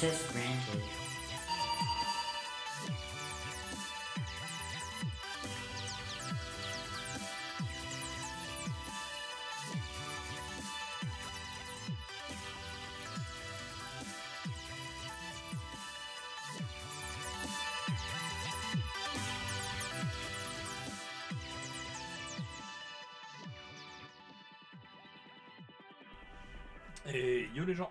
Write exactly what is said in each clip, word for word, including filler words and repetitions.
Access granted. Et yo les gens,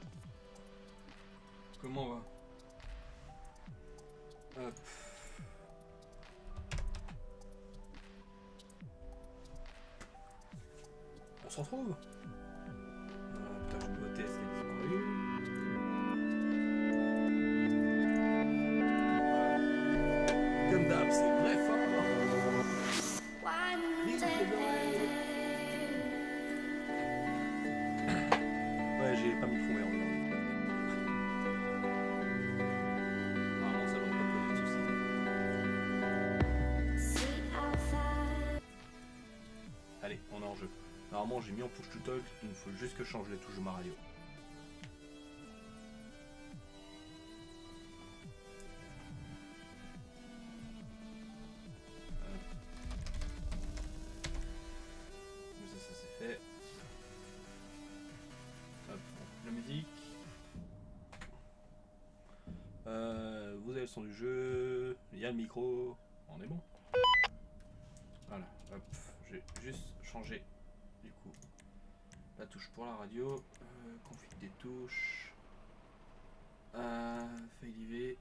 comment on va? Hop. On se retrouve. Ah, putain, je dois tester, elle a disparu. Comme d'hab, c'est vrai fort. Ouais, j'ai pas mis le fond vert aujourd'hui. Normalement, ça devrait pas poser de soucis. Allez, on est en jeu. Normalement, j'ai mis en push to talk, il me faut juste que je change les touches de ma radio. Comme ça, ça c'est fait. Hop, la musique. Euh, vous avez le son du jeu, il y a le micro, on est bon. Voilà, hop, j'ai juste changé du coup la touche pour la radio, euh, config des touches, euh, file I V,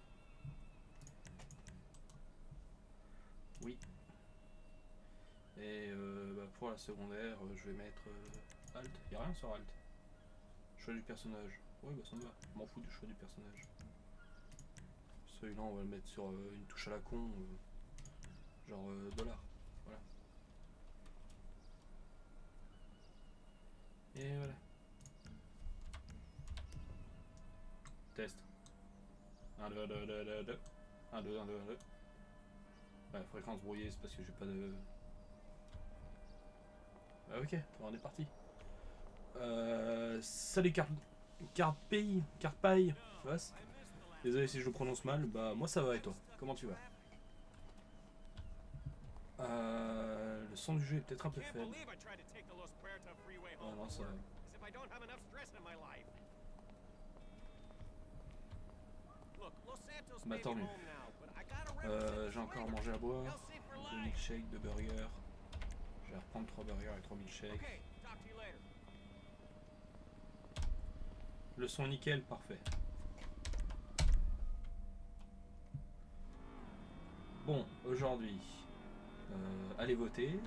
oui, et euh, bah pour la secondaire, je vais mettre euh, Alt, il n'y a rien sur Alt. Choix du personnage. Oui, bah ça me va. Je m'en fous du choix du personnage. Celui-là, on va le mettre sur euh, une touche à la con. Euh, genre euh, dollar. Voilà. Et voilà. Test. un, deux, deux, deux, deux, deux. un, deux, un, deux, un, deux. Ouais, fréquence brouillée, c'est parce que j'ai pas de... Ah, ok, on est parti. Euh, salut Car... Carpay, Carpay, désolé si je le prononce mal, bah moi ça va et toi, comment tu vas? Euh, le son du jeu est peut-être un peu faible. Oh non, ça va. Bah tant mieux. Euh, j'ai encore à manger à boire, deux milkshakes, deux burgers. Je vais reprendre trois burgers et trois milkshakes. Le son nickel, parfait. Bon, aujourd'hui, euh, allez voter.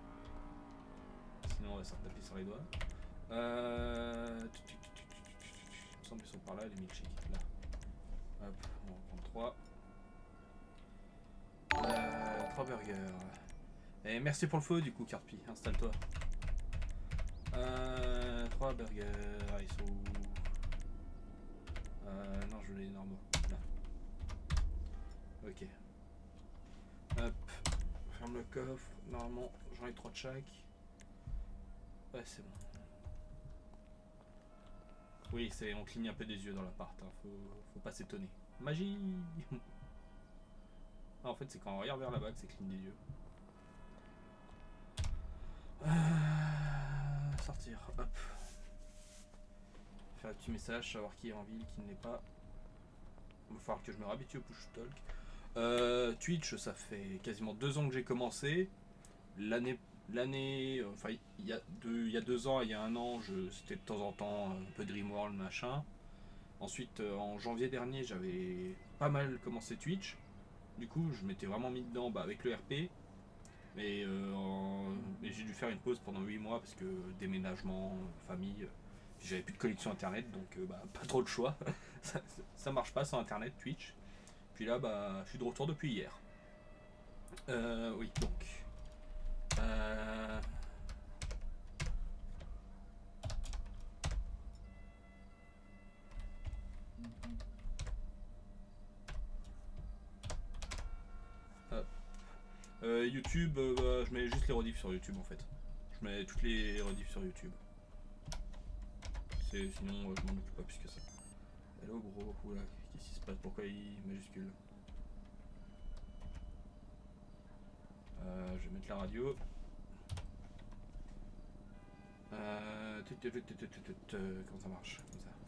Sinon on va s'en taper sur les doigts. Euh... Il me semble qu'ils sont par là, les milkshakes. Là. Hop, on va prendre trois. Euh, trois burgers. Et merci pour le feu du coup, Carpi, installe-toi. Euh, trois burgers, ils sont où? Euh, non, je veux les normaux. Là. Ok. Hop. Ferme le coffre. Normalement, j'en ai trois de chaque. Ouais, c'est bon. Oui, c'est on cligne un peu des yeux dans l'appart. Hein. Faut, faut pas s'étonner. Magie. Ah, en fait, c'est quand on regarde vers là-bas que c'est cligne des yeux. Euh, sortir. Hop. Faire un petit message, savoir qui est en ville, qui ne l'est pas. Il va falloir que je me réhabitue au push talk. Euh, Twitch, ça fait quasiment deux ans que j'ai commencé. L'année, l'année, enfin, il y a deux, il y a deux ans et il y a un an, c'était de temps en temps un peu Dreamworld, machin. Ensuite, en janvier dernier, j'avais pas mal commencé Twitch. Du coup, je m'étais vraiment mis dedans bah, avec le R P. Mais, euh, en... mais j'ai dû faire une pause pendant huit mois parce que déménagement, famille. J'avais plus de connexion internet, donc euh, bah, pas trop de choix. ça, ça marche pas sans internet, Twitch. Puis là, bah, je suis de retour depuis hier. Euh, oui, donc. Euh... Euh, YouTube, euh, bah, je mets juste les rediffs sur YouTube en fait. Je mets toutes les rediffs sur YouTube. Sinon, euh, je m'en occupe pas plus que ça. Hello gros, oula, qu'est-ce qui se passe? Pourquoi il majuscule? euh, Je vais mettre la radio. Euh... Comment ça marche? Comme ça.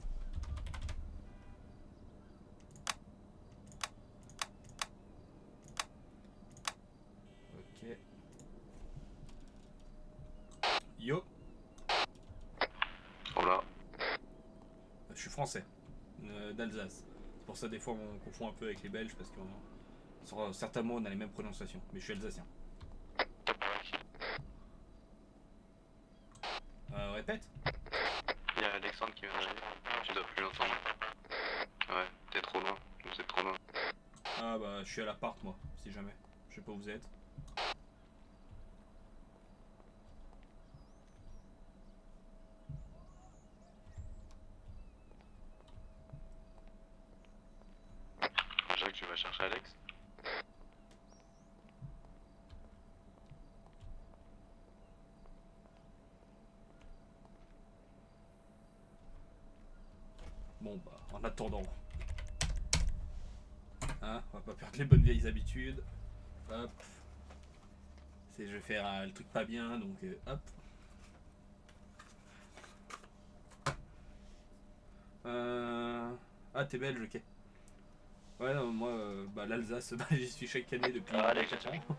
Ok. Yo. Voilà. Je suis français, euh, d'Alsace. C'est pour ça des fois on confond un peu avec les Belges parce que sur certains mots on a les mêmes prononciations. Mais je suis alsacien. Euh, répète. Il y a Alexandre qui vient d'arriver. Tu dois plus l'entendre. Ouais, t'es trop loin. Vous êtes trop loin. Ah bah je suis à l'appart moi, si jamais. Je sais pas où vous êtes. Jacques, tu vas chercher Alex? Bon bah en attendant. Hein, on va pas perdre les bonnes vieilles habitudes. Hop. C'est je vais faire euh, le truc pas bien donc euh, hop. Euh... Ah t'es belge, ok. Ouais non moi euh, bah l'Alsace bah, j'y suis chaque année depuis Ah, allez, quatre ans.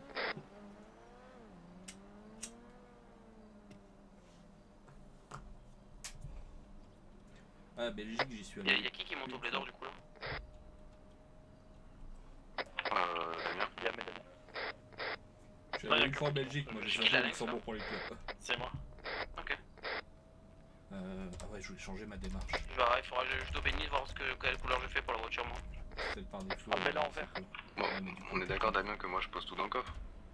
Ah Belgique j'y suis allé. Y'a y a qui qui monte au blé d'or du coup là? Euh, Damien. Il y a mes Damien. Je suis Non, allé y a une que- fois en Belgique, moi j'ai Qui changé l'Alex, Luxembourg là pour les clubs. C'est moi. Ok. Euh, ah ouais je voulais changer ma démarche. Je verrai, il faudra juste au béni voir ce que, quelle couleur je fais pour la voiture moi. Peut-être par défaut. Ah, fais-le en c'est vert. cool. Bon, Ouais, mais du coup, on est d'accord Damien que moi je pose tout dans le coffre.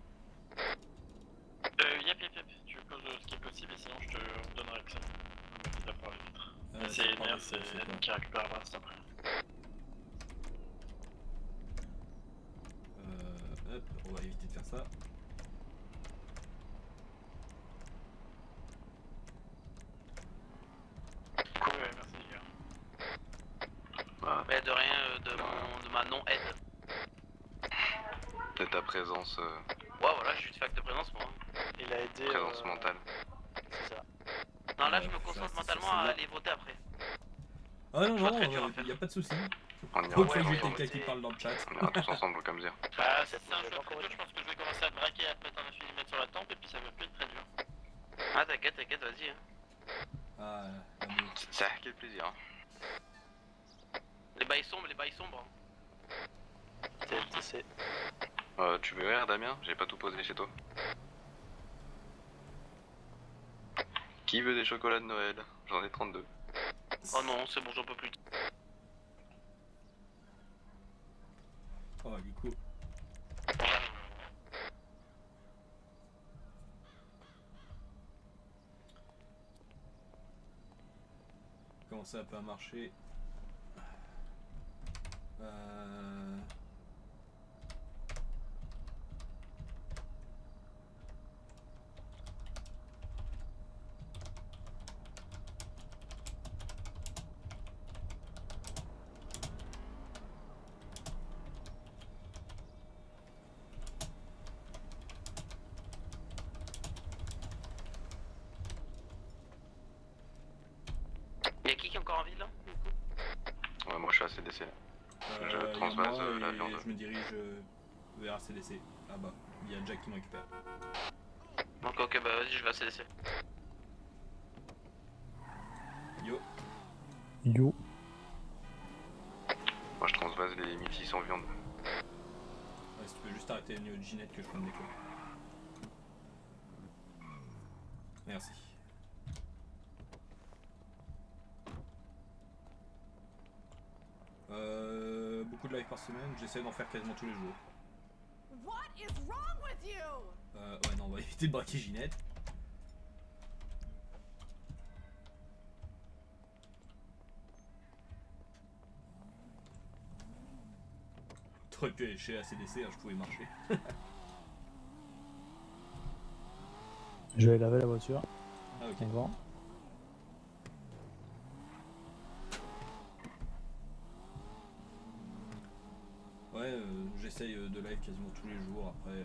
Euh, yep, yep, yep. Tu poses ce qui est possible et sinon je te donnerai accès. Il a pas les vitres. Ah, Mais c'est c'est par merde, défaut, c'est c'est quoi elle qui récupère le reste après. Euh, hop, on va éviter de faire ça. Cool, ouais, merci les gars. Voilà. Mais de rien, euh, de, mon, de ma non-aide. De ta présence, euh, Ouais, voilà, j'ai juste fac de présence moi. Il a aidé. présence euh, mentale. C'est ça. Non, là Ouais, je me je concentre reste sur mentalement à celle-là. aller voter après. Ah non, Choix non, très dur à il faire. n'y a pas de souci. On ira Une fois tous que j'ai ouais, ensemble. quelqu'un qui c'est- parle dans le chat. On ira tous ensemble comme dire. Bah, c'est un choix très dur, je pense que je vais commencer à braquer après t'en as fini de mettre sur la tempe et puis ça va plus être très dur. Ah, t'inquiète, t'inquiète, vas-y. Hein. Ah, l'amour. Ça, quel plaisir. Hein. Les bails sombres, les bails sombres. C'est, c'est. Euh, tu veux rire Damien? J'ai pas tout posé chez toi. Qui veut des chocolats de Noël? J'en ai trente-deux. Oh non, c'est bon, j'en peux plus. Oh, du coup. Comment ça a pas marché? Euh... Y'a qui qui est encore en ville là? Ouais, moi je suis à C D C. Euh, Je il y a transvase, moi euh, la et viande. je me dirige euh, vers A C D C. Ah bah, il y a Jack qui me récupère. Donc, ok, bah vas-y, je vais à C D C. Yo. Yo. Moi je transvase les mille six cents viandes. Ouais, si tu peux juste arrêter le niveau de Ginette que je prenne des coups. Merci. Euh, beaucoup de live par semaine, j'essaie d'en faire quasiment tous les jours. What is wrong with you? Euh, ouais, non, on va éviter de braquer Ginette. T'aurais pu aller chez A C D C, hein, je pouvais marcher. Je vais laver la voiture. Ah, ok. On va. j'essaye euh, de live quasiment tous les jours. Après, euh,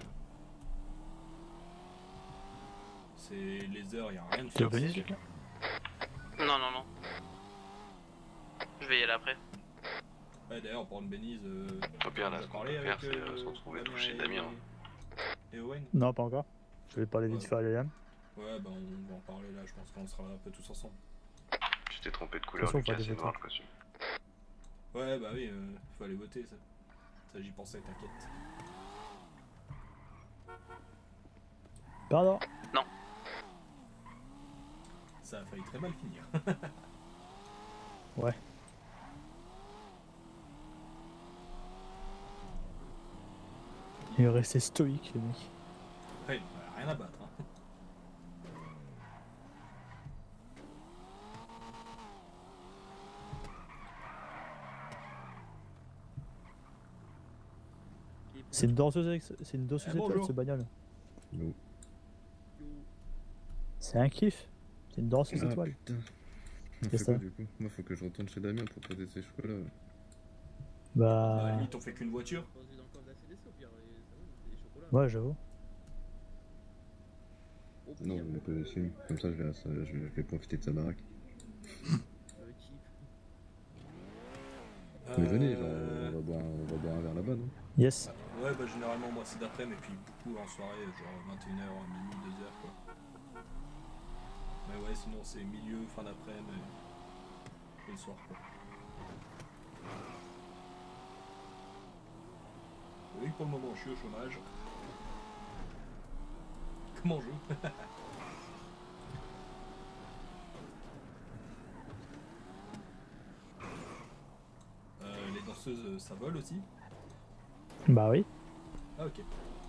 c'est les heures, il n'y a rien de Tu fixe. veux venir, Lucas? Non, non, non. Je vais y aller après. Ouais, d'ailleurs, pour une bénise, euh, Au pire, là, on ce a qu'on parlé peut faire, avec c'est euh, euh, se retrouver Damien tout chez et- Damien. et Owen. Non, pas encore. Je vais parler vite Ouais. fait à Léliane. Ouais, bah on va en parler là, je pense qu'on sera un peu tous ensemble. Tu t'es trompé de couleur, De toute façon, on Lucas, va c'est dévoter. noir le costume. Ouais, bah oui, euh, faut aller voter, ça. Ça, j'y pensais, t'inquiète. Pardon. Ça a failli très mal finir. Ouais. Il est resté stoïque, le mec. Ouais, bah, rien à battre. Hein. C'est une danseuse avec ce- c'est une danseuse Eh, étoile, bonjour. ce bagnole. Non. C'est un kiff. C'est une danseuse Ah étoile. putain. On Qu'est-ce fait que quoi ça du coup? Moi faut que je retourne chez Damien pour poser ses chocolats. Bah, Bah. limite, on fait qu'une voiture. Ouais, j'avoue. Non, on est pas dessus. Comme ça je vais, je vais, je vais profiter de sa baraque. Mais venez, genre, Euh, on va boire, on va boire un verre là-bas, non? Yes. Ouais, bah généralement, moi c'est d'après, mais puis beaucoup en soirée, genre vingt et une heures, minuit, deux heures, quoi. Mais ouais, sinon c'est milieu, fin d'après, mais. Et le soir, quoi. Oui, pour le moment, je suis au chômage. Comment on joue? Euh, les danseuses, ça vole aussi? Bah oui. Ah, ok.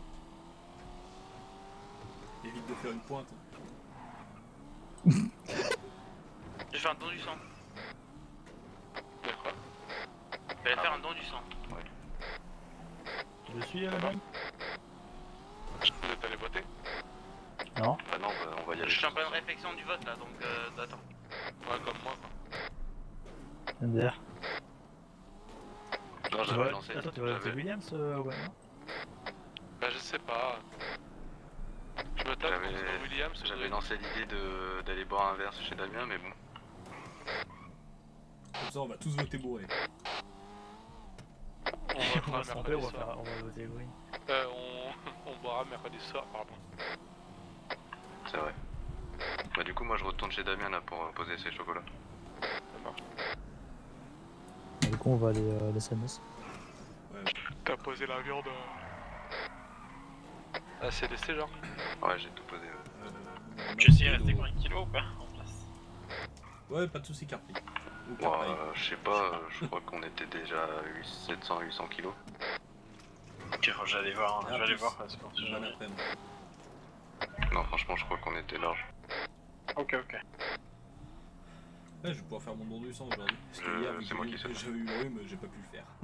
Évite de faire une pointe. J'ai fait un don du sang. D'accord. J'allais faire un don du sang. Je suis à la banque. Vous êtes allé voter? Non. Bah non, bah, on va y aller. Je suis en pleine réflexion du vote là, donc euh, attends. Ouais, comme moi. M D R. Non, j'avais lancé. Attends, tu vas voter J'avais Williams, euh, ouais, non? Bah je sais pas. Je me tape J'avais- contre Williams. j'avais lancé l'idée de d'aller boire un verre chez Damien, mais bon. Comme ça, on va tous voter bourré. On va On va se tromper, mercredi on va, soir. faire, on va voter oui. Euh, on... on boira mercredi soir, pardon. C'est vrai. Bah du coup, moi je retourne chez Damien là pour euh, poser ses chocolats. Ça marche. Du coup, on va aller euh, à l'S M S. Ouais, T'as posé la viande à C D C genre? Ouais, j'ai tout posé. ouais. euh, Tu sais, il non, restait Ludo. combien de kilos ou pas en place? Ouais, pas de soucis, Carpi. Ou Bon, Carpi. euh, je sais pas, euh, je crois qu'on était déjà à sept cents huit cents kilos. Ok, faut que j'allais voir, Ah, je vais aller plus. voir parce qu'on sait Bon jamais. après-midi. Non, franchement, je crois qu'on était large. Ok, ok. Ouais, je vais pouvoir faire mon don du sang aujourd'hui. Parce que Euh, hier, vu c'est que moi j'ai qui sais. eu- j'avais eu le rhume, j'ai pas pu le faire.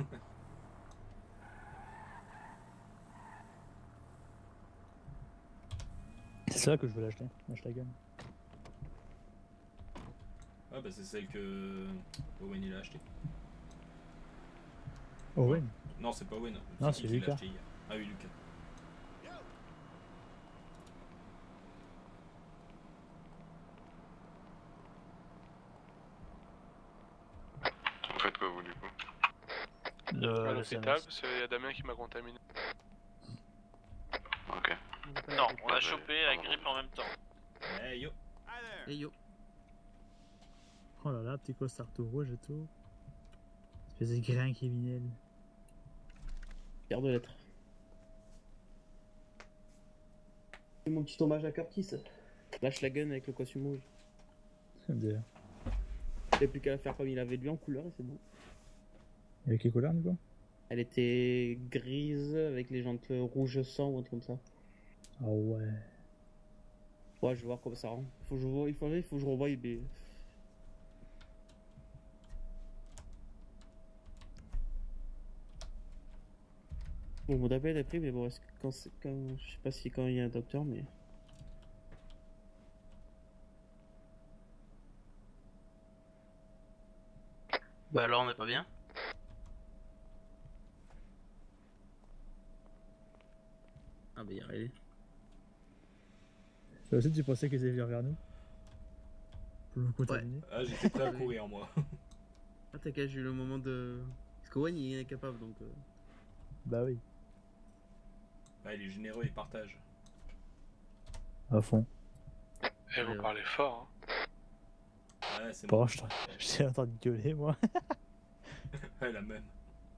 C'est ça que je veux l'acheter. Lâche la gamme. Ouais, bah c'est celle que Owen il a acheté. Owen. Non, c'est pas Owen. Non, qui c'est qui l'a Lucas. acheté hier. Ah oui, Lucas. Vous faites quoi vous du coup? Le À l'S M l'hôpital, S. parce qu'il y a Damien qui m'a contaminé. Ok. Non, on a Ouais, chopé la pardon. grippe en même temps. Hey yo. Hey yo. Oh là là, petit costard tout rouge et tout. Espèce de grain criminel. Pierre de lettres. C'est mon petit hommage à Curtis. Lâche la gun avec le costume rouge. M D R. Il n'y a plus qu'à la faire comme il avait lui en couleur et c'est bon. Et avec les couleurs, du coup? Elle était grise avec les jantes rouge sang ou un truc comme ça. Ah ouais. Ouais, je vais voir comment ça rend. Faut que je vois, il faut, il faut que je revoie, mais... Bon, mon appel est pris, mais bon, est-ce que quand c'est quand... Je sais pas si quand il y a un docteur, mais... Bah alors on est pas bien. bah y aller. Toi aussi, tu pensais qu'ils allaient venir vers nous? Pour nous contaminer? Ah, j'étais prêt à courir, moi. Ah, t'inquiète, j'ai eu le moment de. Parce que Wen il est incapable donc. Euh... Bah oui, Ah, il est généreux, il partage. à fond. Eh, vous Ouais, parlez fort, hein. Ouais, c'est Bon, bon. je j'étais en train de gueuler, moi. Ouais, la même.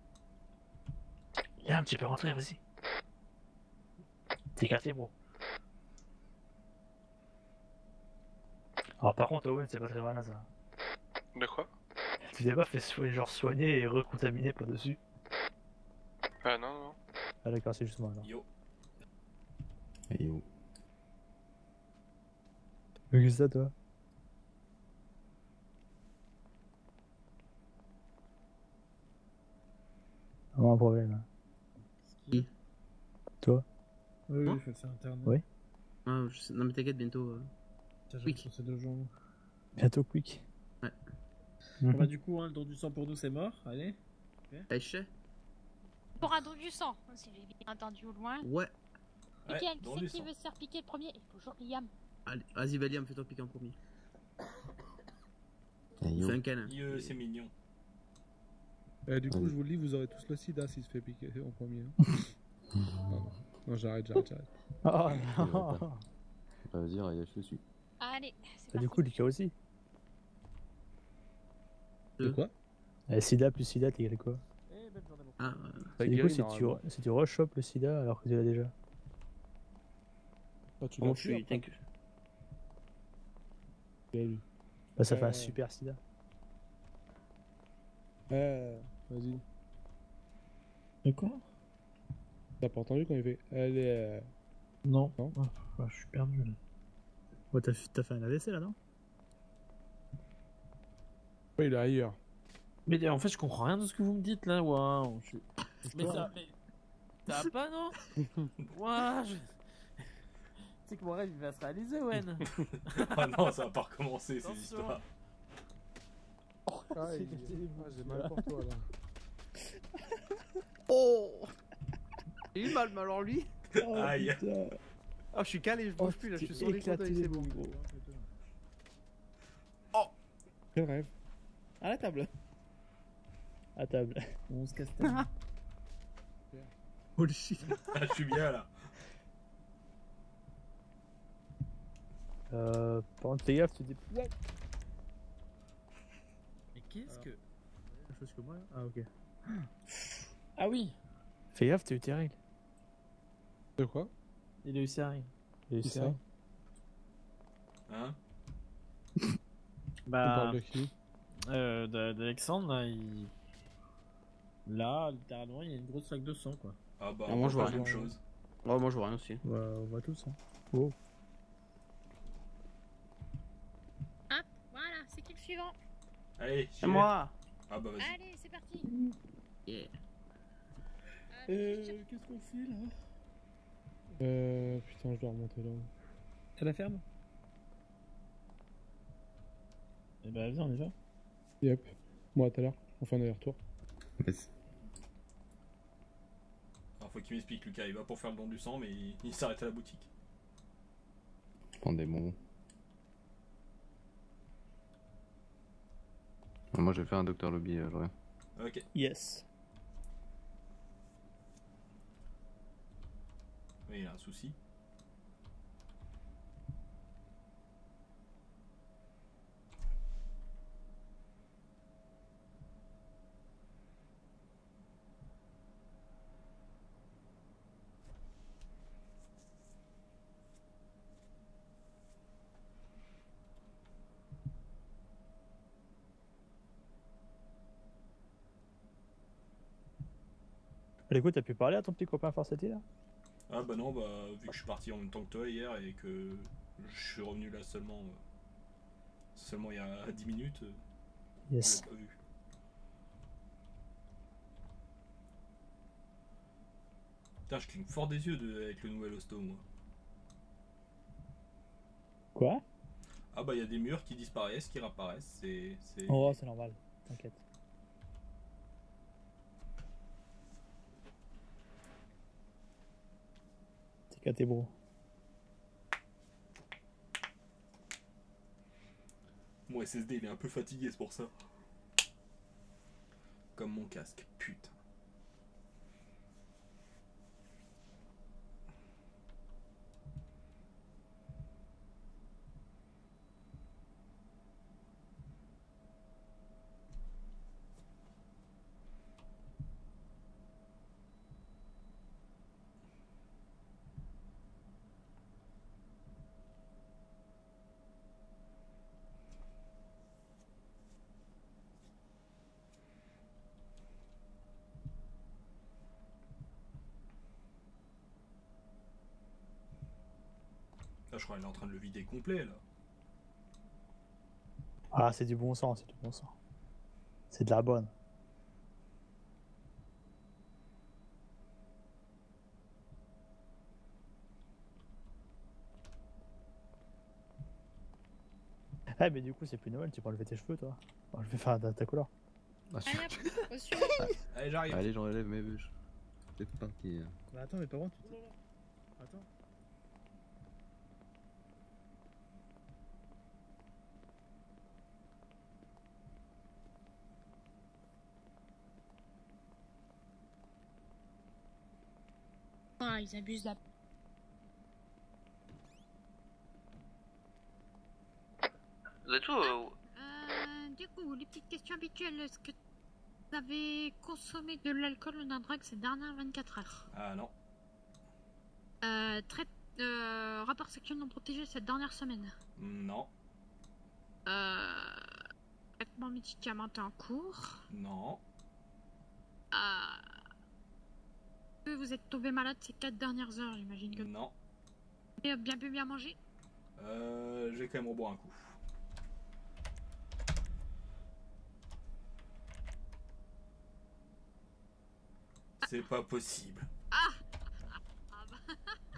Yam, tu peux rentrer, vas-y. T'es écarté, bro. Alors, par contre, Owen, c'est pas très malin ça. De quoi? Tu t'es pas fait soigner, genre soigner et recontaminer par-dessus. Ah non, non. Ah d'accord, c'est juste moi alors. Yo. Et yo. Mais qu'est-ce que c'est toi? Vraiment un problème. Hein. Qui? Toi? Oui, Moi oui, faites ça interne. Oui. Ah, je sais... Non, mais t'inquiète, bientôt. Euh... Tiens, Oui. j'ai ces deux jours. Bientôt quick. Ouais. Bon, bah, du coup, hein, le don du sang pour nous, c'est mort. Allez. Aïcha? Pour un don du sang, si j'ai bien entendu au loin. Ouais. Ouais, Nickel, don qui du c'est qui sang. veut se faire piquer le premier? Toujours Liam. Allez, vas-y, Valiam, fais-toi piquer en premier. Et yo. Fais un câlin. Yo, c'est mignon. Euh, du coup, Oui. je vous le dis, vous aurez tous le sida s'il se fait piquer en premier. hein. Pardon. Non, j'arrête, j'arrête, j'arrête. Oh Il va non! pas. Bah, vas-y, Raya, je te suis. Allez, c'est Bah, parti. du coup, Lucas aussi. De Deux. quoi? Eh, sida plus sida, t'es égal quoi? Ah, euh... Pas Du coup, guéri, si tu, normalement. si tu rechopes le sida alors que tu l'as déjà. Ah, tu bon, l'as je plus, suis. après. T'inquiète. Bah, ça fait Euh. un super sida. Euh, vas-y. De quoi? T'as pas entendu quand il fait elle est. euh, Non. Non. Ah, ah, je suis perdu là. Ouais, t'as t'as fait un A V C là, non? Ouais, il est ailleurs. Mais en fait, je comprends rien de ce que vous me dites là, waouh. Je... Mais ça. Mais... T'as pas, non? Waouh. Je... Tu sais que mon rêve il va se réaliser, Wen. Ah non, ça va pas recommencer ces Attention. histoires. Ah, il- ah, j'ai mal pour toi là. Oh! J'ai eu mal, mais alors lui? Aïe. Ah, je suis calé, je bouge plus là, je suis sur les éclaté fauteuils, les c'est bon. boules, gros. Quel rêve. À la table. À table. On se casse tête. Holy shit. Ah, je suis bien là. Euh, par contre, fais gaffe, tu dis. Ouais. Mais qu'est-ce que. La chose que moi là. Ah, ok. Ah oui! Fais gaffe, t'as eu tes règles. De quoi? Il a eu ses règles. T'as eu Qui tes ça? règles. Hein? On Bah. parle de qui? Euh, de- d'Alexandre là, il. Là, littéralement, il y a une grosse flaque de sang quoi. Ah bah, Ah, on moi, voit je pas vois la même rien. chose. Ouais, moi je vois rien aussi. Ouais, on voit tous. Hein. Oh. Hop, voilà, c'est qui le suivant? Allez, j'y C'est vais. moi! Ah bah, vas-y. Allez, c'est parti. Yeah. Allez, je- qu'est-ce qu'on fait là? Euh. Putain, je dois remonter là. À la ferme? Et bah, vas-y, on y va. Yep. Moi, à tout à l'heure. On fait un aller-retour. Vas-y. Alors, faut qu'il m'explique, Lucas. Il va pour faire le don du sang, mais il, il s'arrête à la boutique. Prends des mots. Ah, moi, j'ai fait un docteur lobby, euh, vrai. Ok. Yes. Oui, il a un souci. Du coup, t'as pu parler à ton petit copain Forcetti là? Ah bah non, bah vu que je suis parti en même temps que toi hier et que je suis revenu là seulement euh, seulement il y a dix minutes, euh, Yes. je l'ai pas vu. Putain, je cligne fort des yeux de, avec le nouvel hosto, moi. Quoi? Ah bah il y a des murs qui disparaissent, qui réapparaissent, c'est... c'est- Oh, c'est normal. T'inquiète. qu'à tes bros. Mon S S D il est un peu fatigué, c'est pour ça. Comme mon casque, putain. Là, je crois qu'elle est en train de le vider complet, là. Ah, c'est du bon sang, c'est du bon sang. C'est de la bonne. Eh, mais du coup, c'est plus Noël, tu peux enlever tes cheveux, toi. Bon, je vais faire ta, ta couleur. Ah, Allez, hop, au suivant. Allez, j'arrive. Allez, j'enlève mes bûches. C'est parti. Bah, attends, mais par contre. Attends. Ah, ils abusent là. Vous êtes où euh, Euh, du coup, les petites questions habituelles. Est-ce que vous avez consommé de l'alcool ou de la drogue ces dernières vingt-quatre heures? Ah non. Euh, trai- euh, rapport sexuel non protégé cette dernière semaine? Non. Euh, traitement médicamenteux en cours? Non. Euh, que vous êtes tombé malade ces quatre dernières heures, j'imagine que... Non. Vous avez bien bu, bien mangé? Euh, j'ai quand même reboire un coup. C'est pas possible. Ah, ah bah.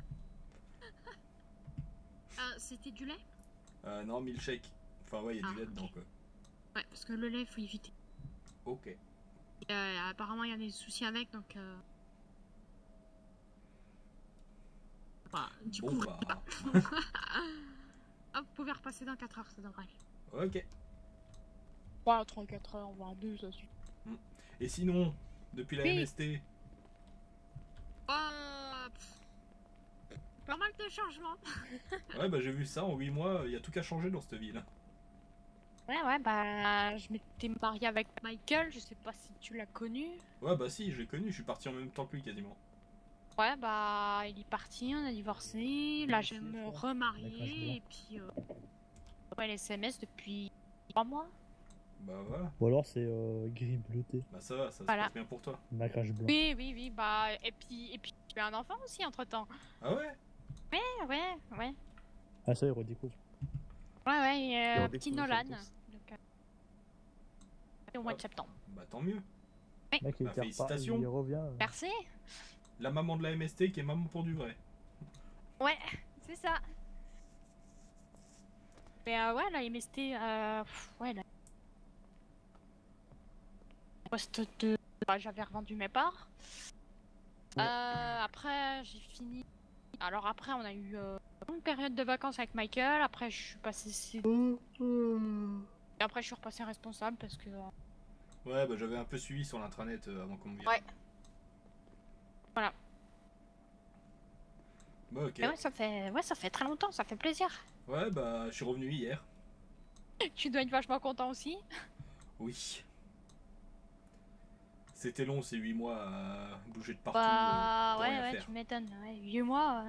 euh, C'était du lait? Euh, non, milkshake. Enfin, ouais, il y a du Ah, lait dedans, ok. quoi. Ouais, parce que le lait, faut éviter. Ok. Et, euh, apparemment, il y a des soucis avec, donc... Euh... Bah, du Bon, coup... bah. Ah, vous pouvez repasser dans quatre heures, ça devrait aller. Ok. trois, trois, quatre heures, voire deux, ça suffit. Et sinon, depuis la Oui. M S T, Euh... pff, Pas mal de changements. ouais, bah j'ai vu ça en huit mois, il y a tout qu'à changer dans cette ville. Ouais, ouais, bah... Je m'étais mariée avec Michael, je sais pas si tu l'as connu. Ouais, bah si, j'ai connu, je suis parti en même temps que lui quasiment. Ouais, bah... Il est parti, on a divorcé, là je vais me D'accord, je remarier, et puis... Euh... Ouais, les S M S depuis trois mois. Bah voilà, Ou alors c'est euh, gris bleuté. bah ça va, ça Voilà. se passe bien pour toi. Macrage blanc. Oui, oui, oui, bah... Et puis, et puis tu as un enfant aussi, entre-temps. Ah ouais? Ouais, ouais, ouais. Ah, ça, il redécouvre. Ouais, ouais, euh, Et on petit découvre Nolan. Santos. Donc, euh, au mois de septembre. Bah tant mieux. Le mec, il Bah, était repas- félicitations. il revient. euh. Merci. La maman de la M S T qui est maman pour du vrai. Ouais, c'est ça. Mais euh, ouais, la M S T, euh, pff, ouais, la poste de... bah, j'avais revendu mes parts. Ouais. Euh, après, j'ai fini... Alors après, on a eu euh, une période de vacances avec Michael. Après, je suis passé... Et après, je suis repassé responsable parce que... euh, Ouais, bah j'avais un peu suivi sur l'intranet euh, avant qu'on me vienne. Ouais. Voilà. Bah ok. Mais ouais, ça fait... ouais, ça fait très longtemps, ça fait plaisir. Ouais, bah je suis revenu hier. Tu dois être vachement content aussi. Oui. C'était long ces huit mois à bouger de partout. Bah euh, pour ouais, rien ouais, faire. tu m'étonnes. Ouais, huit mois.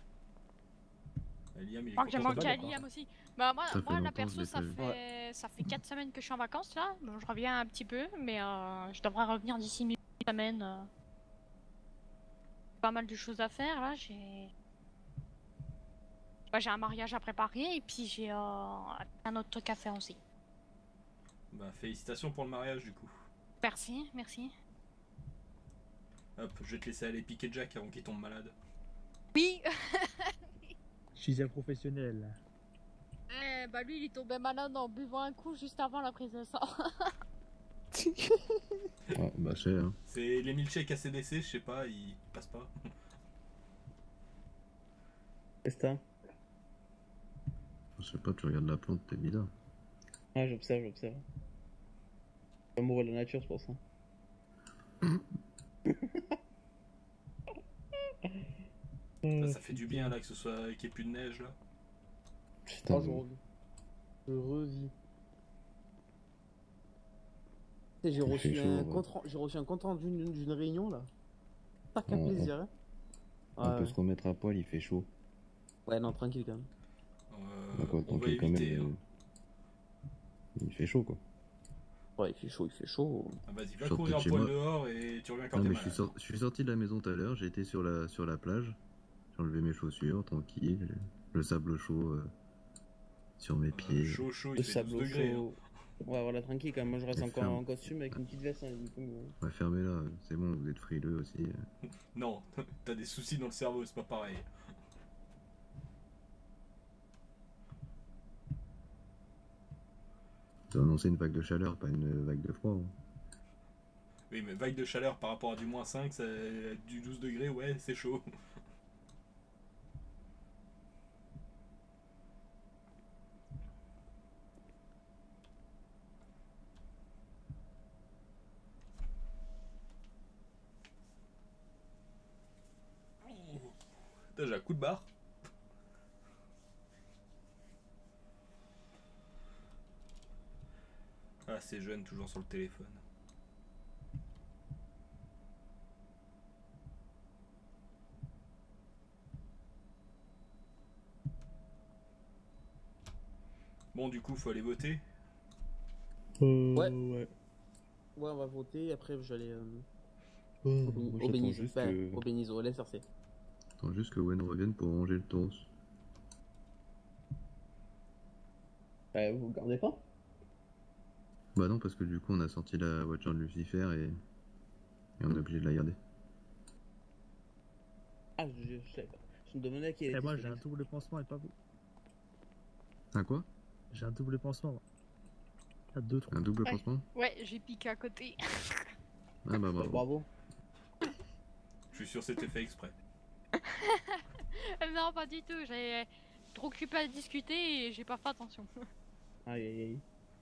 euh. Liam, il est Je crois que j'ai content de manqué à toi, Liam aussi. Bah moi, Ça fait moi la longtemps que perso, je l'ai ça pas vu. fait ça fait quatre semaines que je suis en vacances là. Bon, je reviens un petit peu, mais euh, je devrais revenir d'ici une semaine. euh. Pas mal de choses à faire là. J'ai bah, j'ai un mariage à préparer et puis j'ai euh, un autre truc à faire aussi. Bah félicitations pour le mariage du coup. Merci, merci. Hop, je vais te laisser aller piquer Jack avant qu'il tombe malade. Oui. Je suis un professionnel. là. Eh bah lui il est tombé malade en buvant un coup juste avant la prise de sang. Oh, bah, je sais, hein. C'est les milkshakes A C D C, je sais pas, ils passent pas. Qu'est-ce que t'as? Je sais pas, tu regardes la plante, t'es bizarre. Ah, j'observe, j'observe. Je suis amoureux de la nature, c'est pour ça. Là, ça fait du bien là que ce soit qu'il n'y ait plus de neige là. Putain, Oh, je revis. Je revis. Tu sais, J'ai Il reçu, fait un chaud, compte ren- j'ai reçu un compte rendu d'une d'une réunion là. Pas qu'un On- on- plaisir, hein. on Ouais, peut se remettre à poil, il fait chaud. ouais, non, tranquille quand même. Euh, D'accord, on va tranquille quand éviter. même. hein. mais Il fait chaud quoi. Ouais, il fait chaud, il fait chaud. Ah, vas-y, Je va sors courir de un chez poil moi. dehors et tu reviens quand Non, t'es mais je suis, malade. sor- je suis sorti de la maison tout à l'heure, j'ai été sur la, sur la plage, j'ai enlevé mes chaussures, tranquille, le sable chaud euh, sur mes pieds. Chaud, chaud, il Le fait sable douze degrés. chaud. Ouais, voilà, tranquille quand même. Moi je reste Et encore ferme. en costume avec une petite veste. Hein, du coup, mais- Ouais, fermez-la, c'est bon, vous êtes frileux aussi. hein. Non, t'as des soucis dans le cerveau, c'est pas pareil. T'as annoncé une vague de chaleur, pas une vague de froid. hein. Oui, mais vague de chaleur par rapport à du moins cinq, ça, du douze degrés, ouais, c'est chaud. Déjà, coup de barre. Ah, c'est jeune, toujours sur le téléphone. Bon, du coup, faut aller voter. Euh, Ouais. ouais. Ouais, on va voter. Après, je vais aller euh, Ouais, au, moi, Béni- au j'attends Bénizo. juste Enfin, que- au Bénizo, au L S R C. Attends juste que Wen revienne pour ranger le tauros. Bah, vous le gardez pas? Bah non, parce que du coup on a sorti la voiture de Lucifer et, et on est obligé de la garder. Ah, je, je savais pas. Je me demandais à qui elle Et était. moi cette j'ai un liste. double pansement et pas vous. Un quoi? J'ai un double pansement. moi. À deux, trois. Un double Ouais. pansement? Ouais, j'ai piqué à côté. Ah bah bravo. Bravo. Je suis sûr que c'était fait exprès. Non, pas du tout. J'ai trop occupé à discuter et j'ai pas fait attention. Aïe aïe aïe.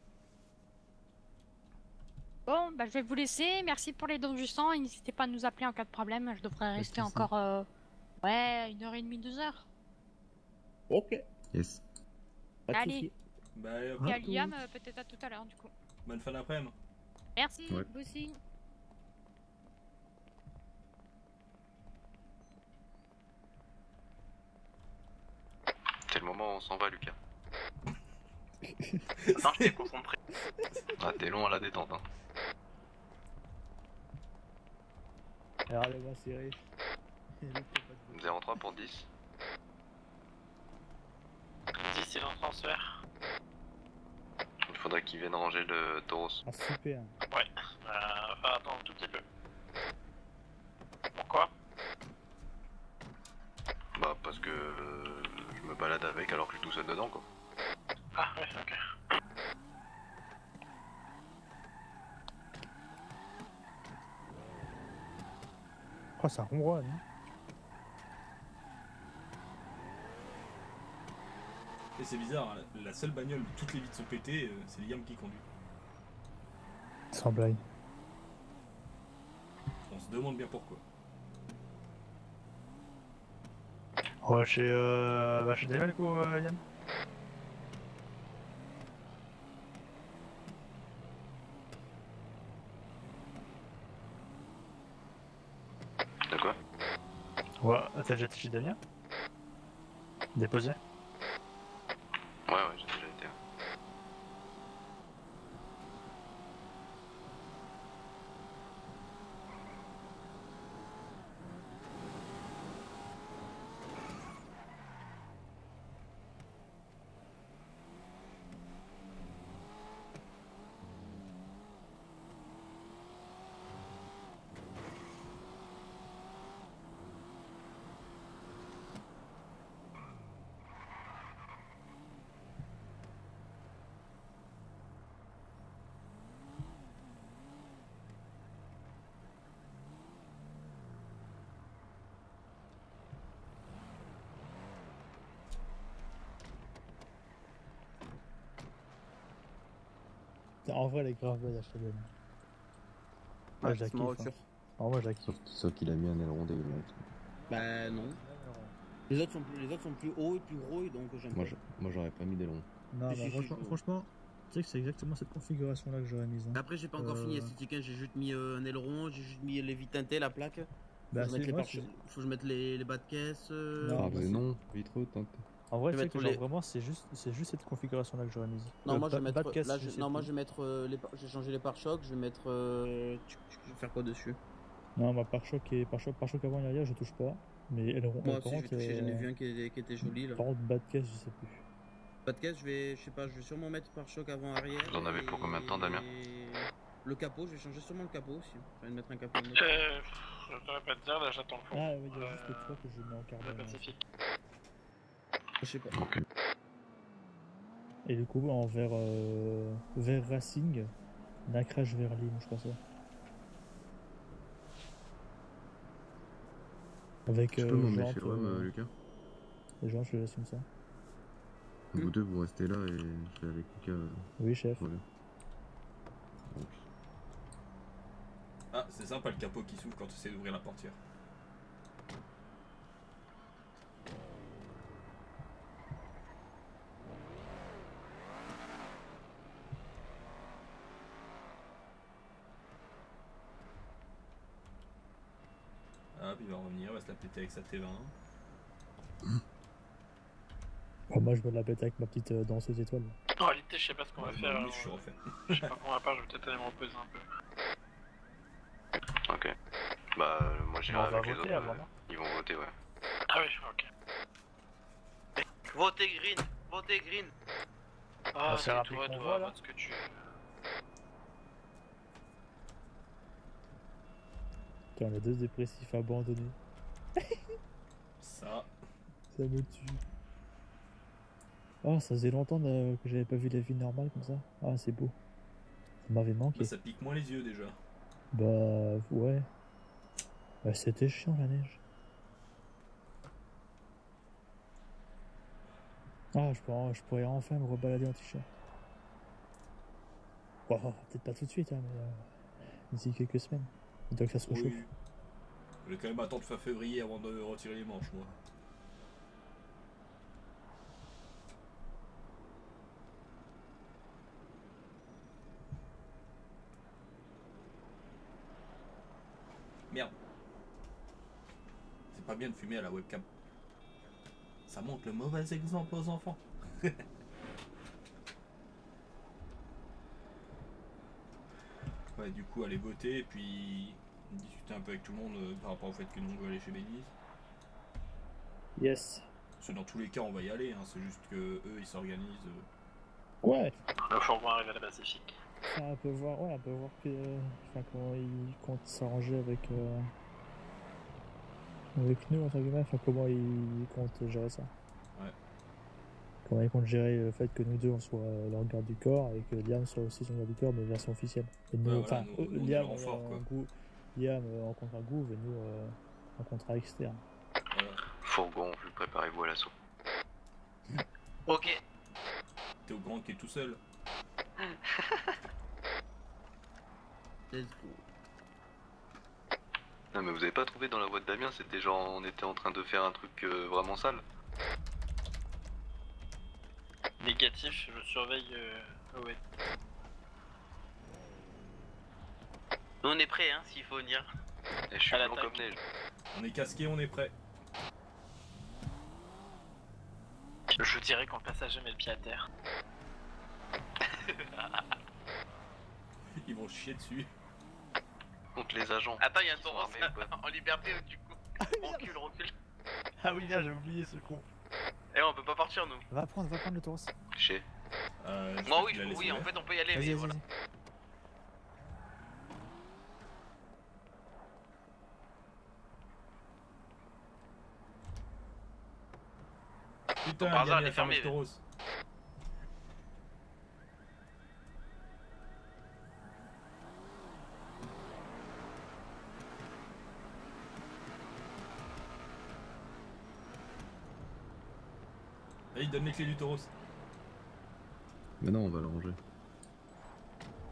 Bon, bah je vais vous laisser. Merci pour les dons du sang. Et n'hésitez pas à nous appeler en cas de problème. Je devrais rester souci. encore, euh, ouais, une heure et demie, deux heures. Ok. Yes. Pas de Allez. soucis. Bah, euh, Et à Ah, Liam, euh, peut-être à tout à l'heure, du coup. bonne fin d'après-midi. Merci, Ouais. vous aussi. C'est le moment où on s'en va, Lucas. Attends, j'étais concentré. Ah, t'es long à la détente, hein. Alors allez voir Cyril. zéro trois pour dix. dix, il est en transfert. Il faudrait qu'il vienne ranger le tauros. Ah super. Ouais, euh, enfin, attends un tout petit peu. Pourquoi? Bah, parce que euh, je me balade avec alors que je suis tout seul dedans, quoi. Ah, ouais, ok. Oh ça ronronne. Hein. Et c'est bizarre, hein, la la seule bagnole où toutes les vitres sont pétées, euh, c'est Liam qui conduit. Sans blague. On se demande bien pourquoi. On va chez, euh, bah, chez Devil, quoi, euh, Yann. De quoi? Ouais, t'as déjà été chez Damien? Déposé? Ouais, ouais, j'ai déjà été. En vrai, elle est grave belle, H T M L. Ouais, Ouais, je la c'est ma kiffe, voiture. hein. En vrai, je la kiffe. Sauf, sauf qu'il a mis un aileron dégueulasse. Bah non. Les autres sont plus, les autres sont plus hauts et plus gros et donc j'aime pas. Moi, je- moi j'aurais pas mis d'aileron. Non, Si, bah, si, franchement, si, franchement, tu sais que c'est exactement cette configuration-là que j'aurais mise. Hein. Après, j'ai pas encore Euh, fini esthétique, hein. J'ai juste mis euh, un aileron, j'ai juste mis les vitres teintées, la plaque. Faut, Bah, que je mette c'est- les moi, pare- c'est- faut que je mette les, les bas de caisse. Euh... Non, Ah, bah, mais c'est- non, vitreux, tant que. En vrai, Je tu vais sais que mettre genre, les- vraiment, c'est juste, c'est juste cette configuration-là que j'aurais mise. Non, Euh, moi je vais bas- mettre. bas de caisse, là, je je... sais Non, moi plus. je vais mettre. euh, les... par- J'ai changé les pare-chocs, je vais mettre. Euh... tchic, tchic, Je vais faire quoi dessus? Non, ma pare-choc et pare-choc, pare-choc avant et arrière, je touche pas. Mais aileron, Moi euh, aussi, par je vais contre, toucher, j'en ai euh, vu un qui était, qui était joli là. Par contre, bas de caisse, je sais plus. Pas de caisse, je vais, je sais pas, je vais sûrement mettre pare-choc avant-arrière. Vous en avez pour combien de temps, Damien? Le capot, je vais changer sûrement le capot aussi. Je vais mettre un capot. Euh, je saurais pas te dire, là j'attends le fond. Ah, oui, il y a Euh, juste le toit que je mets en le carbone. Pacifique. Je sais pas. Et du coup, en vert, euh, vert racing, nacrage vert lime, je crois ça. Avec Tu euh, peux m'emmener jantes, chez Rome, euh, euh, Lucas? les jantes, je laisse comme ça. Vous deux, vous restez là et je vais avec Lucas. euh, Oui, chef. revenir. Donc, Ah, c'est sympa le capot qui s'ouvre quand tu essaies d'ouvrir la portière. Ah, puis il va revenir, il va se la péter avec sa T vingt. Bon, moi, je vais la bête avec ma petite euh, danseuse étoile. En réalité, je sais pas ce qu'on va Ouais, faire. moi, euh, je suis refait. Je sais pas comment on va faire, je vais peut-être aller me reposer un peu. Ok. Bah, euh, moi j'irai On va avec les voter autres. avant, euh, non? Ils vont voter, ouais. Ah oui, ok. Votez green, votez green. Ah, c'est c'est rapide toi, qu'on toi, voit, là. vote ce que tu veux. Putain, les deux dépressifs abandonnés. Ça. Ça me tue. Oh, ça faisait longtemps euh, que j'avais pas vu la vie normale comme ça. Ah, c'est beau. Ça m'avait manqué. Bah, ça pique moins les yeux déjà. Bah, ouais. Bah, c'était chiant la neige. Ah, je pourrais, je pourrais enfin me rebalader en t-shirt. Bon, peut-être pas tout de suite, hein, mais euh, d'ici quelques semaines. Il doit que ça se réchauffe. Oui. Je vais quand même attendre fin février avant de retirer les manches, moi. Merde. C'est pas bien de fumer à la webcam. Ça montre le mauvais exemple aux enfants. Ouais, du coup, aller voter et puis discuter un peu avec tout le monde euh, par rapport au fait que nous on veut aller chez Belize. Yes. Parce que dans tous les cas, on va y aller, hein, c'est juste que eux ils s'organisent. euh. Ouais. Le fourgon arrive à la Pacifique. Enfin, on peut voir, ouais, on peut voir que, euh, enfin, comment ils comptent s'arranger avec, euh, avec nous, entre guillemets, enfin, comment ils comptent gérer ça. Ouais. Comment ils comptent gérer le fait que nous deux on soit euh, leur garde du corps et que Liam soit aussi son garde du corps, mais version officielle. Et nous, Ouais, enfin, voilà, nous- euh, nous, on est Liam, le renfort, euh, quoi. en gou- Liam euh, en contrat Gouv et nous euh, en contrat externe. Voilà. Fourgon, vous préparez-vous à l'assaut. Ok. T'es au grand qui est tout seul. Let's go. Non mais vous avez pas trouvé dans la voie de Damien, c'était genre on était en train de faire un truc euh, vraiment sale. Négatif, je surveille. Euh... Ouais. Nous on est prêts hein, s'il faut venir. Et je suis À blanc l'attaque. comme neige. On est casqué, on est prêt. Je dirais qu'on passe à jamais le pied à terre. Ils vont chier dessus. Contre les agents. Attends, il y a un Qui sont taureau armés ou pas en liberté du coup. Recule, recule. Ah oui, là, j'ai oublié ce con. Eh, on peut pas partir nous. Va prendre, va prendre le tauros. Chez. Euh, Moi je oui, te la je- laisse oui, en ouverte. fait on peut y aller, Vas-y, mais vas-y, voilà. vas-y. Putain, Par hasard, Liam, elle il est a fermé fermée. le tauros. Allez, donne les clés du tauros. Mais non, on va le ranger.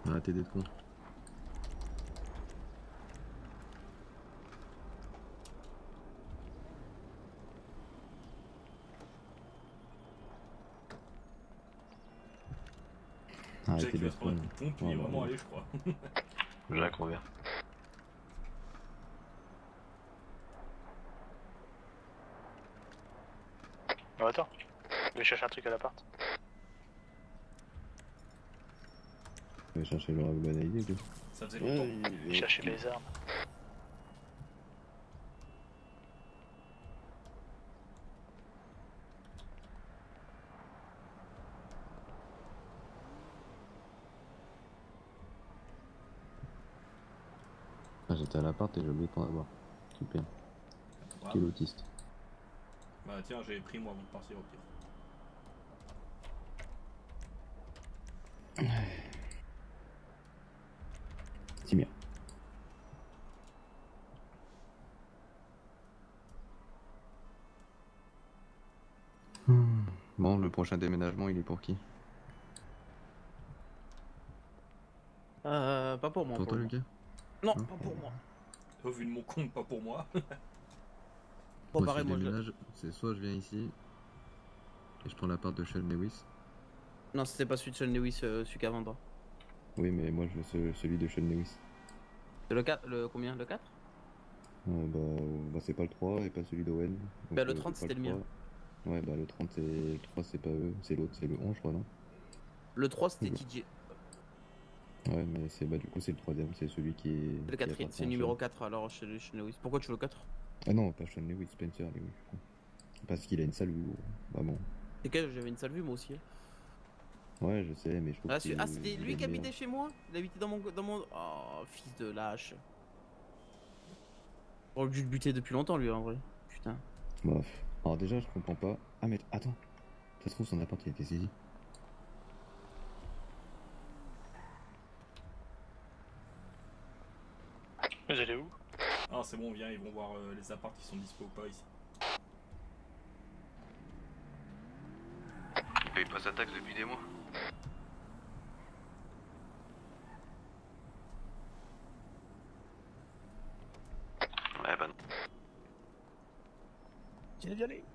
Arrêtez d'être con. Jack Arrêtez va d'être se prendre un con. coup de pompe, il Ouais, est bah, vraiment ouais. allé, je crois. Jacques revient. Oh, attends, je vais chercher un truc à l'appart. Je vais chercher le bonne idée, quoi. Ça faisait longtemps. Je vais chercher les armes. Ah, j'étais à l'appart et j'ai oublié de prendre à boire. Super. Bravo. Quel autiste. Bah tiens, j'ai pris moi avant de partir au pire. C'est bien. Hmm. Bon, le prochain déménagement, il est pour qui? Euh, pas pour moi. Pour pour toi, moi. Lucas? Non, Hein pas pour moi. Au vu de mon compte, pas pour moi. Bon, Moi, pareil, si moi je je. déménage, c'est soit je viens ici et je prends l'appart de Sean Lewis. Non, c'était pas celui de Sean Lewis, euh, celui qu'avant toi. Oui, mais moi je veux ce- celui de Sean Lewis. Le quatre, le combien? Le quatre? Euh, bah, euh, bah, c'est pas le trois et pas celui d'Owen. Donc, Bah, le euh, trente, c'est pas c'était le mien. trois. Ouais, bah le trente c'est le trois, c'est pas eux, c'est l'autre, c'est le onze, je crois, non? Le trois, c'était Oui. T J. Ouais, mais c'est bah du coup c'est le troisième, c'est celui qui est. Le qui quatrième, appartient c'est le à numéro Sean. quatre alors chez le- chez Lewis. Pourquoi tu veux le quatre? Ah non, pas Sean Lewis, Spencer Lewis. Parce qu'il a une sale vue, gros. Vraiment. C'est que j'avais une sale vue moi aussi. hein. Ouais, je sais, mais je trouve Ah, que. c'est- ah, c'était il lui est qui habitait meilleur. chez moi? Il habitait dans mon. Dans mon... Oh, fils de lâche. On aurait dû le buter depuis longtemps lui en vrai. Putain. Bof. Alors déjà, je comprends pas. Ah, mais attends. Ça se trouve, son appart il a été saisi. Vous allez où? Ah c'est bon, viens, ils vont voir euh, les apparts qui sont dispo ou pas ici. Il paye pas sa taxe depuis des mois. Ouais, bah non. Tiens, d'y aller.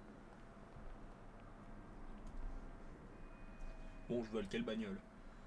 Bon, je vole quelle bagnole?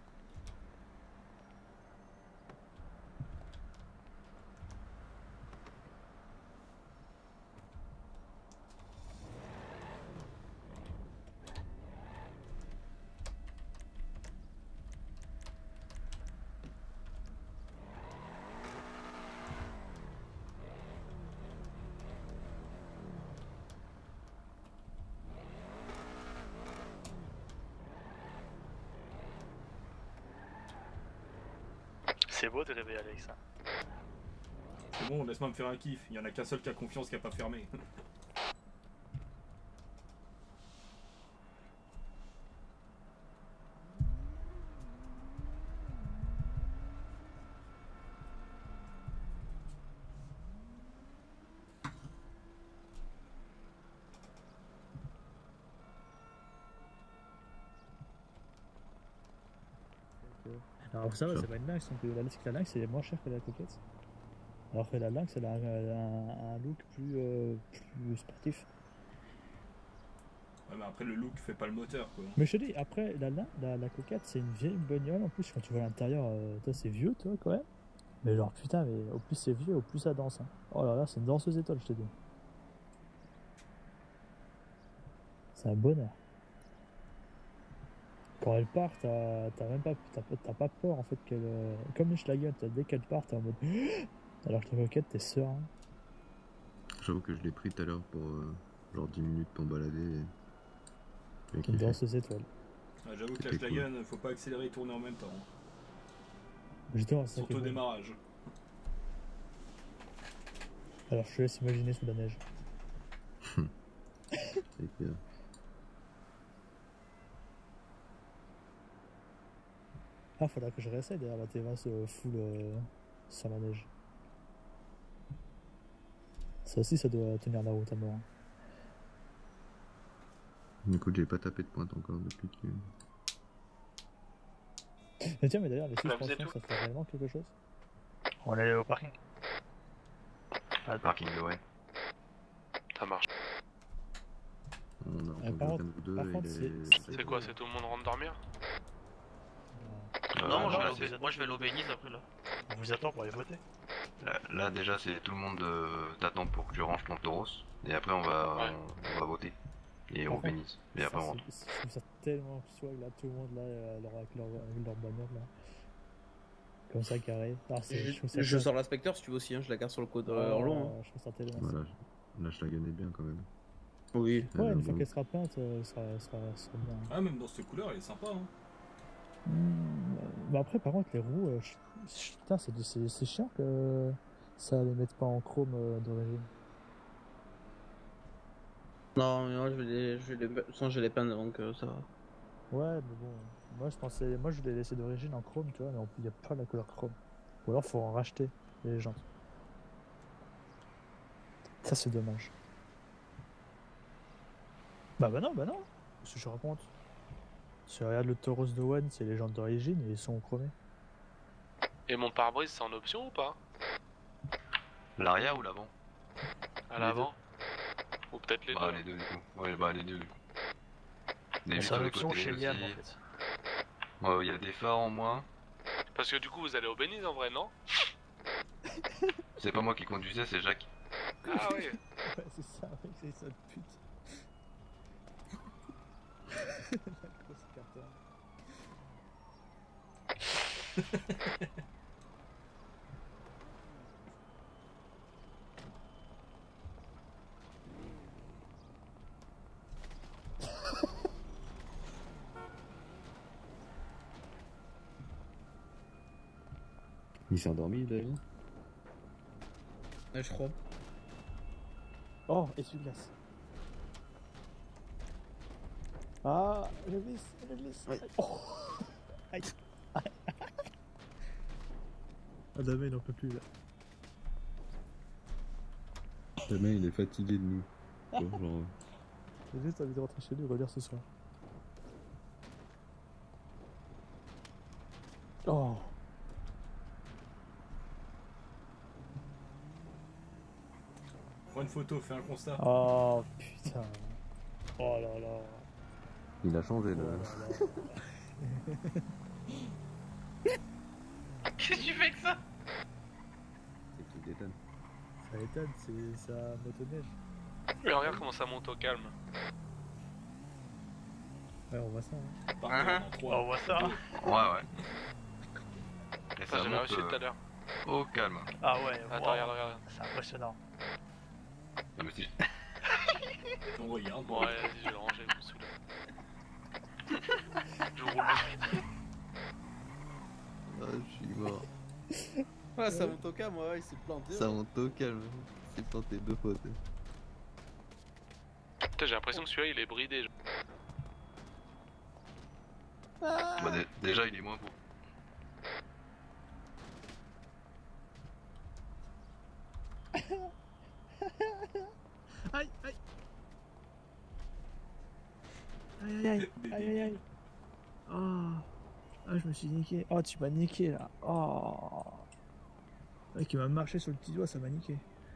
C'est beau de rêver, Alex. hein. C'est bon, laisse-moi me faire un kiff. Il y en a qu'un seul qui a confiance qui a pas fermé. Alors ça va, c'est pas une lynx, donc la, la lynx elle est moins chère que la coquette. Alors que la lynx elle a un, elle a un, un look plus, euh, plus sportif. Ouais, mais après le look fait pas le moteur quoi. Mais je te dis, après la, la, la, la coquette c'est une vieille bagnole en plus, quand tu vois l'intérieur, euh, toi c'est vieux toi quand même. Mais genre putain, mais au plus c'est vieux, au plus ça danse. Hein. Oh là là, c'est une danseuse étoile, je te dis. C'est un bonheur. Quand elle part, t'as t'as même pas, t'as pas, t'as pas peur en fait qu'elle. euh, Comme les Schlager, t'as- dès qu'elle part, t'es en mode. Alors que la coquette, t'es serein. J'avoue que je l'ai pris tout à l'heure pour euh, genre dix minutes pour me balader. Et... J'ai Une kiffé. danseuse étoile. Ah, j'avoue que la C'était cool. Schlagen, faut pas accélérer et tourner en même temps. hein. Justement, c'est ça Surtout qui est au bon. démarrage. Alors je te laisse imaginer sous la neige. C'est clair. Ah, faudra que je réessaye d'ailleurs la T vingt euh, full euh, sans la neige. Ça aussi, ça doit tenir la route à mort. hein. Du coup, j'ai pas tapé de pointe encore depuis que. Mais tiens, mais d'ailleurs, les Bah, vous êtes suspensions, où ça fait réellement quelque chose? On est au parking. Ah, le parking de ouais. Ça marche. On a Ah, entendu par aucun contre- de vous deux. par il contre, est- c'est- C'est quoi, c'est tout le monde rentre dormir? Euh, Non, moi, je vais là, à c'est- l'Aubé- moi je vais à l'Aubénis après là. On vous attend pour aller voter. là, là, déjà c'est tout le monde euh, t'attend pour que tu ranges ton tauros. Et après on va Ouais. on, on va voter. Et Par on contre, bénisse. Et après ça, on rentre. c'est- Je trouve ça tellement swag là, tout le monde là, euh, leur- avec leur, avec leur bagnole là. Comme ça, carré. Ah, c'est- Je, je trouve ça je tellement- sors l'inspecteur si tu veux aussi, hein, je la garde sur le côté Oh, euh, en long. Hein. Je trouve ça tellement. Voilà, je- là je la gagnais bien quand même. Oui. Ouais, Euh, une fois bon. qu'elle sera peinte, euh, ça sera, sera, sera bien. Ah, même dans cette couleur, elle est sympa. Hein. Hmm, bah après, par contre, les roues, euh, je- je- putain, c'est c'est- c'est chiant que ça les mette pas en chrome euh, d'origine. Non, mais moi je vais les, je vais les, sans je vais les peindre donc euh, ça va. Ouais, mais bon, moi je pensais, moi je voulais laisser d'origine en chrome, tu vois, mais il n'y a pas la couleur chrome. Ou alors faut en racheter les jantes. Ça c'est dommage. Bah bah non, bah non, qu'est-ce que je raconte? Si tu regardes le Tauros de One, c'est les jantes d'origine et ils sont chromés. Et mon pare-brise, c'est en option ou pas? L'arrière ou l'avant? À l'avant? Ou peut-être les Bah deux? les deux du coup. Ouais bah les deux. Les C'est sur en les option côtés chez aussi. Liam en fait. Ouais, il y a des phares en moins. Parce que du coup, vous allez au Béniz en vrai, non? C'est pas moi qui conduisais, c'est Jacques. Ah oui. Ouais, c'est ça, mec, c'est ça de pute. La grosse carton. Il s'est endormi, David? Ouais, je crois. Oh, essuie-glace. Ah, je glisse, je glisse. Ouais. Oh. Aïe. Ah, Damien, il n'en peut plus là. Damien, il est fatigué de nous. Bon, genre, J'ai juste envie de rentrer chez lui et relire ce soir. Oh. Prends une photo, fais un constat. Oh putain. Oh là là. il a changé là. Oh là là. Qu'est-ce que tu fais avec ça? C'est qu'il détonne. Ça étonne, c'est sa motoneige. Mais regarde comment ça monte au calme. Ouais, on voit ça. Hein. Par Uh-huh. contre, en trois. On voit ça. Ouais ouais. Et Ça, ça j'avais monte réussi tout à euh, l'heure. au calme. Ah ouais, Attends, wow. regarde, regarde. C'est impressionnant. Non, mais si- On regarde. Bon, ouais, vas-y, je vais le ranger, vous me saoulez. Je roule dessus. Ah, je suis mort. Ah, ça monte au calme, ouais, il s'est planté. Ça monte au calme. Il s'est planté deux fois. t'sais. Putain, j'ai l'impression que celui-là il est bridé. bah, dé- déjà il est moins beau. Aïe, aïe. Aïe, aïe, aïe. Aïe, aïe, aïe. Oh. Ah, je me suis niqué. Oh, tu m'as niqué là. Oh. Le mec, il m'a marché sur le petit doigt, ça m'a niqué.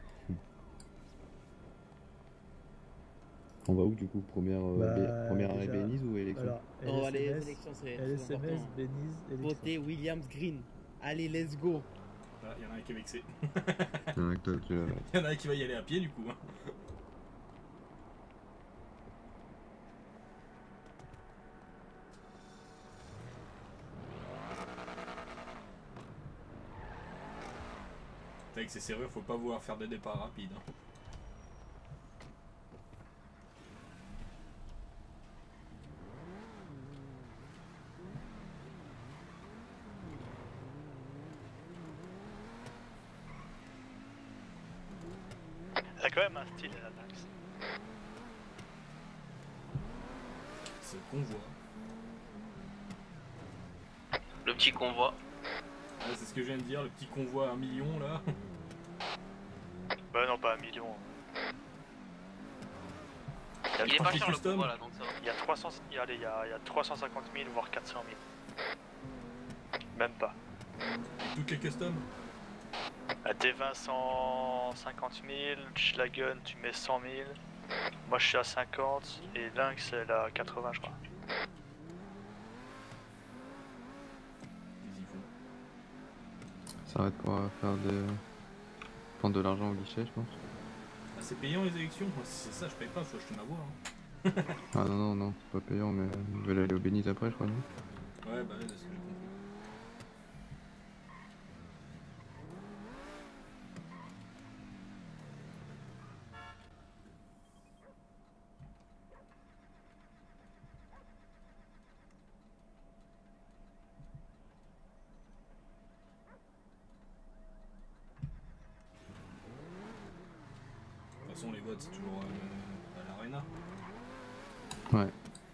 On va où du coup? Première, euh, Bah, B- première arrêt déjà, Béniz ou élection? Alors, On va aller aux L S M S, élections, c'est L S c'est M S, important. Beniz, élection. Voter Williams Green. Allez, let's go. Voilà, il y en a un qui est vexé. Il y en a que toi, tu l'as. Il y en a un qui va y aller à pied du coup. Hein. Avec ces serrures, faut pas vouloir faire des départs rapides. Hein. Elle a quand même un style, la Max. C'est le convoi. Le petit convoi. Ouais, c'est ce que je viens de dire, le petit convoi à un million là. Bah non, pas un million. Il y a, Il est trois- pas cher le custom. convoi là donc ça va. il y a trois cents, il y a, allez, il y a, il y a trois cent cinquante mille voire quatre cent mille. Même pas. Et toutes les customs? La T vingt cent cinquante mille, Schlagen tu mets cent mille, moi je suis à cinquante et Lynx elle a quatre-vingts je crois. Ça va être pour faire de... prendre de l'argent au guichet, je pense. Ah, c'est payant les élections? Moi, si c'est ça, je paye pas, faut acheter ma voix. Hein. Ah non, non, non, c'est pas payant, mais ils veulent aller au Béniz après, je crois, non? Ouais, bah ouais, c'est ce que j'ai compris. De toute façon, les votes, c'est toujours euh, à l'arena. Ouais.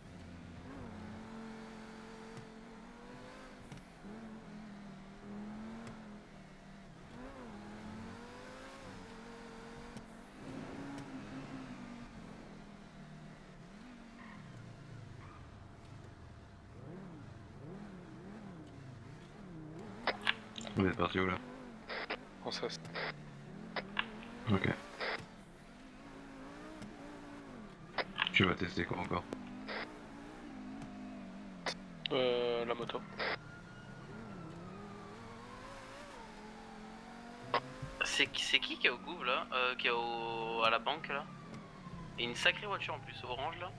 Vous êtes parti où là? En sas. Ok. Tu vas tester quoi encore? Euh, la moto. C'est c'est qui qui est au Gouv là, euh, qui est au, à la banque là? Et une sacrée voiture en plus, orange là.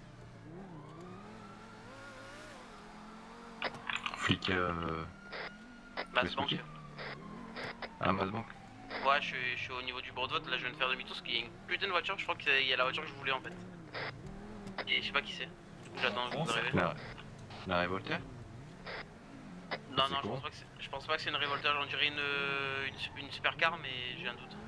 Flic euh... Massbank. Ah, Massbank. Ouais, je suis, je suis au niveau du bord de vote, là je viens de faire demi-tour parce qu'il y a une putain de voiture, je crois qu'il y a la voiture que je voulais en fait. Et je sais pas qui c'est. Du coup j'attends de d'arriver. La, la révoltaire? Non, non, je pense pas que c'est, je pense pas que c'est une révoltaire, j'en dirais une, une, une supercar, mais j'ai un doute.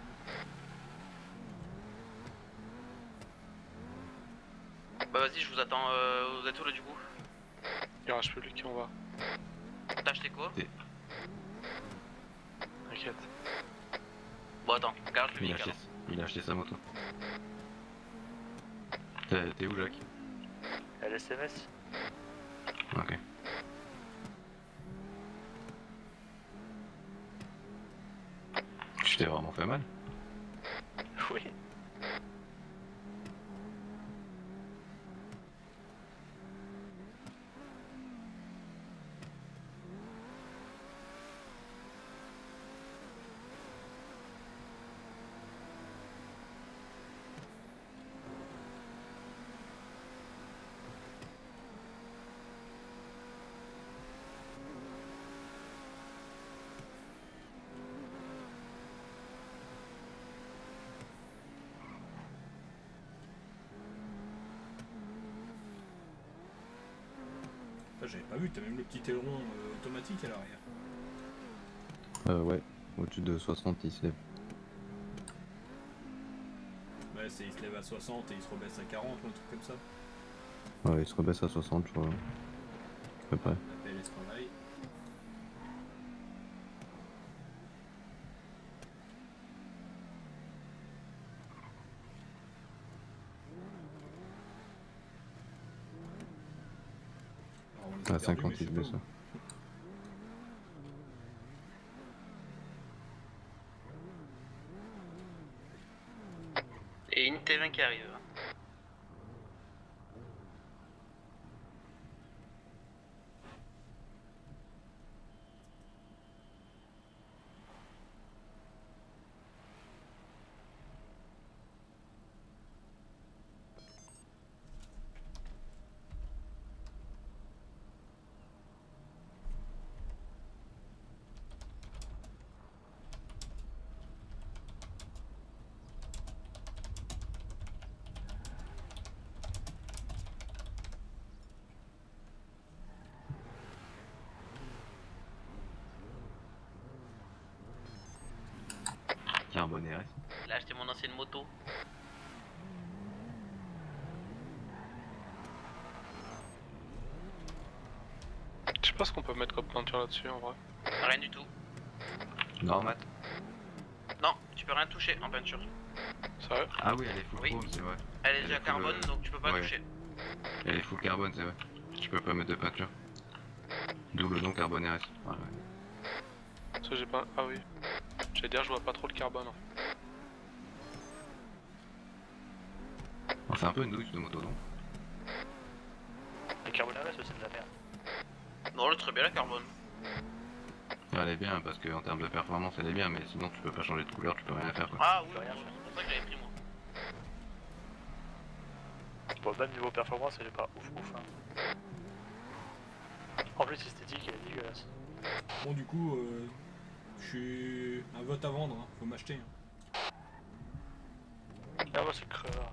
Bah vas-y, je vous attends, euh, vous êtes où là du coup? Garage public, on va. T'as acheté quoi? T'inquiète. Bon attends, garage Il public a acheté, alors. il a acheté sa moto. T'es t'es où Jacques? Elle S M S. Ok. Tu t'es vraiment fait mal? Oui. J'avais pas vu, t'as même le petit aileron euh, automatique à l'arrière. Euh, ouais, au-dessus de soixante, il se lève. Ouais, c'est il se lève à soixante et il se rebaisse à quarante ou un truc comme ça. Ouais, il se rebaisse à soixante, je crois. À peu près. La P L S travail. À cinquante, il se baisse. Et une T vingt qui arrive. Carbone R S. Il a acheté mon ancienne moto. Je sais pas ce qu'on peut mettre comme peinture là-dessus en vrai. Rien du tout. Normal. Non, tu peux rien toucher en peinture. Sérieux? Ah oui, elle est full Oui. chrome, c'est vrai. Elle est Elle déjà est full, carbone, euh, donc tu peux pas ouais. toucher. Elle est full carbone, c'est vrai. Tu peux pas mettre de peinture. Double non carboné reste. Ouais, ouais. Parce que j'ai pas. Ah oui. J'allais dire, je vois pas trop le carbone. On fait un peu une douche de moto, non? Le carbone à l'est, c'est de la merde. Non, elle est très bien la carbone. Elle est bien parce qu'en termes de performance elle est bien, mais sinon tu peux pas changer de couleur, tu peux rien faire quoi. Ah oui, c'est pour ça que j'avais pris moi. Bon, même niveau performance, elle est pas ouf ouf. Hein. En plus, esthétique, elle est dégueulasse. Bon, du coup, euh, je suis un vote à vendre, hein. Faut m'acheter. Hein. Ah, moi, c'est crevard.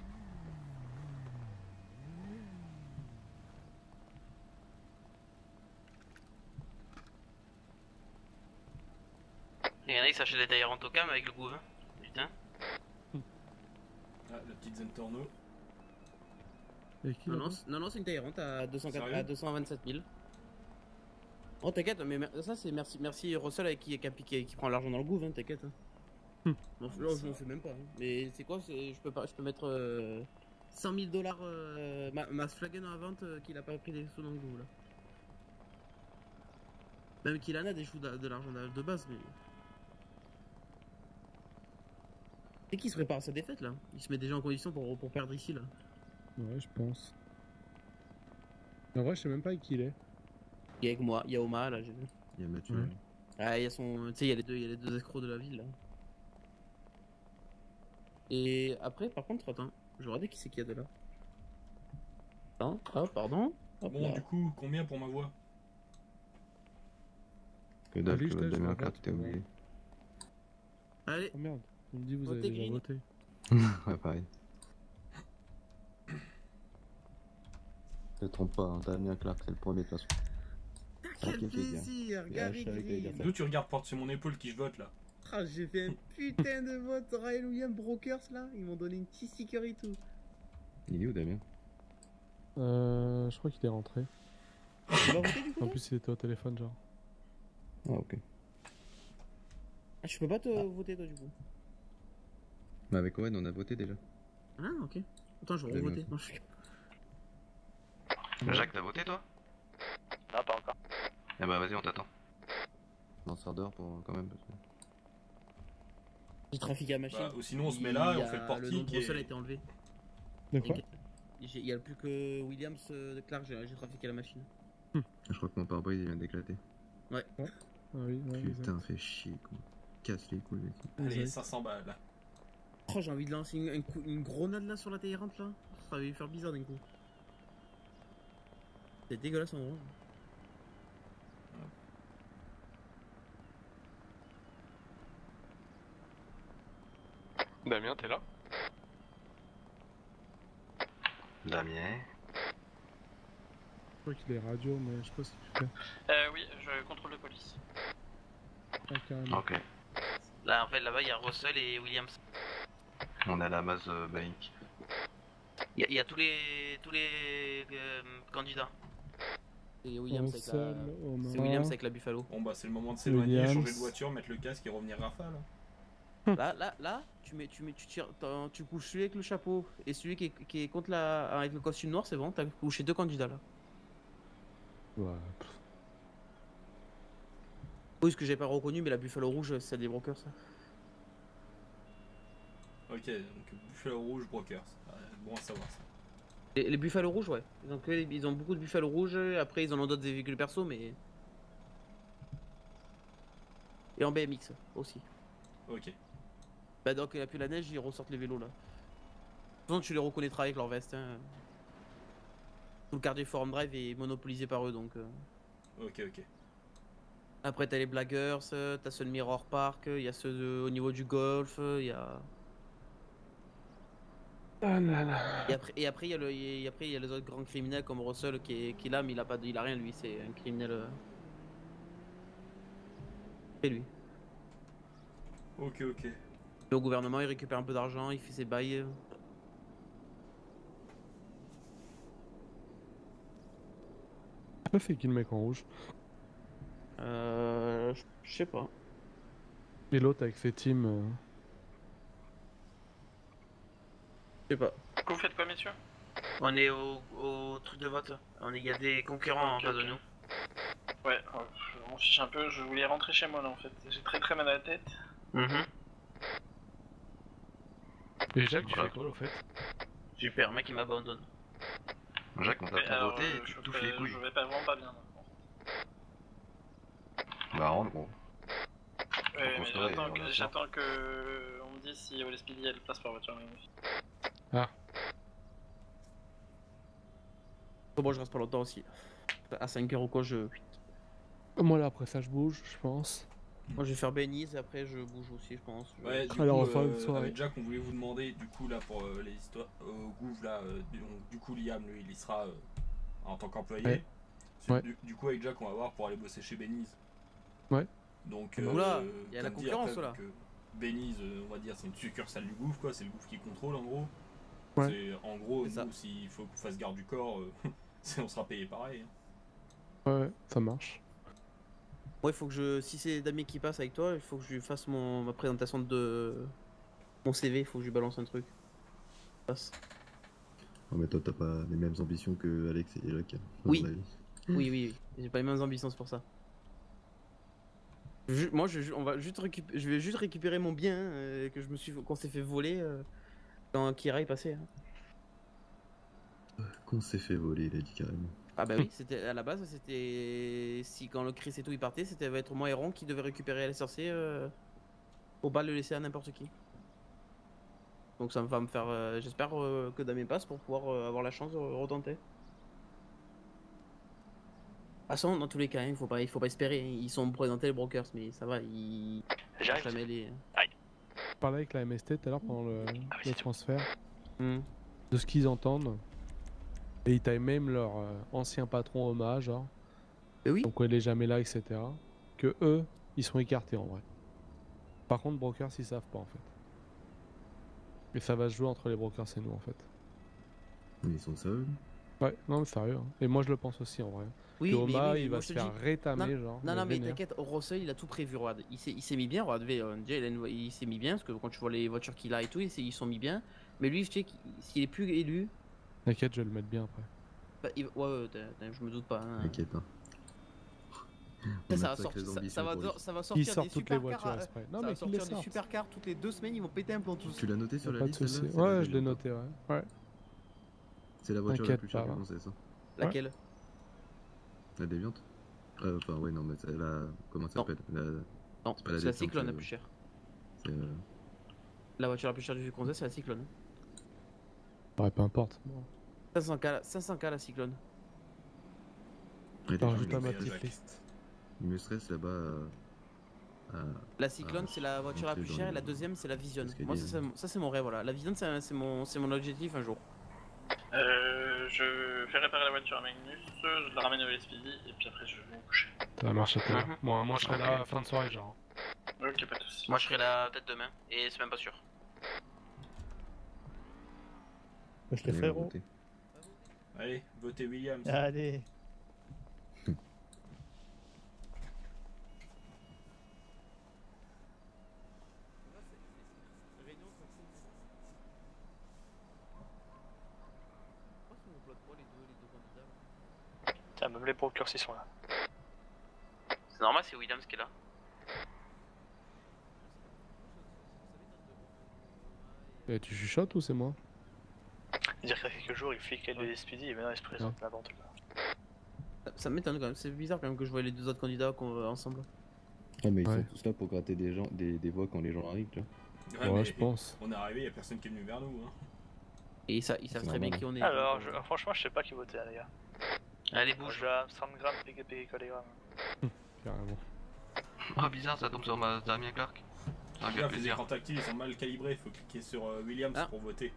Il y en a qui s'achètent des tailleurs en tocam avec le gouvernement. Putain. Ah, la petite Zentorno. Non, non, c'est- non, non, c'est une Tyrant à, deux cent quatre Sérieux à deux cent vingt-sept mille. Oh, t'inquiète, mais mer- ça, c'est merci, merci Russell avec qui, qui, a piqué- qui prend l'argent dans le gouv, hein, t'inquiète. Hein. Hum. Bon, là, je m'en fais même pas. Hein. Mais c'est quoi, c'est- je peux pas, je peux mettre euh, cent mille dollars euh, ma, ma Flagon à vente euh, qu'il a pas pris des sous dans le gouv là. Même qu'il en a des sous de, de l'argent de, de base, mais. C'est qui se prépare à sa défaite là? Il se met déjà en condition pour, pour perdre ici là. Ouais, je pense. En vrai, je sais même pas avec qui il est. Il y a avec moi, il y a Oma là, j'ai vu. Il y a Mathieu. Ouais. Ah, il y a son. Tu sais, il y a les deux, il y a les deux escrocs de la ville là. Et après, par contre, attends, je vais regarder qui c'est qu'il y a de là. Attends, oh, pardon. Hop Bon, là. du coup, combien pour ma voix? Que dalle, Allez, tu je vas t'ai- te je donner un vais carte, t'es voir. oublié. Allez, Oh merde, on me dit vous Votez avez déjà Green. voté. Ouais, pareil. Ne te trompe pas, hein, t'as mis un Clark, c'est le premier de toute façon. quel qui me fait dire. plaisir, Ouais, Gary je savais que t'allais dire Green. ça. D'où tu regardes porte sur mon épaule qui je vote là? Ah, j'ai fait un putain de vote Ryan Williams Brokers là. Ils m'ont donné une petite sticker et tout. Il est où Damien? Euh, je crois qu'il est rentré. Tu vas voter du coup En toi plus, il était au téléphone, genre. Ah, ok. Ah, je peux pas te voter toi du coup. Mais avec Owen, on a voté déjà. Ah, ok. Attends, je vais Damien revoter. aussi. Non, je suis- Jacques, t'as voté toi? Non, pas encore. Eh bah vas-y, on t'attend. On sort dehors pour quand même. Parce que... J'ai trafiqué la machine. Bah, ou sinon on se met là et Il y on fait le a- portique Le nom de et- Russell a été enlevé. De quoi? J'ai- Il y a plus que Williams euh, de Clark, j'ai j'ai trafiqué la machine. Je crois que mon pare-brise il vient d'éclater. Ouais. Ah oui, ouais, Putain, exact. fait chier quoi. Casse les couilles. mec. Allez, Exact. cinq cents balles. Oh, j'ai envie de lancer une, un coup- une grenade là sur la Tyrant là. Ça va lui faire bizarre d'un coup. C'est dégueulasse en vrai. Damien, t'es là? Damien. Je crois qu'il est radio, mais je sais pas ce qu'il fait. Euh, oui, je contrôle de police. Ah, carrément. Ok. Là, en fait, là-bas, il y a Russell et Williams. On est à la base euh, Bank. Il y, a- il y a tous les tous les euh, candidats. Et Williams avec la... Russell, Omar. C'est Williams avec la Buffalo. Bon bah c'est le moment de s'éloigner, Williams. changer de voiture, mettre le casque et revenir rafale. Là, là, là, tu mets, tu mets, tu tires, t'en- tu couches celui avec le chapeau et celui qui est, qui est contre la, avec le costume noir, c'est bon, t'as couché deux candidats là. Ouais. pff. Oui, ce que j'ai pas reconnu, mais la Buffalo rouge, c'est des brokers ça. Ok, donc Buffalo rouge, Brokers. Ouais, bon à savoir ça. Les, les Buffalo rouges, ouais. Ils ont, que les- ils ont beaucoup de Buffalo rouges, après ils en ont d'autres des véhicules perso, mais. Et en B M X aussi. Ok. Bah donc il n'y a plus la neige, ils ressortent les vélos là. De toute façon, tu les reconnaîtras avec leur veste. Hein. Tout le quartier Forum Drive est monopolisé par eux donc. euh. Ok, ok. Après t'as les Blaggers, euh, t'as ceux de Mirror Park, il y a ceux de- au niveau du golf, il y a. Ah là là. Et après et après il y a le et après il y a les autres grands criminels comme Russell qui est, qui est là mais il a pas de- il a rien lui, c'est un criminel. euh. Et lui. Ok, ok. Le gouvernement il récupère un peu d'argent, il fait ses bails. Pourquoi fait qui le mec en rouge? Euh. je- Je sais pas. Et l'autre avec ses teams. euh, Je sais pas. Vous faites quoi, messieurs? On est au, au truc de vote. On est, il y a des concurrents en face de nous. Ouais, euh, je m'en fiche un peu, je voulais rentrer chez moi là en fait. J'ai très très mal à la tête. Mhm. Et Jacques, tu Voilà. fais quoi au fait? Super, mec il m'abandonne. Jacques, on t'a Mais fait alors, voter euh, et tu je, te touches les euh, couilles. je vais pas vraiment pas bien. là. Bah rentre gros. Ouais, on mais se ferait, j'attends on que, va j'attends que on me dise si O L S P D a de place pour la voiture. Ah. Bon, bon, je reste pas longtemps aussi. À cinq heures ou quoi, je. Moi là après ça je bouge, je pense. Moi je vais faire Benize et après je bouge aussi, je pense. Ouais, du Alors, coup, on va faire une euh, soirée. avec Jack, on voulait vous demander, du coup, là, pour euh, les histoires au Gouv, là, euh, du, donc, du coup, Liam, lui, il y sera euh, en tant qu'employé. Ouais. C'est- Ouais. Du, du coup, avec Jack, on va voir pour aller bosser chez Benize. Ouais. Donc, Oula, euh, il y a la comme dit concurrence, après, là. que Benize, euh, on va dire, c'est une succursale du Gouv, quoi. C'est le Gouv qui contrôle, en gros. Ouais. C'est, en gros, C'est ça. nous, s'il faut qu'on fasse garde du corps, euh, c'est- on sera payé pareil. hein. Ouais, ouais, ça marche. Moi, il faut que je. Si c'est Damien qui passe avec toi, il faut que je lui fasse mon... ma présentation de. Mon C V, il faut que je lui balance un truc. Passe. Non, mais toi, t'as pas les mêmes ambitions que Alex et Jacques. à Oui. mon avis. Oui, oui, oui. J'ai pas les mêmes ambitions, c'est pour ça. Je- moi, je, on va juste récup- je vais juste récupérer mon bien euh, que je me suis, qu'on s'est fait voler euh, quand Kira est passé. hein. Qu'on s'est fait voler, il a dit carrément. Ah bah oui, c'était à la base, c'était si quand le Chris et tout il partait, c'était va être moi et Ron qui devait récupérer les sorciers euh, pour pas le laisser à n'importe qui. Donc ça va me faire, euh, j'espère euh, que Damien passe pour pouvoir euh, avoir la chance de retenter. De toute façon, dans tous les cas, hein, il faut pas, il faut pas espérer. hein. Ils sont présentés les brokers, mais ça va, ils. J'arrive. Jamais les. Je parlais avec la M S T tout à l'heure pendant le, Ah oui, le c'est tout. transfert. Hmm. De ce qu'ils entendent. Et ils taillent même leur euh, ancien patron hommage, genre. Et oui. Donc il est jamais là, et cetera. Que eux, ils sont écartés en vrai. Par contre, brokers, ils savent pas en fait. Et ça va se jouer entre les brokers et nous en fait. Mais ils sont seuls. Ouais, non mais sérieux. hein. Et moi je le pense aussi en vrai. Oui, que mais Oma, oui, il moi, va je se te faire dis- rétamer, non, genre. Non, il non, mais vénère. t'inquiète, Russell il a tout prévu, regarde. Il s'est, il s'est mis bien, regarde. V, déjà, il, a une vo- il s'est mis bien, parce que quand tu vois les voitures qu'il a et tout, ils s'est- ils sont mis bien. Mais lui, je sais qu'il- s'il est plus élu, T'inquiète, je vais le mettre bien après. bah, il- ouais, ouais, t'as- t'as- je me doute pas. hein. T'inquiète, hein. Ça, On a ça va de sortir, sacrées ça, ambitions ça va, pour lui. ça va Ils sortir sortent des toutes les supercars. voitures à- exprès. Non, ça mais va qu'ils les sortir des sortent. supercars toutes les deux semaines, ils vont péter un plomb tous. Tu l'as noté sur la Pas de liste soucis. celle-là, c'est la Ouais, je l'ai Déviante, noté, ouais. ouais. C'est la voiture la T'inquiète plus chère pas, du hein. monde, c'est ça. Laquelle La déviante euh, Enfin, ouais, non, mais c'est la. Comment ça Non. s'appelle la... Non, C'est pas la c'est la Défiante, Cyclone la c'est- plus chère. C'est. euh, La voiture la plus chère du Conza, c'est la Cyclone. Ouais, peu importe. Bon. cinq cents K, la- cinq cents K la Cyclone. ouais, Attends, les rajoute gens, à ma ils me petite stressent- liste. Ils me stressent là-bas. euh, à- La Cyclone, Ah, c'est la voiture la rentrer plus dans chère les- et la deuxième, c'est la Vision. Escalier. Moi, ça, c'est mon- ça, c'est mon rêve, voilà. La Vision, c'est un- c'est mon, c'est mon objectif un jour. Euh, je fais réparer la voiture à Magnus, je la ramène au S P D et puis après je vais me coucher. Ça marche à toi. Mhm. Moi, moi, je serai là à la fin de soirée, genre. Ok, pas de soucis. Moi je serai là peut-être demain, et c'est même pas sûr. Bah, je les Allez, frérot. votez. Allez, votez Williams. Allez. Tiens, même les brokers ils sont là. C'est normal, c'est Williams qui est là. Et tu chuchotes ou c'est moi? Dire qu'il y a quelques jours il fliquait le S P D et maintenant il se présente n'importe quoi. Ça, ça m'étonne quand même, c'est bizarre quand même que je vois les deux autres candidats qu'on- ensemble. Ah, mais ils Ouais. sont tous là pour gratter des, gens, des, des voix quand les gens arrivent, tu vois. Ouais, Ouais, mais je pense. On est arrivé, y a personne qui est venu vers nous. Hein. Et ça, ils savent C'est très bien normal. qui on est. Alors, donc, je- franchement, je sais pas qui voter, hein, les gars. Allez, Moi, bouge. je vais à cent grammes, P G P, collégramme. Carrément. Ah bizarre, ça tombe sur ma Damien Clark. Ça me fait Gaffe, les plaisir. écrans tactiles ils sont mal calibrés, faut cliquer sur euh, Williams Ah. pour voter.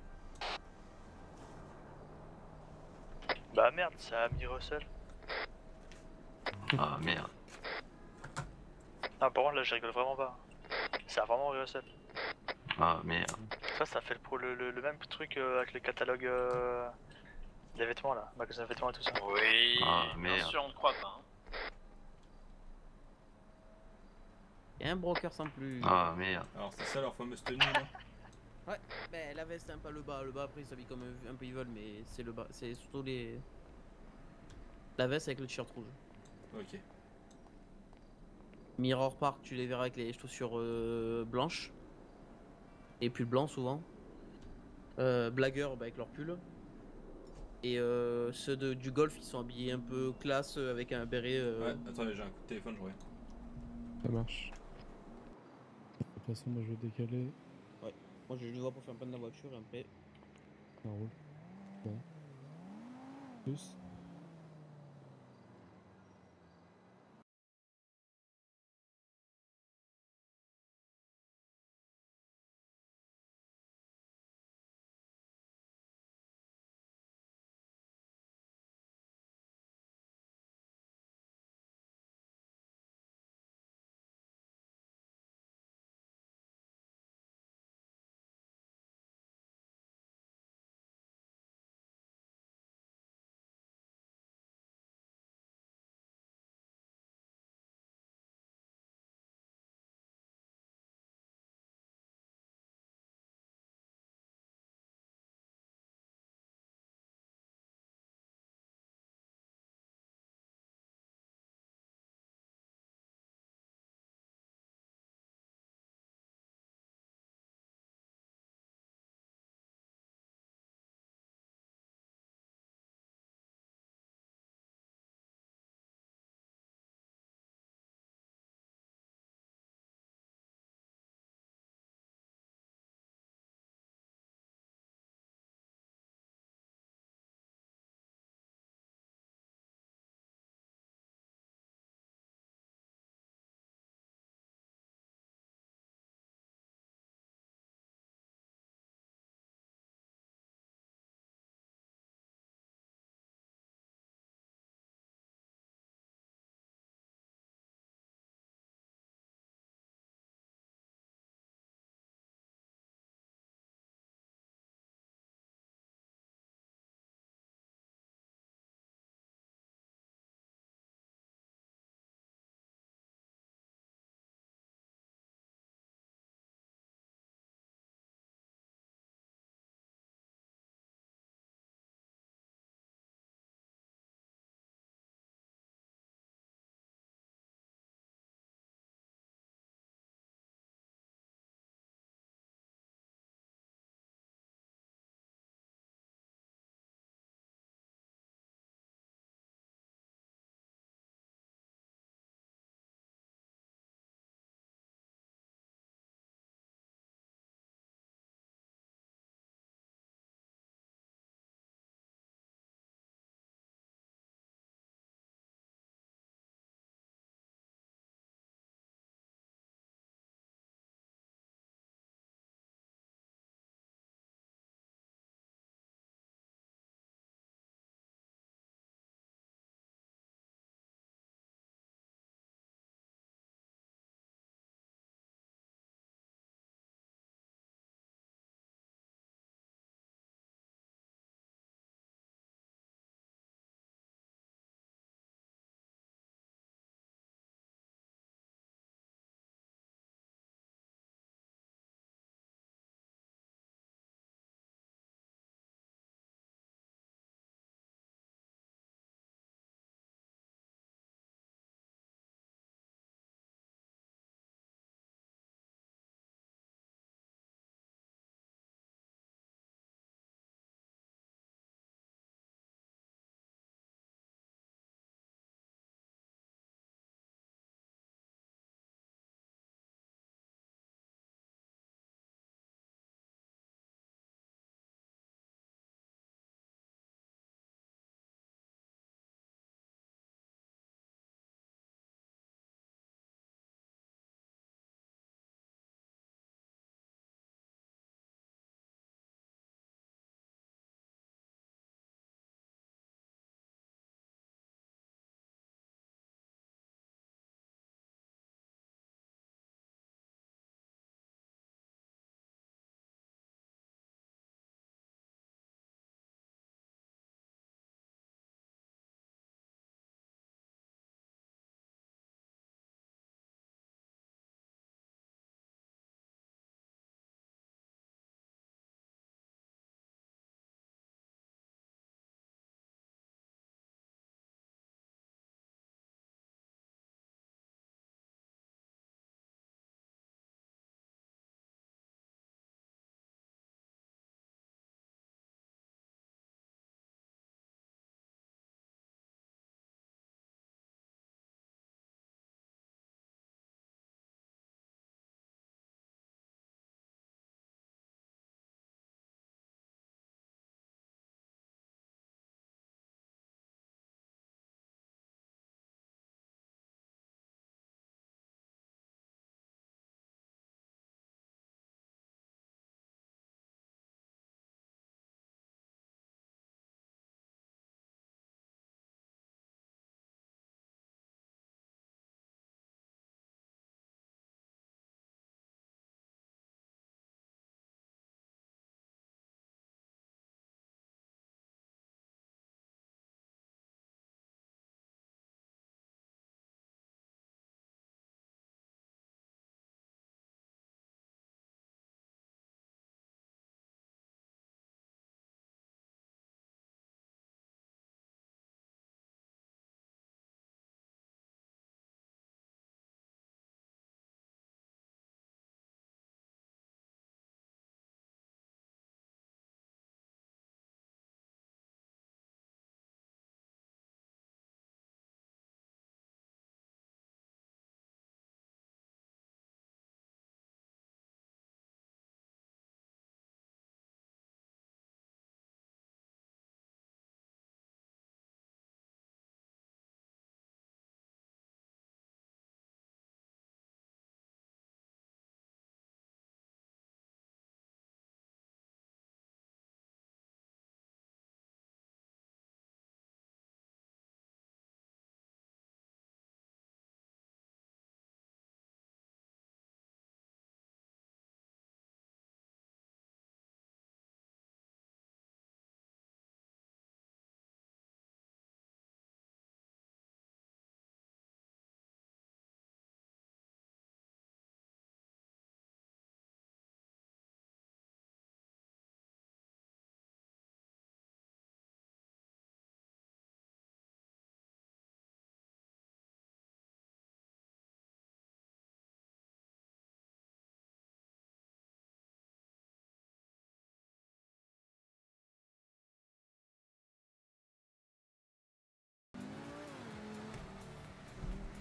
Bah merde, ça a mis Russell. Ah merde. Ah, par contre, là, je rigole vraiment pas. Ça a vraiment mis Russell. Ah merde. Ça, ça fait le, pro- le, le, le même truc euh, avec le catalogue euh, des vêtements là, magasin de vêtements et tout ça. Oui, Ah, bien merde. sûr, on ne croit pas. Hein. Et un broker sans plus. Ah merde. Alors c'est ça leur fameuse tenue là. Ouais, ben la veste, un peu le bas. Le bas, après, ils s'habillent comme un, un peu ils veulent, mais c'est le bas. C'est surtout les. La veste avec le t-shirt rouge. Ok. Mirror Park, tu les verras avec les chaussures euh, blanches. Et pull blanc souvent. Euh, Blagueur bah, avec leur pull. Et euh, ceux de, du golf, ils sont habillés un peu classe euh, avec un béret. Euh... Ouais, attendez, j'ai un coup de téléphone, je reviens. Ça marche. De toute façon, moi je vais décaler. Ouais, moi je le vois pour faire plein de la voiture et après. Ça roule. Bon. Plus.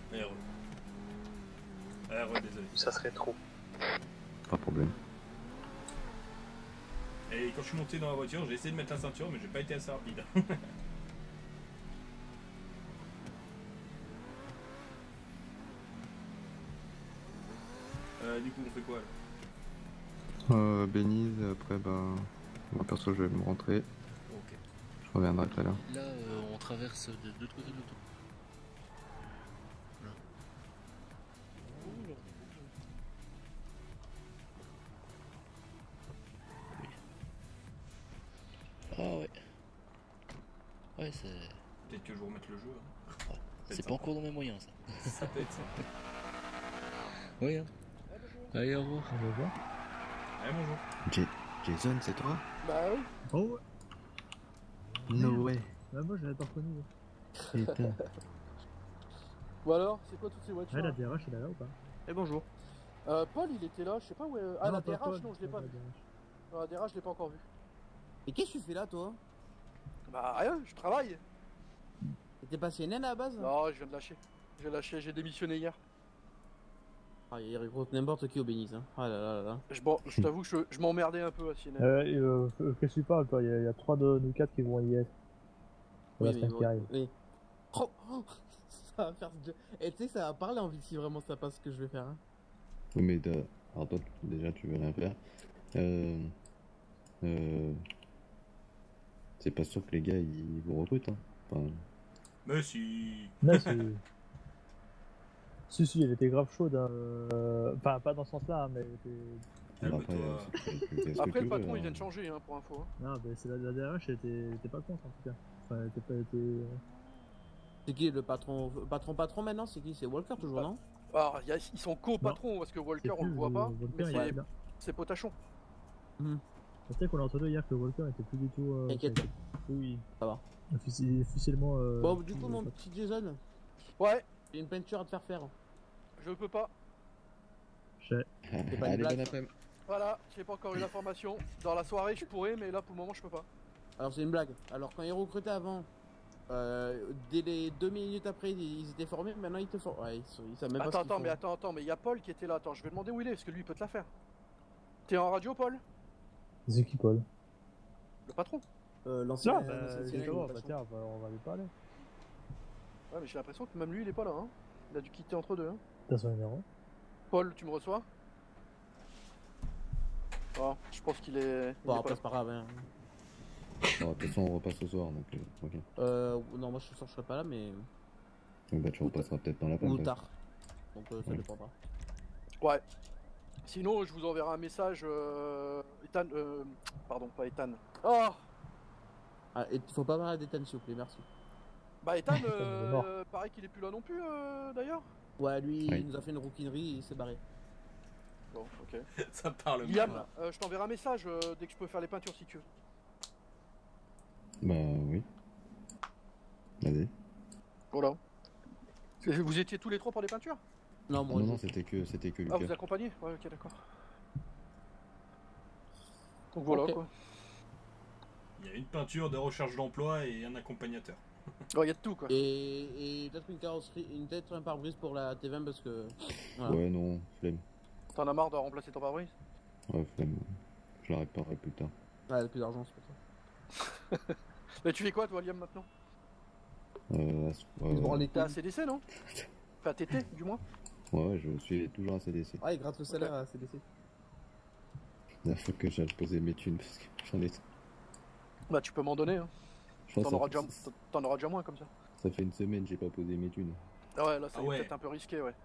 R E. R E, désolé. Ça serait trop. Pas de problème. Et quand je suis monté dans la voiture, j'ai essayé de mettre la ceinture, mais j'ai pas été assez rapide. euh, du coup, on fait quoi là? Euh, Bénise, après, bah. Moi perso, je vais me rentrer. Ok. Je reviendrai tout à l'heure. Là, euh, on traverse de l'autre côté de l'auto. Ah ouais. Ouais, c'est... Peut-être que je vous remette le jeu. Hein. Ouais. C'est pas encore dans mes moyens, ça. Ça peut être ça. Oui, hein. Allez, au revoir. Au revoir. Allez, bonjour. J- Jason, c'est toi? Bah oui. Oh No way. Bah moi je l'avais pas reconnu. Putain. Bon alors, c'est quoi toutes ces voitures? Ouais, la D R H elle est là ou pas? Et bonjour. Euh, Paul il était là, je sais pas où est... Ah Non, la pas D R H Paul, non je l'ai pas pas la vu. D R H. Non, la D R H je l'ai pas encore vu. Et qu'est-ce que tu fais là, toi? Bah rien, je travaille. T'étais pas C N N à la base? Non, je viens de lâcher. J'ai lâché, j'ai démissionné hier. Ah, il recrute n'importe qui au Bénis, hein. Ah là là là là. Je, bon, je t'avoue que je, je m'emmerdais un peu à C N N. Euh, et, euh, euh, qu'est-ce que tu parles toi? Il y, a- il y a trois de nous quatre qui vont y être. Pour la Oui, mais semaine bon, qui arrive. oui. Oh, oh, ça va faire... Et tu sais, ça va parler en vite si vraiment ça passe ce que je vais faire, hein. Oui, mais t'as- alors toi, déjà, tu veux rien faire. Euh... Euh... C'est pas sûr que les gars, ils vous recrutent, hein. Enfin... Mais si. Mais si. Si, si, elle était grave chaude. Hein. euh, Enfin, pas dans ce sens-là, hein, mais elle était. Alors après, euh, c'est- c'est- c'est ce que Après tu le patron veux, il vient de hein. changer hein, pour info. Hein. Non, mais c'est la, la D R H, elle était, elle était pas contre en tout cas. Enfin, elle était pas. Elle était... C'est qui le patron patron patron maintenant? C'est qui? C'est Walker toujours, non? Alors y a- ils sont co-patrons parce que Walker C'est on le plus, voit pas, Walker, mais il est c'est- là. c'est Potachon. Tu sais qu'on a entendu hier que Walker était plus du tout. Euh, T'inquiète. enfin, Oui, ça va. Offici- officiellement. Euh, Bon, du coup, plus, mon euh, petit Jason. Ouais. J'ai une peinture à te faire faire. Je peux pas. J'ai. C'est pas une Allez, blague. bon après-midi. Voilà, j'ai pas encore eu l'information. Dans la soirée je pourrais, mais là pour le moment je peux pas. Alors, c'est une blague. Alors, quand ils recrutaient avant, euh, dès les deux minutes après, ils ils étaient formés. Maintenant, ils te forment. Ouais, ils, sont, ils savent même pas Attends, ce qu'ils attends, font. mais attends, attends, mais il y a Paul qui était là. Attends, je vais demander où il est parce que lui il peut te la faire. T'es en radio, Paul? C'est qui, Paul? Le patron? Euh, l'ancien. Non, bah, l'ancien C N N, justement, le bah, patron. tiens, on va, on va lui parler. Ouais, mais j'ai l'impression que même lui il est pas là. Hein. Il a dû quitter entre deux. Hein. T'as son numéro? Paul, tu me reçois? Ah, je pense qu'il est. il Bon, est après, pas c'est pas grave. Hein. Bon, de toute façon, on repasse ce soir, donc euh, ok. Euh, non, moi, ce soir, je serai pas là, mais. Donc bah, tu repasseras peut-être dans la Ou panne. tard. Donc, euh, ça Ouais. dépendra. là. Ouais. Sinon, je vous enverrai un message. Euh... Ethan. Euh... Pardon, pas Ethan. Oh! Ah, et faut pas parler d'Ethan, s'il vous plaît, merci. Bah, Ethan, il est mort. euh... pareil qu'il est plus là non plus, euh, d'ailleurs. Ouais, lui, Oui. il nous a fait une rouquinerie et il s'est barré. Bon, ok. Ça parle Liam, mal. euh, je t'enverrai un message euh, dès que je peux faire les peintures si tu veux. Bah oui. Vas-y. Voilà. Vous étiez tous les trois pour les peintures? Non, Ah, moi, non, je- non, c'était que, c'était que Ah, vous Lucas. accompagnez? Ouais, ok, d'accord. Donc voilà Ok. quoi. Il y a une peinture de recherche d'emploi et un accompagnateur. Oh, il y a de tout quoi. Et, et peut-être une carrosserie, une tête, un pare-brise pour la T vingt parce que. Voilà. Ouais, non, flemme. T'en as marre de remplacer ton pare-brise? Ouais, flemme. Je la réparerai plus tard. Ouais, elle a plus d'argent, c'est pour ça. Mais tu fais quoi toi, Liam, maintenant? Euh, Ils se branlent euh, les T'es à couilles. C D C, non? Enfin, T T, du moins. ouais, ouais, je suis toujours à C D C. Ouais, il gratte le salaire à C D C. Il faut que j'aille poser mes thunes parce que j'en ai. Bah, tu peux m'en donner, hein. Je pense T'en que auras, ça, déjà... t'en auras déjà moins comme ça. ça fait une semaine j'ai pas posé mes thunes. Ah ouais, là, ça Ah est ouais. peut-être un peu risqué, ouais.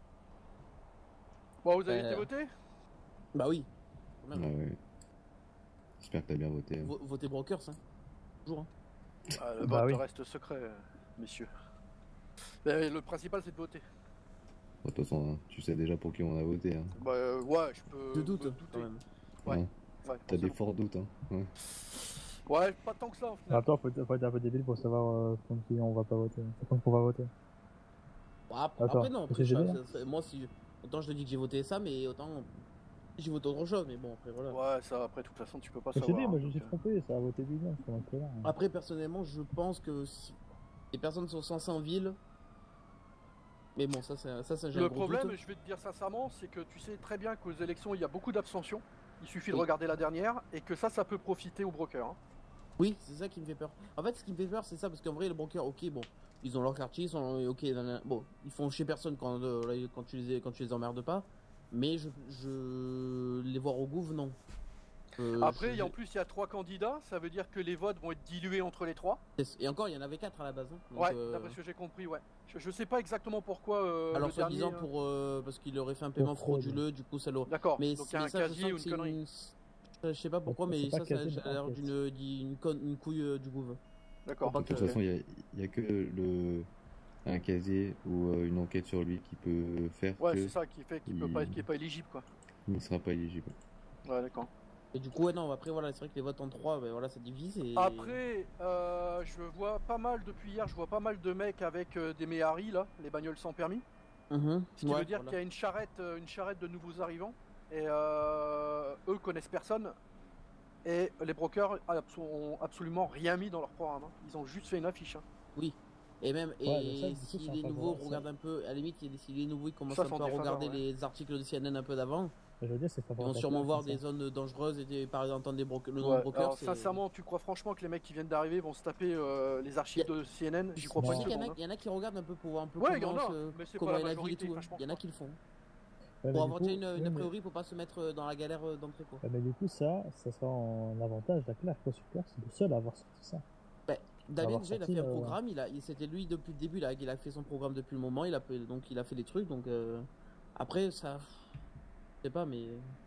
Bon, vous avez Euh, été voté? Bah oui. Quand Ah même. ouais. J'espère que t'as bien voté. hein. Vo- Votez Brokers, hein. Toujours, hein. Ah, le Bah vote oui. reste secret, euh, messieurs. Mais le principal, c'est de voter. De toute façon, hein, tu sais déjà pour qui on a voté. Hein. Bah, euh, ouais, je peux. De doute, me quand douter. même. Ouais. Hein. Ouais, T'as des forcément. forts doutes. Hein. Ouais. Ouais, pas tant que ça, en En final. même temps, faut, être- faut être un peu débile pour savoir euh, contre qui on va pas voter. Contre qu'on va voter. Bon, après, Attends, après, non, après, c'est je- G D, hein. ça- ça- moi, si. Autant je te dis que j'ai voté ça, mais autant. J'ai voté autre chose, mais bon, après, voilà. Ouais, ça, après, de toute façon, tu peux pas Je t'ai savoir. dit, moi hein, je me suis donc, trompé, ça a voté bizarre, c'est un connard. hein. Après, personnellement, je pense que si les personnes sont censées en ville, Mais bon, ça, ça, ça, ça j'ai Le un gros problème, doute. je vais te dire sincèrement, c'est que tu sais très bien qu'aux élections, il y a beaucoup d'abstention. Il suffit de Oui. regarder la dernière et que ça, ça peut profiter aux brokers. hein. Oui, c'est ça qui me fait peur. En fait, ce qui me fait peur, c'est ça, parce qu'en vrai, les brokers, ok, bon, ils ont leur quartier, ils sont, ok, nanana, bon, ils font chier personne quand, euh, là, quand, tu les, quand tu les emmerdes pas, mais je, je les voir au gouv, non. Euh, Après, je- il y a- en plus, il y a trois candidats, ça veut dire que les votes vont être dilués entre les trois. Et encore, il y en avait quatre à la base. Hein, donc, ouais, euh, d'après ce que j'ai compris, ouais. Je, je sais pas exactement pourquoi. Euh, Alors, le dernier, soi-disant, euh, pour, euh, parce qu'il aurait fait un paiement Pour fraude. frauduleux, du coup, ça l'aurait. D'accord, Mais, donc il y a mais un ça, je casier sens ou que une c'est connerie. une- Je sais pas pourquoi, C'est mais pas ça, ça, casier, ça a mais l'air enquête. d'une d'une con- une couille euh, du gouv. D'accord. Faut De pas toute que- façon, il n'y a, que le, un casier ou euh, une enquête sur lui qui peut faire Ouais, que c'est ça qui fait qu'il peut il- pas, qu'il est pas éligible, quoi. il ne sera pas éligible. Ouais, d'accord. Et du coup, ouais, non, après, voilà, c'est vrai que les votes en trois, ben, voilà, ça divise. Et... Après, euh, je vois pas mal, depuis hier, je vois pas mal de mecs avec euh, des Méhari, là, les bagnoles sans permis. Mhm, Ce qui ouais, veut dire voilà. qu'il y a une charrette, euh, une charrette de nouveaux arrivants. Et euh, eux connaissent personne. Et les brokers abso- ont absolument rien mis dans leur programme. hein. Ils ont juste fait une affiche. hein. Oui. Et même, et Ouais, mais ça, du coup, si c'est les un nouveaux faveur, ça. regardent un peu, à la limite, il y a des- si les nouveaux ils commencent Ça, un c'est en peu à défaveur, regarder ouais. les articles de C N N un peu d'avant, Je veux dire, c'est ils vont favorable. sûrement voir c'est des ça. zones dangereuses et des, par exemple des brokers, le nom Ouais, de broker. alors, c'est- sincèrement, tu crois franchement que les mecs qui viennent d'arriver vont se taper euh, les archives de C N N? J'y crois Je pas sais une qu'il y, en a- seconde, il y en a qui regardent un peu pour voir un peu Ouais, il y comment, en a, se- mais c'est comment pas est la la ville et majorité, tout. enfin, je pense Il y en a qui le font. Ouais, mais Pour du avoir coup- déjà une, une ouais, a mais- priori pour pas se mettre euh, dans la galère euh, d'entrée quoi. Ouais, mais du coup, ça, ça sera en avantage d'Aclair. Quoi, Super, c'est le seul à avoir sorti ça. Bah, Damien Avoir déjà il a sorti, fait un euh, programme, il a, il- c'était lui depuis le début là, il a fait son programme depuis le moment, il a fait- donc il a fait des trucs donc euh, après ça, je sais pas mais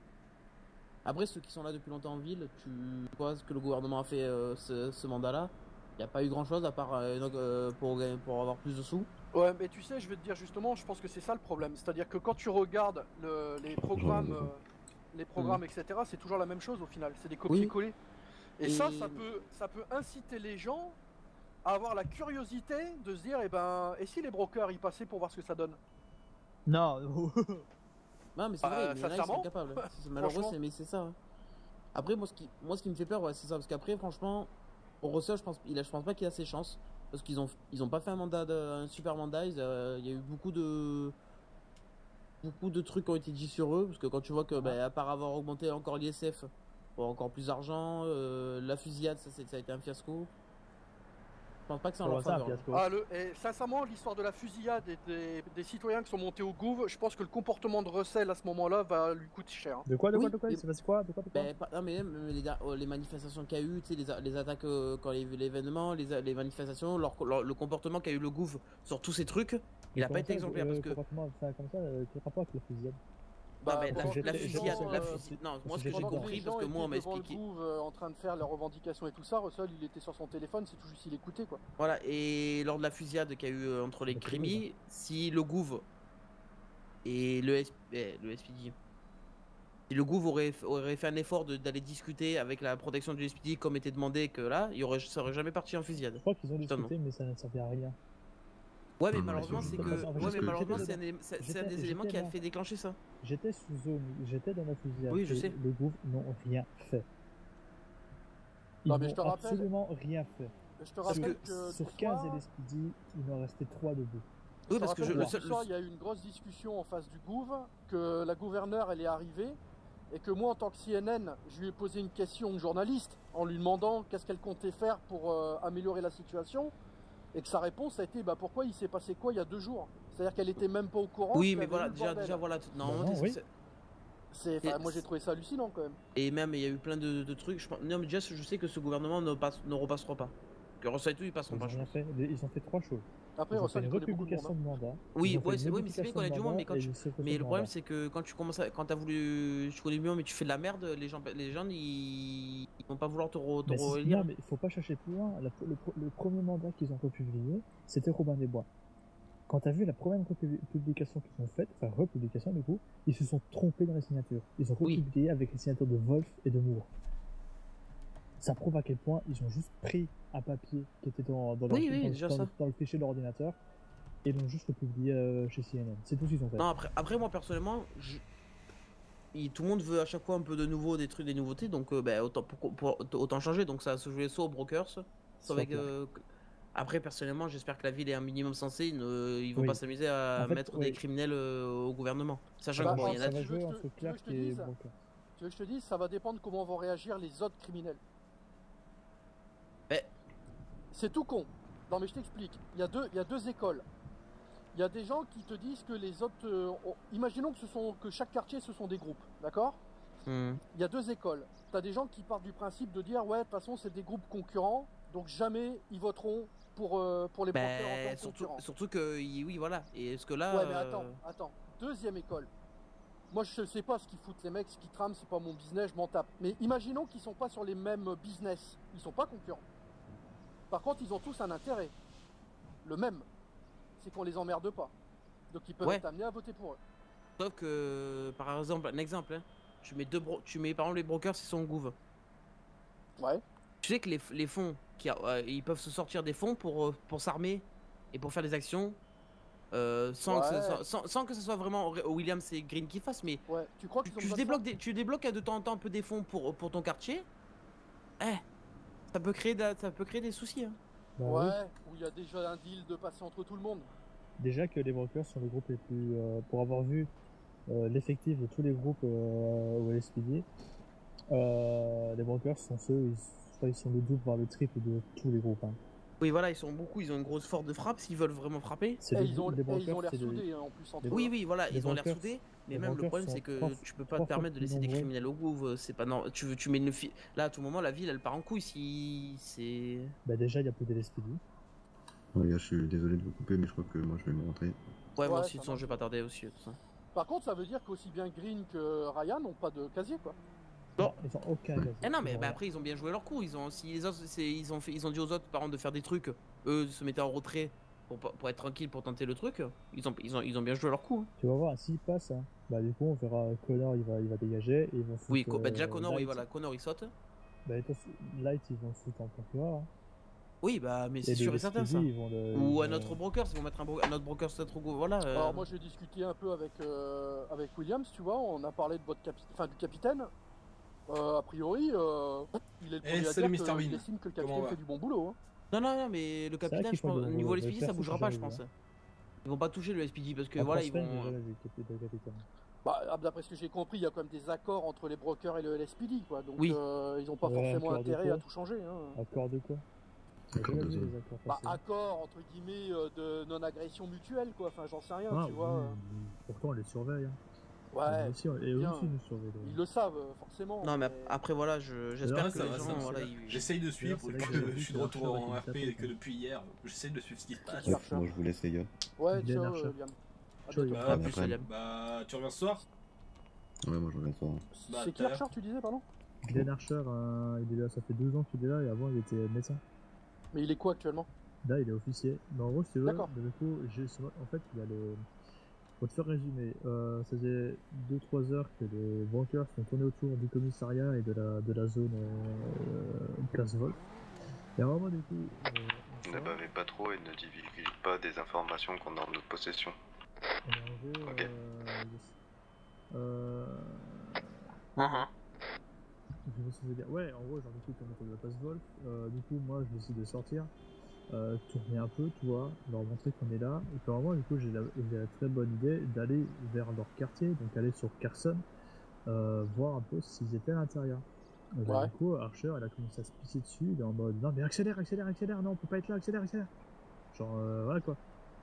après ceux qui sont là depuis longtemps en ville, tu vois ce que le gouvernement a fait euh, ce, ce mandat-là, il n'y a pas eu grand-chose à part euh, donc, euh, pour gagner- pour avoir plus de sous. Ouais, mais tu sais, je vais te dire justement, je pense que c'est ça le problème. C'est-à-dire que quand tu regardes le- les programmes, euh, les programmes, Mhm. et cetera, c'est toujours la même chose au final. C'est des copier-coller. Et, Et- ça, ça peut, ça peut inciter les gens à avoir la curiosité de se dire, eh ben, et si les brokers y passaient pour voir ce que ça donne? Non. Non mais c'est Bah, vrai, mais il y en a, ils sont sincèrement, capables. C'est malheureux, franchement. c'est- mais c'est ça. hein. Après moi ce qui, moi ce qui me fait peur, ouais, c'est ça, parce qu'après franchement, au Russell, je pense, il a, je pense pas qu'il a ses chances, parce qu'ils ont, ils ont pas fait un mandat, de- un super mandat. ils, euh, Il y a eu beaucoup de, beaucoup de trucs qui ont été dit sur eux, parce que quand tu vois que, bah, à part avoir augmenté encore l'I S F, pour encore plus d'argent, euh, la fusillade, ça, c'est- ça a été un fiasco. Je pense pas que c'est en leur faveur. Ah, le, et sincèrement, l'histoire de la fusillade et des, des citoyens qui sont montés au gouv, je pense que le comportement de Russell à ce moment-là va lui coûter cher. hein. De quoi, de quoi, Oui, de quoi mais- Il s'est passé quoi De quoi, de quoi Ben, pas- non mais même euh, les, euh, les manifestations qu'il y a eu, tu sais, les, a- les attaques euh, quand il y a eu l'événement, les, a- les manifestations, leur, leur- le comportement qu'a eu le gouv sur tous ces trucs, il a pas Comment été ça, exemplaire euh, parce que. comportement, enfin, comme ça, euh, quel rapport avec la fusillade Non, mais la, parce que la j'étais- fusillade, j'étais- la euh, fusillade. Non, parce moi que ce que j'ai j'étais Pendant compris, les parce gens que moi on m'a étaient devant expliqué. le gouv, euh, en train de faire leurs revendications et tout ça, Russell il était sur son téléphone, c'est tout juste il écoutait quoi. Voilà, et lors de la fusillade qu'il y a eu euh, entre les crimis, si le gouv et le, S- eh, le S P D, si le gouv aurait, aurait fait un effort de- d'aller discuter avec la protection du S P D comme était demandé que là, il aurait, ça aurait jamais parti en fusillade. Je crois qu'ils ont Totalement. discuté, mais ça ne servait à rien. Ouais, mais Mmh, malheureusement, ouais, c'est c'est que, juste- en fait, ouais, parce mais que malheureusement, j'étais c'est un, dedans. des- c'est- c'est J'étais- un des éléments qui a j'étais fait là. déclencher ça. J'étais sous zone, j'étais dans la fusillade. Oui, je et sais. Les groupes n'ont rien fait. Ils Non, mais je te n'ont rappelle- absolument rien fait. Je te rappelle que, sur ce quinze soir- L S P D, il en restait trois debout. Je Oui, te parce que rappelle je- le ce seul- soir, il y a eu une grosse discussion en face du gouv, que la gouverneure elle est arrivée, et que moi en tant que C N N, je lui ai posé une question de journaliste en lui demandant qu'est-ce qu'elle comptait faire pour euh, améliorer la situation, et que sa réponse a été bah pourquoi il s'est passé quoi il y a deux jours. C'est-à-dire qu'elle était même pas au courant. Oui, qu'il y mais avait voilà, eu le déjà, bordel. déjà voilà. t- Non, Bah non, t'es- oui. c'est- C'est, enfin, Et- moi j'ai trouvé ça hallucinant quand même. Et même, il y a eu plein de, de trucs. Je pense... Non, mais déjà, je sais que ce gouvernement ne, passe, ne repassera pas. Que Russell et tout, ils passeront Ils pas. ont je rien pense. fait. Ils ont fait trois choses. Après, ils ont Russell, fait il une connaît beaucoup de republication de, monde, mandat. Oui, Ils ont fait ouais, une c'est oui, mais c'est bien qu'on a du modification de monde, mais quand mandat tu... et une suppression Mais de le problème, mandat. c'est que quand tu commences à... quand t'as voulu, je connais bien, mais tu fais de la merde, les gens, les gens, ils, ils vont pas vouloir te, re... te Mais c'est- réélire. non, mais il faut pas chercher plus loin. La- le, le premier mandat qu'ils ont republié, c'était Robin des Bois. Quand tu as vu la première republi- publication qu'ils ont faite, enfin republication du coup, ils se sont trompés dans les signatures. Ils ont republié avec les signatures de Wolf et de Moore. Ça prouve à quel point ils ont juste pris un papier qui était dans, dans, leur- Oui, oui, dans- déjà dans- ça. dans le fichier de l'ordinateur et l'ont juste republié euh, chez C N N. C'est tout ce qu'ils ont fait. Non, après, après moi, personnellement, je... il- tout le monde veut à chaque fois un peu de nouveau, des trucs, des nouveautés, donc euh, bah, autant, pour- pour- autant changer. Donc ça va se jouer soit aux brokers, soit Soit avec... clair. euh, Après, personnellement, j'espère que la ville est un minimum sensée. Ils, ne- ils vont Oui. pas s'amuser à En fait, mettre ouais. des criminels euh, au gouvernement. Sachant Bah, que bon, il y en a. Ça va tu veux jouer que je te- entre tu veux que Clark je te et dise Broker. Tu veux que je te dise, ça va dépendre comment vont réagir les autres criminels. Mais... C'est tout con. Non mais je t'explique. Il y a deux, il y a deux écoles. Il y a des gens qui te disent que les autres... euh, ont- Imaginons que, ce sont, que chaque quartier, ce sont des groupes, d'accord? Hmm. Il y a deux écoles. Tu as des gens qui partent du principe de dire, ouais, de toute façon, c'est des groupes concurrents, donc jamais ils voteront pour, euh, pour les Ben, brokers en tant que surtout, concurrents. surtout que, y- oui, voilà. Et est-ce que là. Ouais, mais euh, attends, attends. Deuxième école. Moi, je sais pas ce qu'ils foutent les mecs, ce qu'ils trament, c'est pas mon business, je m'en tape. Mais imaginons qu'ils sont pas sur les mêmes business. Ils sont pas concurrents. Par contre, ils ont tous un intérêt. Le même. C'est qu'on les emmerde pas. Donc ils peuvent Ouais. être amenés à voter pour eux. Sauf que, par exemple, un exemple, hein, tu mets deux bro- tu mets par exemple les brokers, ils sont en gouv. Ouais. Tu sais que les, les fonds, qui a- euh, ils peuvent se sortir des fonds pour, euh, pour s'armer et pour faire des actions euh, sans, que Ouais. ce soit, sans, sans que ce soit vraiment Williams et Green qui fassent, mais Ouais. Tu crois qu'ils ont tu besoin de débloques, ça des, tu débloques de temps en temps un peu des fonds pour, pour ton quartier. Eh, ça peut créer, de- ça peut créer des soucis. Hein. Bah Ouais. oui. Où il y a déjà un deal de passer entre tout le monde. Déjà que les brokers sont le groupe les plus... euh, pour avoir vu euh, l'effectif de tous les groupes euh, au L S P D, euh, les brokers sont ceux, ils, je crois qu'ils sont le double voire le triple de tous les groupes. Hein. Oui, voilà, ils sont beaucoup, ils ont une grosse force de frappe s'ils veulent vraiment frapper. C'est Et les- ils ont les et brokers, ils ont l'air c'est le- soudés hein, en plus entre les- eux. Oui, oui, voilà, les ils ont l'air brokers- soudés, mais les même le brokers problème sont c'est que trois- tu peux pas trois te permettre de fois plus laisser des nombreux. criminels au gouv, c'est pas normal. Tu, veux- tu mets une fille. Là, à tout moment, la ville elle part en couille si c'est. Bah déjà, il n'y a plus d'L S P D. Bon, les gars, je suis désolé de vous couper, mais je crois que moi je vais me rentrer. Ouais, moi Ouais, aussi, de ça toute façon, marche. je vais pas tarder aussi. Tout ça. Par contre, ça veut dire qu'aussi bien Green que Ryan n'ont pas de casier, quoi. Non. Ils ont aucun casier. Eh non, mais Ils ont bah, rien. après, ils ont bien joué leur coup. Ils ont, si les autres, c'est, ils, ont fait, ils ont dit aux autres, par exemple, de faire des trucs, eux se mettaient en retrait pour, pas- pour être tranquille pour tenter le truc. Ils ont, ils ont, ils ont bien joué leur coup. hein. Tu vas voir, s'il passe, hein, bah du coup on verra Connor il va, il va dégager et ils vont foutre, Oui, co- bah, déjà euh, Connor, oui, Light. voilà, Connor il saute. Bah et toi, Light ils vont foutre en concurrent. Hein. Oui, bah, mais c'est Et sûr les et certain ça. S P D, ils vont le- Ou ils un vont- autre broker, ils vont mettre un, bro- un autre broker peut-être au go- voilà. euh, Alors moi j'ai discuté un peu avec, euh, avec Williams, tu vois, on a parlé de votre capi- enfin, du capitaine. Euh, a priori, euh, il est le Eh, premier à salut, dire mister qu'il Bean. estime que le Comment capitaine va fait du bon boulot. Hein. Non, non, non, mais le C'est vrai capitaine, qu'ils je font pense, du au bon niveau boulot, S P D, mais ça perso, bougera j'ai pas, jamais je vu, pense. hein. Ils vont pas toucher le S P D parce que En voilà, ils transfert, vont. j'ai jamais vu le cap- le capitaine. Bah, ah, d'après ce que j'ai compris, il y a quand même des accords entre les brokers et le L S P D, quoi. Donc Oui. euh, ils n'ont pas Ouais, forcément accord de intérêt quoi à tout changer. Hein. Accord de quoi J'ai Accord jamais de vu zone. les accords Bah, passés. accord entre guillemets euh, de non-agression mutuelle, quoi. Enfin, j'en sais rien, Ah, tu oui, vois. oui, Pourtant on les surveille. Hein. Ouais. Nous aussi, on- et eux bien. aussi nous surveillent. Ils le savent, euh, forcément. Non, mais ap- après, voilà, je- j'espère Ouais, que ça les va, gens. ça va, voilà, c'est ils- bien. J'essaye de suivre, c'est là vu que j'ai que vu je suis que de retour Archer en avait R P tapé, que depuis hier. J'essaye de suivre ce qui se passe. Ouais. Ouais, moi je vous laisse les gars. Ouais, Glenn ciao, Archer. euh, Liam. À Ciao, bientôt. Bah, plus, après. William. bah, tu reviens ce soir? Ouais, moi je reviens ça. Bah, C'est qui t'as- Archer, tu disais, pardon? Glenn Archer, euh, il est là, ça fait deux ans qu'il est là et avant il était médecin. Mais il est quoi actuellement? Là il est officier. Mais en gros, si tu veux, D'accord. du coup, j'ai, en fait, il y a les. Pour te faire résumer, euh, ça faisait deux trois heures que les brokers sont tournés autour du commissariat et de la, de la zone euh, Place Wolf. Et à un moment, du coup, euh, on Ne sort, bavez pas trop et ne divulguez pas des informations qu'on a en notre possession. et en gros, Ok. euh, yes. euh, Mhm. je sais ce que je veux dire. Ouais, en gros, genre, du coup, comme on de la Place Wolf, euh, du coup, moi, je décide de sortir, euh, tourner un peu, tu vois, leur montrer qu'on est là. Et puis, vraiment, du coup, j'ai la, j'ai la très bonne idée d'aller vers leur quartier, donc aller sur Carson, euh, voir un peu s'ils étaient à l'intérieur. Et là, Ouais. du coup, Archer, elle a commencé à se pisser dessus, il est en mode, non, mais accélère, accélère, accélère, non, on peut pas être là, accélère, accélère. Genre, euh, voilà, quoi.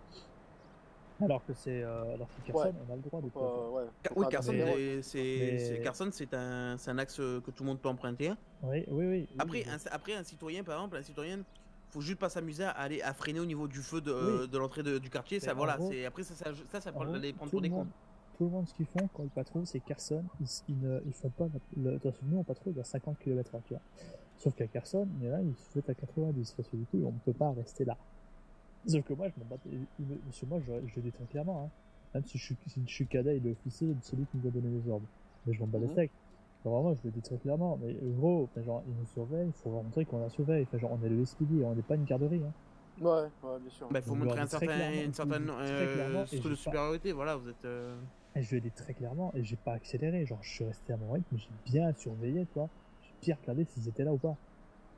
Alors que c'est, euh, alors que Carson, Ouais. on a le droit de Faut pas- ouais, Ca- faut Oui, pas Carson, abuser. c'est, c'est, Mais- c'est- Carson, c'est un, c'est un axe euh, que tout le monde peut emprunter. Oui, oui, oui. Après, oui, un, après, un citoyen, par exemple, un citoyen, faut juste pas s'amuser à aller à freiner au niveau du feu de, euh, Oui. de l'entrée de- du quartier. Mais Ça, en voilà. gros- c'est, après, ça, ça, ça, ça En prend, gros, les prendre tout pour des le cons. monde- Tout le monde, ce qu'ils font quand ils patrouillent, c'est Carson, ils, ils, ne, ils font pas. Le, de toute façon, nous, on patrouille à cinquante kilomètres heure, tu vois. Sauf qu'à Carson, il y en a, ils se foutent à quatre-vingt-dix, parce que du coup, on ne peut pas rester là. Sauf que moi, je m'en bats. il me- Monsieur, moi, je, je le dis très clairement, hein. Même si je suis, si je suis cadet et l'officier, c'est celui qui nous a donné les ordres. Mais je m'en bats les Mhm. steaks. Genre, vraiment, je le dis très clairement. Mais gros, enfin, genre, ils nous surveillent, il faut leur montrer qu'on la surveille. Enfin, genre, on est le S P D, on n'est pas une garderie, hein. Ouais, ouais, bien sûr. Bah, il faut Je montrer leur un dis très certain, clairement, une je certaine leur dis très euh, clairement, et souffle j'ai de pas- supériorité. Voilà, vous êtes. euh, Et je lui ai dit très clairement, et j'ai pas accéléré, genre je suis resté à mon rythme, j'ai bien surveillé, toi. J'ai bien regardé s'ils étaient là ou pas.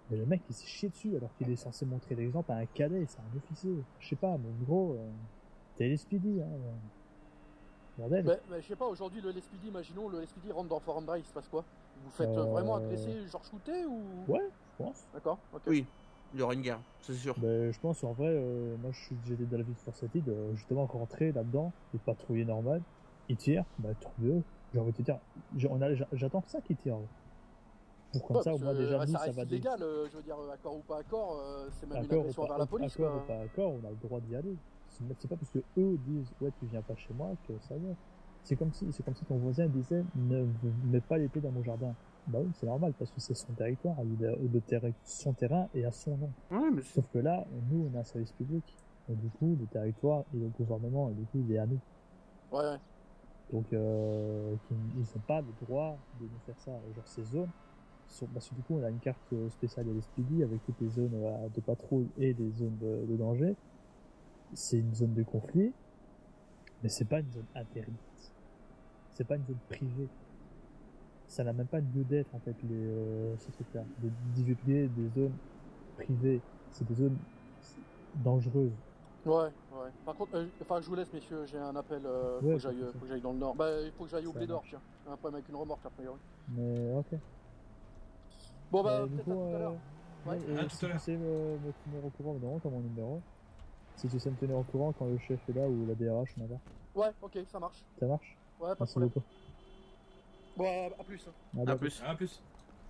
Mais le mec il s'est chié dessus alors qu'il est censé montrer l'exemple à un cadet, c'est un officier. Je sais pas, mais gros, euh, t'es L S P D, hein. euh. Bordel. Mais, mais je sais pas, aujourd'hui le L S P D, imaginons le L S P D rentre dans Forum Drive, il se passe quoi? Vous faites euh... vraiment agresser, genre shooter ou? Ouais, je pense. D'accord, ok. Oui, il y aura une guerre, c'est sûr. Ben, je pense en vrai, euh, moi je suis j'étais dans la ville de Forsythie, euh, justement rentré là-dedans, et patrouiller normal, ils tirent, bah tant mieux. J'ai envie de te dire, j'ai- on a- j'a- j'attends que ça qu'ils tirent. Pour comme Ouais, ça, au parce moins que, déjà euh, nous, ça ça reste va dé- illégal, euh, je veux dire, accord ou pas accord, euh, c'est même une Accord ou agression pas, envers la police, accord quoi. ou pas accord, on a le droit d'y aller. C'est c'est pas parce que eux disent ouais tu viens pas chez moi que ça y est. C'est comme si c'est comme si ton voisin disait ne ne mets pas l'épée dans mon jardin. Bah oui, c'est normal parce que c'est son territoire, il a- le terrain, son terrain est à son nom. Ouais, mais Sauf que là, nous on a un service public. Et du coup, le territoire et le gouvernement, et du coup, il est à nous. Ouais, ouais. Donc, euh, qu'ils- ils n'ont pas le droit de nous faire ça. Genre, ces zones, sont, parce que du coup, on a une carte spéciale L S P D avec toutes les zones euh, de patrouille et des zones de, de danger. C'est une zone de conflit, mais c'est pas une zone interdite. C'est pas une zone privée. Ça n'a même pas lieu d'être, en fait, les, euh, ces trucs-là. De divulguer des zones privées. C'est des zones dangereuses. Ouais, ouais. Par contre, euh, enfin, je vous laisse, messieurs, j'ai un appel, euh, Ouais, faut que j'aille, pas de euh, faut que j'aille dans le nord. Bah, il faut que j'aille au Ça Blédor, marche. tiens. J'ai un problème avec une remorque, a priori. Mais, ok. Bon, bah, Euh, du peut-être coup, à tout à l'heure. euh, Ouais. ouais, À et tout si à l'heure. tu sais me, me tenir au courant, évidemment, t'as mon numéro. Si tu sais me tenir au courant quand le chef est là ou la D R H, on a là. Ouais, ok, ça marche. Ça marche? Ouais, pas de Merci problème. beaucoup. Bon, à, à plus. À À bientôt. plus. À plus.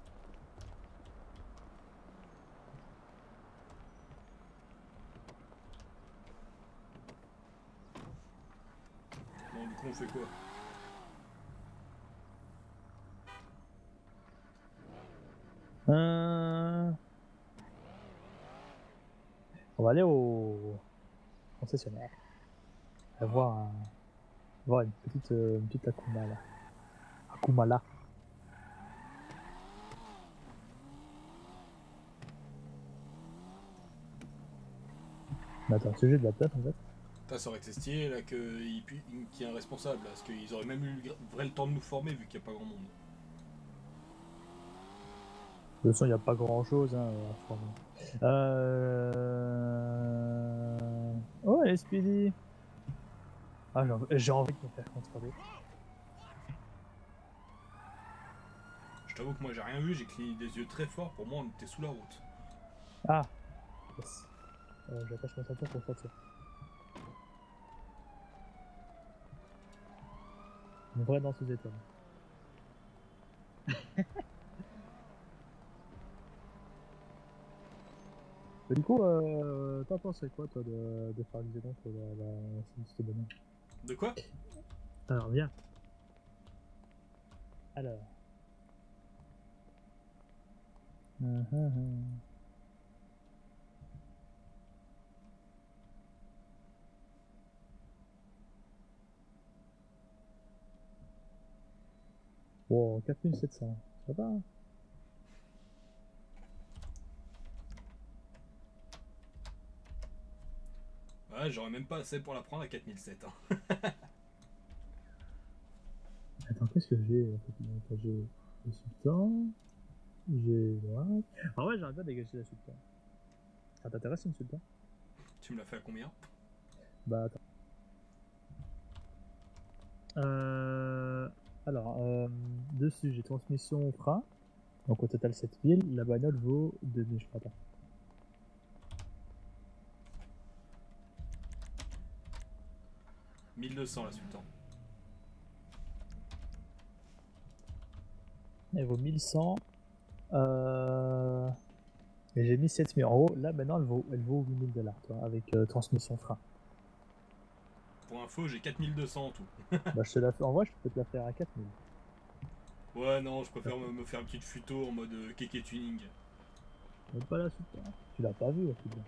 Bon, du coup, on fait quoi? Euh... On va aller au concessionnaire. On va voir, un... voir une petite, euh, une petite Akuma là. Akuma là. Mais attends, c'est juste de la place en fait. Putain, ça aurait été stylé là qu'il pu- qu'il y ait un responsable là, parce qu'ils auraient même eu le gra- vrai le temps de nous former vu qu'il n'y a pas grand monde. De toute façon, il n'y a pas grand chose hein, à former. Euh... Oh, S P D. Ah, j'ai envie- j'ai envie de me faire contrôler. Je t'avoue que moi j'ai rien vu, j'ai cligné des yeux très fort, pour moi on était sous la route. Ah, yes. Euh, J'attache ma ceinture pour sortir. Une vraie danseuse étoile. Mais du coup, euh, t'en pensais quoi toi de, de faire les donc la, la Sinistre Domaine? De quoi? Alors viens. Alors. Hum, hum, hum. Wow, quatre mille sept cents, ça va hein? Ouais, j'aurais même pas assez pour la prendre à quatre mille sept. Hein. Attends, qu'est-ce que j'ai en fait? Attends, j'ai le sultan, j'ai... Ouais. Ah ouais, j'arrive bien à dégager la sultan. Ça t'intéresse une sultan? Tu me l'as fait à combien? Bah attends. Euh... Alors, euh, dessus j'ai transmission frein, donc au total sept mille, la bagnole vaut deux mille je crois. Attends. mille deux cents la Sultan. Elle vaut mille cent. Euh... Et j'ai mis sept mille. En haut, là maintenant elle vaut, elle vaut huit mille dollars, toi, avec euh, transmission frein. Pour info, j'ai quatre mille deux cents en tout. Bah je te la fais, en vrai je peux te la faire à quatre mille. Ouais, non, je préfère me, me faire une petite futo en mode euh, kéké tuning. Même pas la sultan. Tu l'as pas vu, la sultan.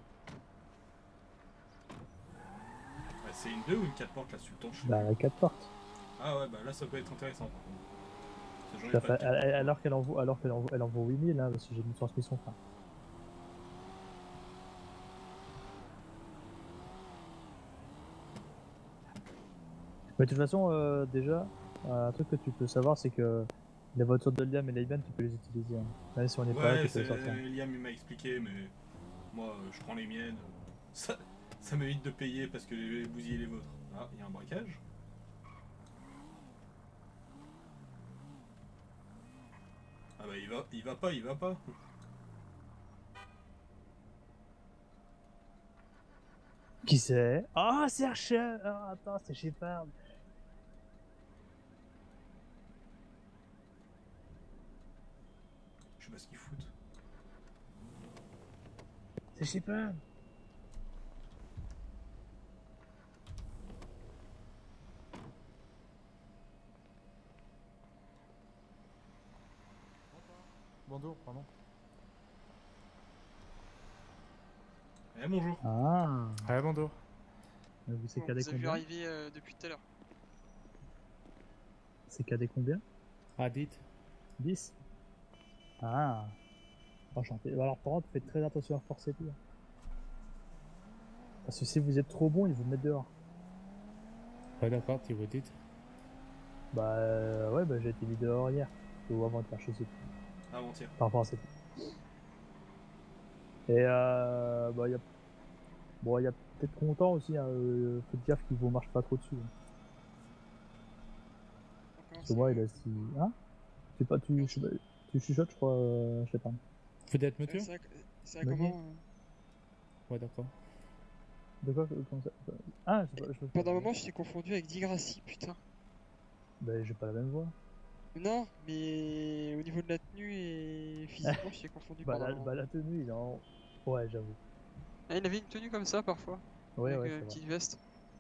Ouais, c'est une deux ou une quatre portes la Sultan, je sais Bah plus. la quatre portes. Ah ouais, bah là ça peut être intéressant par contre. Parce que j'en ai Ça pas fait- de quatre portes. alors qu'elle en vaut, alors qu'elle en, vaut- elle en vaut huit mille, hein, parce que j'ai mis transmission frein. Mais de toute façon, euh, déjà, euh, un truc que tu peux savoir, c'est que Les voitures de Liam et Liban, tu peux les utiliser. Hein. Même si on n'est pas là, Ouais, tu peux les c'est- sortir. Liam il m'a expliqué, mais moi euh, je prends les miennes. Ça, ça m'évite de payer parce que j'ai bousillé les vôtres. Ah, il y a un braquage. Ah bah il va, il va pas, il va pas. Qui c'est? Ah, c'est Archer! Ah, attends, c'est Shepard. Je sais pas ce qu'ils foutent. C'est Shepard. Bonjour, pardon. Eh bonjour. Ah. Ouais, bonjour. Mais vous c'est Bon, cadé vous avez vu combien? arriver euh, depuis tout à l'heure. C'est cadé combien? Ah, dites. dix. Ah. Enchanté. Alors par contre, faites très attention à forcer tout. Parce que si vous êtes trop bon, ils vous mettent dehors. Ouais, d'accord, tu vous dites. Bah euh, ouais, bah j'ai été mis dehors hier. Ou avant-hier, je sais plus. Avant-hier. Par rapport à cette. Et euh, bah, y a... Bon, il y a peut-être content aussi, hein, euh, faites gaffe qu'il vous marche pas trop dessus. Parce que moi, il a si. Hein? Tu, pas, tu, je sais pas, tu chuchotes, je crois, euh, je sais pas. Vous êtes Ça, monsieur? ça, ça Meunier. comment euh Ouais, d'accord. De quoi? Comment ça? Ah, je sais pas. Je sais pas. Pendant un moment, je t'ai confondu avec Digrassi, putain. Bah, j'ai pas la même voix. Non, mais au niveau de la tenue et physiquement, je t'ai confondu Bah, pendant la, un moment. bah, la tenue, il est en. Ouais, j'avoue. Ah, il avait une tenue comme ça parfois. Ouais, avec ouais, euh, c'est une vrai. petite veste.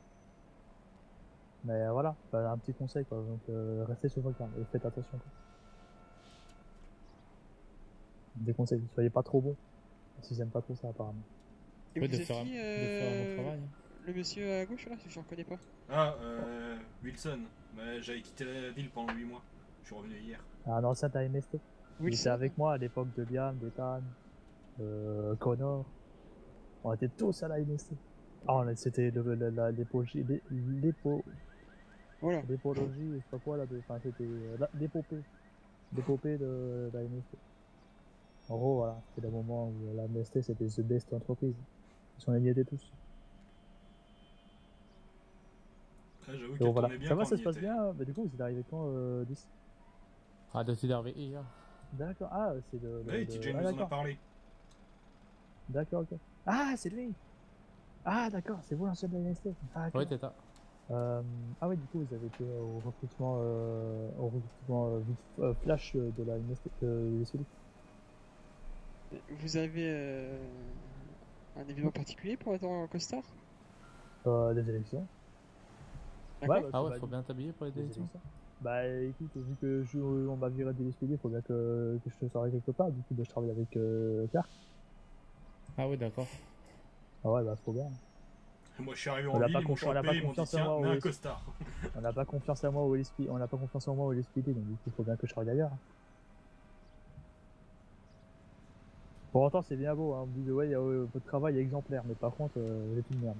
Mais euh, voilà, bah, un petit conseil quoi, donc euh, restez sur votre garde et faites attention quoi. Des conseils, soyez pas trop bon. Parce qu'ils aiment pas trop ça apparemment. Et Ouais, vous de êtes faire un- qui, de faire un bon euh, travail. le monsieur à gauche là? Je ne reconnais pas. Ah, euh, Wilson. Bah, j'avais quitté la ville pendant huit mois. Je suis revenu hier. Un ancien de la M S T. Il Wilson. était avec moi à l'époque de Liam, d'Ethan, euh, Connor. On était tous à la M S T. Ah, on a- c'était le- le- la- l'épologie, l'é- l'épo... Voilà. l'épologie, je sais pas quoi là, de... enfin c'était euh, la- l'épopée. L'épopée de la M S T. En gros, voilà, c'était le moment où la M S T c'était the best entreprise. Parce qu'on y était tous. Ah, j'avoue Donc qu'elle voilà, tournait bien ça va, quand ça on se y passe était. bien. Bah, du coup, vous êtes arrivé quand, euh, dix? Ah, de t'énerver hier. D'accord, ah, c'est de. Ouais, de- T J ah, nous en a d'accord. parlé. D'accord, ok. Ah, c'est lui! Ah, d'accord, c'est vous l'ancien de la M S T. Ah, d'accord. Ouais, t'es là. Euh, ah, oui, du coup, vous avez été au recrutement, euh, au recrutement euh, vite- euh, flash euh, de la M S T. Euh, celui. Vous avez euh, un événement particulier pour être en costard? Euh, des élections. D'accord. bah, Ah ouais, bah, faut bien t'habiller pour les des élections. élections. Bah écoute, vu que je, on m'a viré de l'S P D, il faut bien que, que je te sorte quelque part. Du coup, bah, je travaille avec euh, Clark. Ah ouais, d'accord. Ah ouais, bah faut bien. Moi, je suis arrivé On en n'a ville, pas, ils m'ont confi- on n'a chopé, pas ils m'ont dit confiance en tiens, moi mets au un L S P D. costard. On n'a pas confiance en moi au L S P D. On n'a pas confiance en moi au L S P D, donc du coup, il faut bien que je travaille ailleurs. Pour autant, c'est bien beau. Hein. On me dit ouais, euh, votre travail est exemplaire, mais par contre, euh, j'ai une merde.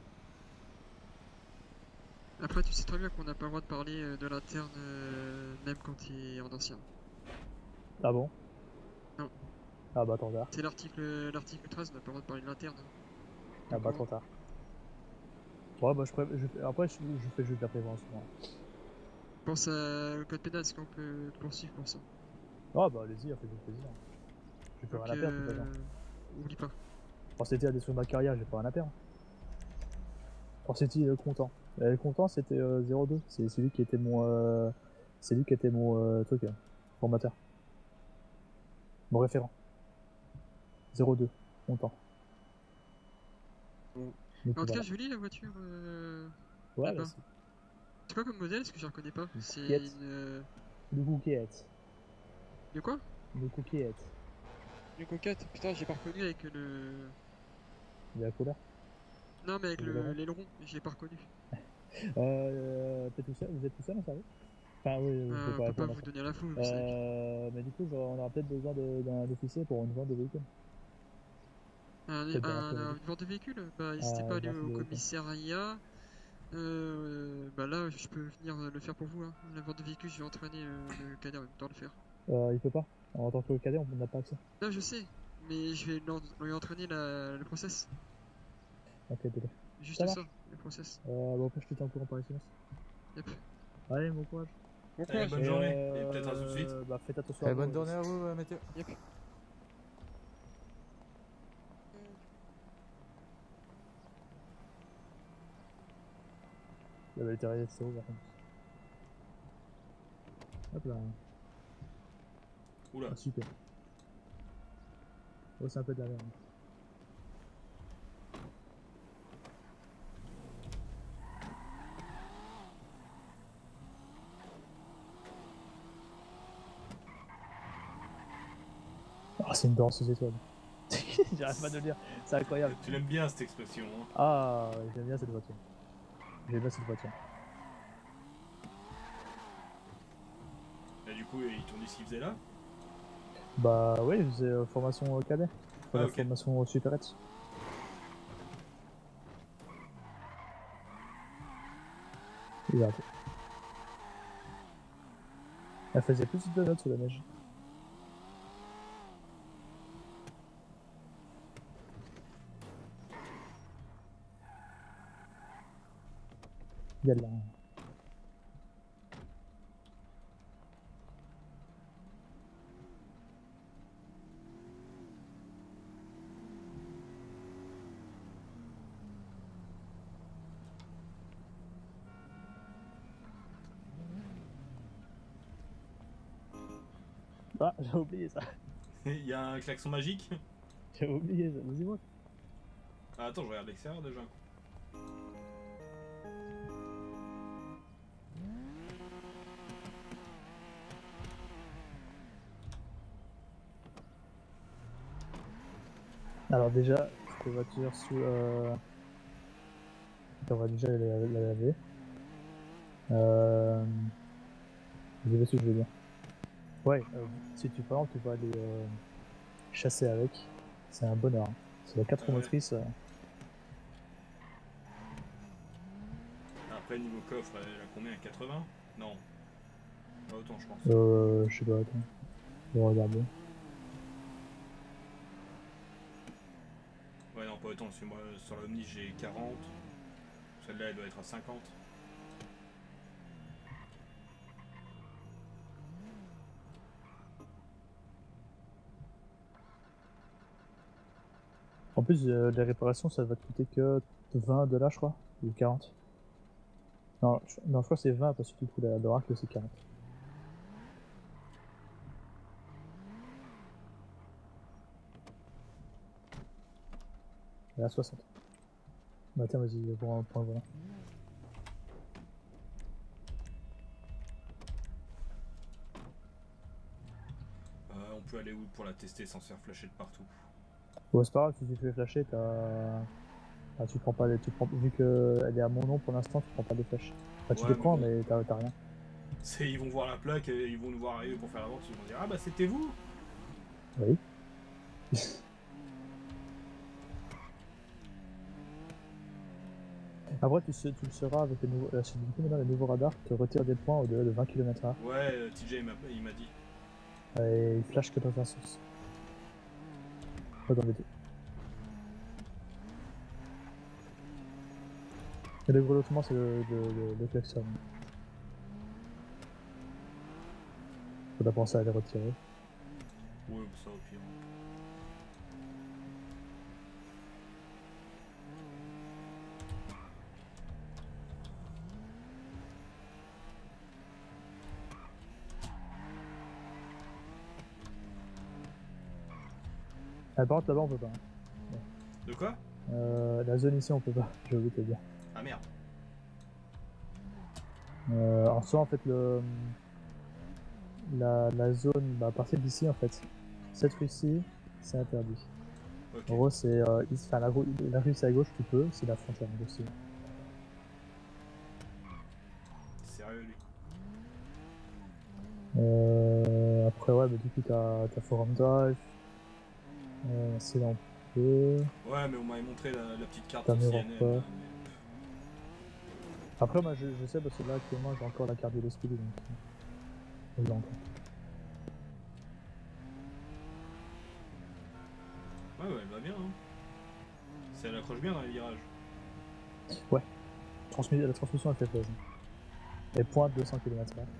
Après, tu sais très bien qu'on n'a pas le droit de parler euh, de l'interne, euh, même quand il est en ancien. Ah bon? Non. Ah bah trop tard. C'est l'article l'article treize, on n'a pas le droit de parler de l'interne. Ah bah trop tard. Ouais, bah je, pré... je... fais- après je... je fais juste de la prévention. hein. Pense à- au code pénal, est-ce qu'on peut te poursuivre pour ça? Ah bah allez-y, faites-vous plaisir. J'ai plus Donc, rien à perdre de toute euh, façon. oublie pas. Quand c'était à des de ma carrière, j'ai pas rien à perdre. Quand c'était euh, content. Euh, content c'était euh, zéro deux. C'est c'est lui qui était mon. Euh... C'est lui qui était mon euh, truc. Euh, formateur. Mon référent. zéro deux. Content. Bon. Donc, En tout voilà. cas, jolie la voiture. Euh... Ouais, là-bas. bah, c'est- C'est quoi comme modèle? Parce que je la reconnais pas. C'est Fiat. une. euh, Le Coquette. De quoi? Le Coquette. Une coquette. Putain, j'ai pas reconnu avec le. Il y a la couleur. Non, mais avec Le le- l'aileron. l'aileron, je l'ai pas reconnu. Euh, t'es tout seul, vous êtes tout seul en service? Enfin, oui, Euh, je on peux peut pas pas répondre à vous ça. donner l'info, vous savez. Euh, mais du coup, genre, on aura peut-être besoin de- d'un officier pour une vente de véhicules. Un, Peut-être dans un, l'après-midi. un- une vente de véhicule? Bah, n'hésitez Ah, pas à aller vente de au véhicule. commissariat. Euh, bah là, je peux venir le faire pour vous. Hein. La vente de véhicule, je vais entraîner euh, le cadre en même temps de le faire. Euh, il peut pas. En tant que cadet, on n'a pas accès. Non, je sais, mais je vais l'en- lui entraîner la... le process. Ok, désolé. Juste Ça ça, marche. le process. Euh, bon, après, je te tiens au courant par S M S. Yep. Allez, bon courage. Bon courage. Allez, bonne Et journée, euh, et peut-être à tout de suite. Bah, faites attention Eh, à vous. bonne journée à vous, euh, Mathieu. Yep. Il y avait le terrier de zéro par contre. Hop là. Oula. Ah, super. Oh, c'est un peu de la merde. Oh, c'est une danse aux étoiles. J'arrête pas de le dire, c'est incroyable. Tu l'aimes bien cette expression. Hein. Ah, j'aime bien cette voiture. J'aime bien cette voiture. Et du coup, ils t'ont dit ce qu'ils faisaient là? Bah oui, je faisais euh, formation euh, cadet. Enfin, Ah, la ok. formation supérette. Il a raté. Elle faisait plus de notes sous la neige. Yalla. Ah, j'ai oublié ça. Il y a un klaxon magique? J'ai oublié ça, vas-y moi. Ah, attends, je regarde l'extérieur déjà. Alors déjà, cette voiture sous... Euh... On va déjà la, la laver. Euh... Je sais pas ce que je veux dire. Ouais, euh, si tu par exemple tu vas aller euh, chasser avec, c'est un bonheur. Hein. C'est la quatre roues motrices. Euh... Après, niveau coffre, elle a combien? quatre-vingts? Non. Pas autant, je pense. Euh... Je sais pas, attends. Je vais regarder. Ouais, non, pas autant. Parce que moi, sur l'Omni, j'ai quarante. Celle-là, elle doit être à cinquante. En plus, euh, les réparations, ça va te coûter que vingt dollars, je crois, ou quarante. Non, je, non, je crois que c'est vingt parce que du coup, la- l'oracle c'est quarante. Elle est à soixante. Bah tiens, vas-y, pour un point voilà. Euh, on peut aller où pour la tester sans se faire flasher de partout? Bon, c'est pas grave, si tu te fais flasher, t'as... Ah, tu prends pas les... Tu prends... Vu qu'elle est à mon nom pour l'instant, tu prends pas de flash. Enfin, tu Ouais, les mais prends, bon. mais t'as t'as rien. C'est, ils vont voir la plaque, et ils vont nous voir arriver pour faire l'avance, ils vont dire ah bah c'était vous. Oui. Après, tu, sais, tu le sauras avec les nouveaux, euh, du coup, maintenant, les nouveaux radars te retirent des points au-delà de vingt kilomètres heure. Ouais, euh, T J il m'a il m'a dit. Et ils flashent que dans un sens. Pas dans les deux. Et le grelottement, c'est le, le, le, le klaxon. Faudra penser à les retirer. Ouais, ça au pire. Ah, par contre, là-bas, on peut pas. Hein. Ouais. De quoi? Euh, la zone ici, on peut pas, j'ai oublié de te dire. Ah merde. Euh, en soi, en fait, le, la, la zone, bah, à partir d'ici, en fait, cette rue-ci, c'est interdit. Okay. En gros, c'est euh, enfin, la, rue, la rue, c'est à gauche, tu peux, c'est la frontière aussi. Sérieux, lui. Euh, après, ouais, bah, du coup, t'as t'as Forum Drive, euh, c'est dans peu. Ouais, mais on m'avait montré la, la petite carte T'as C Mirror N N. Port. Là, mais... Après, moi, je, je sais parce que là, actuellement, j'ai encore la carte de l'E S P D, donc. euh, je l'ai encore. ouais, elle va bien. Hein. Si elle accroche bien dans les virages. Ouais. Transmis... La transmission elle fait plaisir. Elle pointe deux cents kilomètres heure.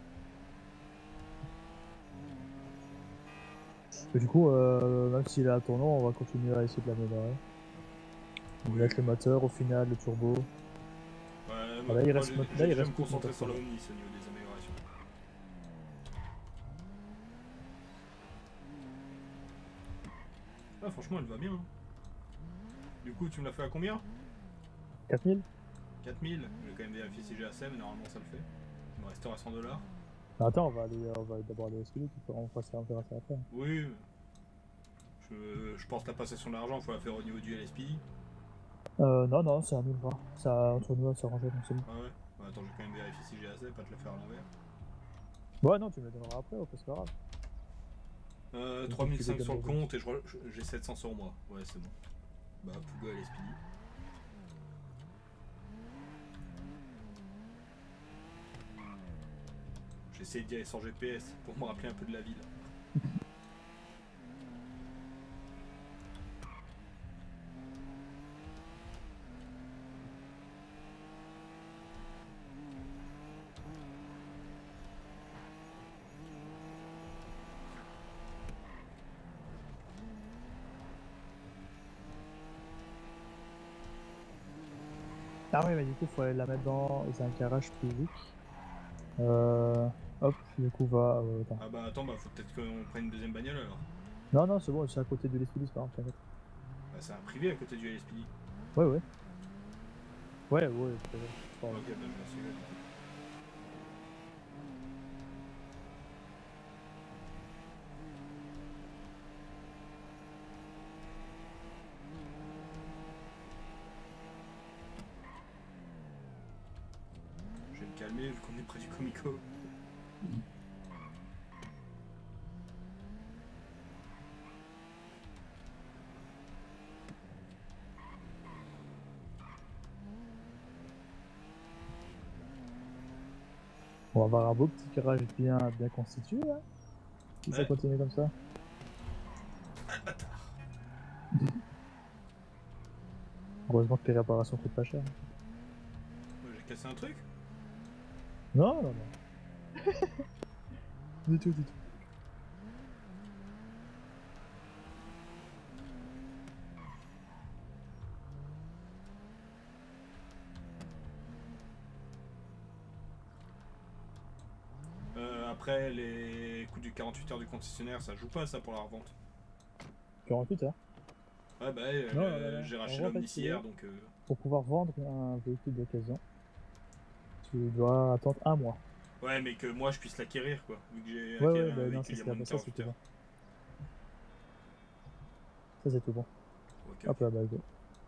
Et du coup, euh, même s'il est à tournant, on va continuer à essayer de l'améliorer. On va mettre le moteur, au final, le turbo. Ouais, Ah, moi, là, il moi, reste, je, là, je, il je vais reste me plus de concentrer moteur sur la turbo. Omnis au niveau des améliorations. Ah, franchement, elle va bien. Hein. Du coup, tu me l'as fait à combien? quatre mille. quatre mille. Je vais quand même vérifier si j'ai assez, mais normalement ça le fait. Il me restera cent dollars. Attends, on va aller, on va d'abord aller au Speedy, on fera ça, on verra ça après. Oui. Je, je pense que la passation d'argent, il faut la faire au niveau du L S P. Euh, non, non, c'est à nous de voir. Ça, entre nous, ça s'arranger, donc c'est bon. Ah ouais. Bah, attends, je vais quand même vérifier si j'ai assez, pas te le faire à l'envers. Ouais, non, tu me le donneras après, au c'est pas grave. Euh, Donc, trois mille tu cinq les sur le donnes compte et je re- je- j'ai sept cents sur moi. Ouais, c'est bon. Bah, Pouga L S P. J'essaie d'y aller sans G P S pour me rappeler un peu de la ville. Ah oui, mais du coup, faut aller la mettre dans un garage public. Euh... Hop, du coup, va... Euh, attends. Ah bah attends, bah faut peut-être qu'on prenne une deuxième bagnole alors. Non, non, c'est bon, c'est à côté de l'Esprit, par exemple, t'inquiète. Bah c'est un privé à côté du L S P. Ouais, ouais. Ouais, ouais, c'est vrai. Bon, Ok, bah je vais celui-là. Je vais me calmer vu qu'on est près du Comico. On va avoir un beau petit garage bien, bien constitué, là. Si ça Ouais. continue comme ça. Ah le bâtard. Heureusement que les réparations coûtent pas cher. Ouais, j'ai cassé un truc. Non, non, non. Du tout, du tout. Euh, après les coups du quarante-huit heures du concessionnaire, ça joue pas ça pour la revente. quarante-huit heures. Ouais bah euh, Non, euh, non, non. j'ai En racheté vrai, en l'Omnis fait, hier c'est- donc... Euh... Pour pouvoir vendre un véhicule d'occasion, tu dois attendre un mois. Ouais mais que moi je puisse l'acquérir quoi, vu que j'ai Ouais, acquéri ouais, un bah non, véhicule ça il y a c'est moins de ça, c'est quarante-huit tout heures. bon. Ça c'est tout bon. Ok, Hop là, bah go.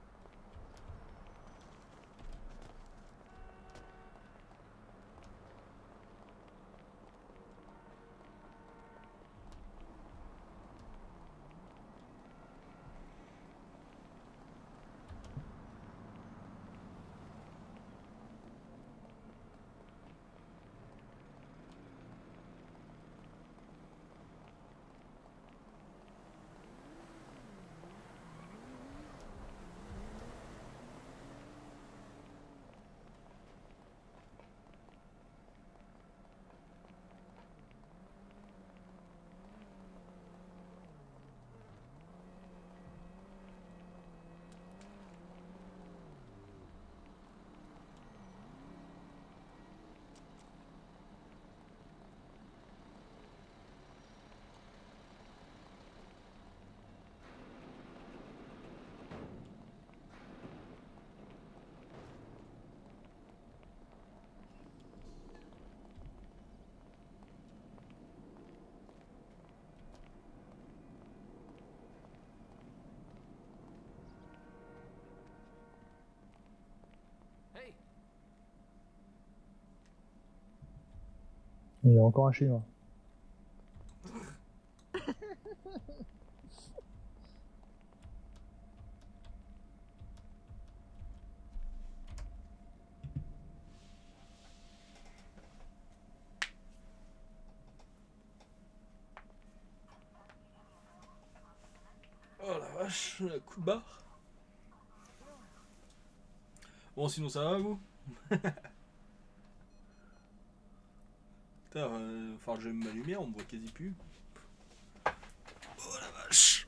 Il y a encore un chinois. Oh la vache. vache, un coup de barre. Bon, sinon ça va, vous? Putain, euh, enfin, j'aime ma lumière, on me voit quasi plus. Oh la vache!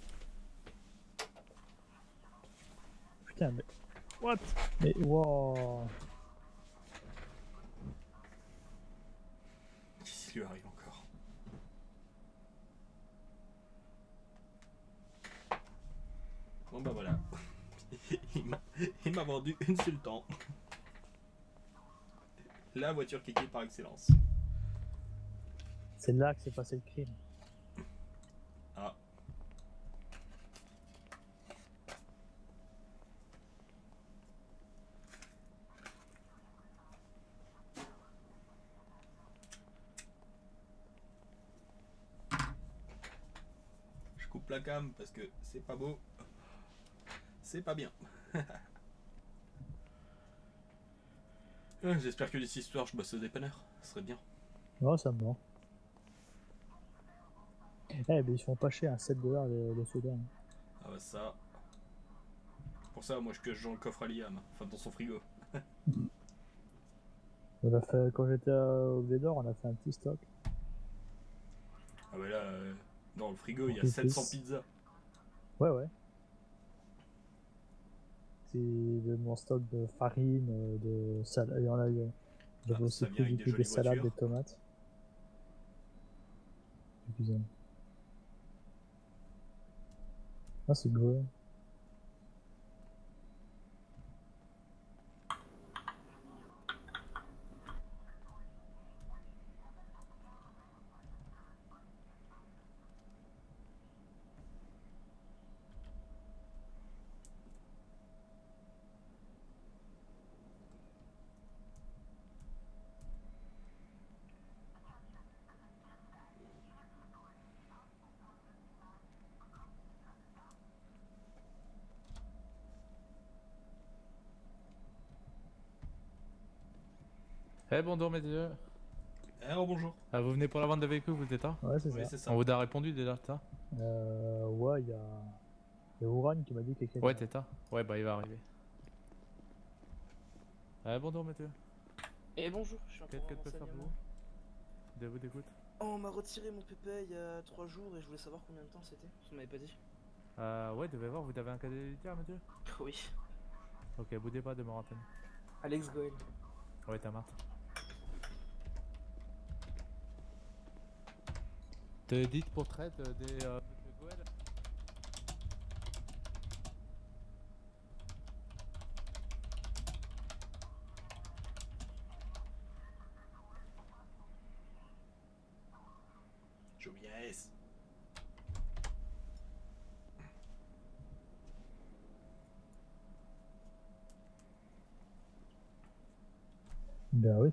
Putain, mais. What? Mais wow! Qu'est-ce qui lui arrive encore? Bon bah voilà. Il m'a- il m'a vendu une Sultan. La voiture kéké par excellence. C'est là que s'est passé le crime. Ah. Je coupe la cam parce que c'est pas beau. C'est pas bien. Euh, J'espère que d'ici ce soir je bosse au dépanneur. Ce serait bien. Non, ça me va. Eh, mais ils font pas cher, à sept dollars le, le soda. hein. Ah bah ça. Pour ça, moi je pioche dans le coffre à Liam. Enfin dans son frigo. On a fait, quand j'étais au Védor, on a fait un petit stock. Ah bah là, euh, dans le frigo il y a Plus sept cents plus. pizzas. Ouais, ouais. C'est de mon stock de farine, euh, de salade. Il y en a eu. J'avais Ah, aussi ça vient pris avec du des coup des jolies salades, des voitures. tomates. Du cuisine. Ah, c'est gros. Eh bonjour messieurs. Eh oh, bonjour. Ah, vous venez pour la vente de véhicules, vous êtes là? Ouais, c'est Oui, ça. c'est ça. On vous a répondu déjà, ça? Euh, ouais, il y a. Il y a Ouran qui m'a dit qu'il y a Ouais, quelqu'un. t'es ça? Ouais, bah il va arriver. Eh bonjour messieurs. Et bonjour, je suis un peu Qu'est-ce que je peux faire pour vous? De vous d'écoute. On m'a retiré mon P P il y a trois jours et je voulais savoir combien de temps c'était, parce qu'on m'avait pas dit. Euh, ouais, devez voir, vous avez un cadet d'élitaire, monsieur? Oui. Ok, boudez pas de me renseigner. Alex Goel. Ouais, t'as marre. Te dites pour traite euh, des. Euh, monsieur Goel. Jobiès. Ben oui.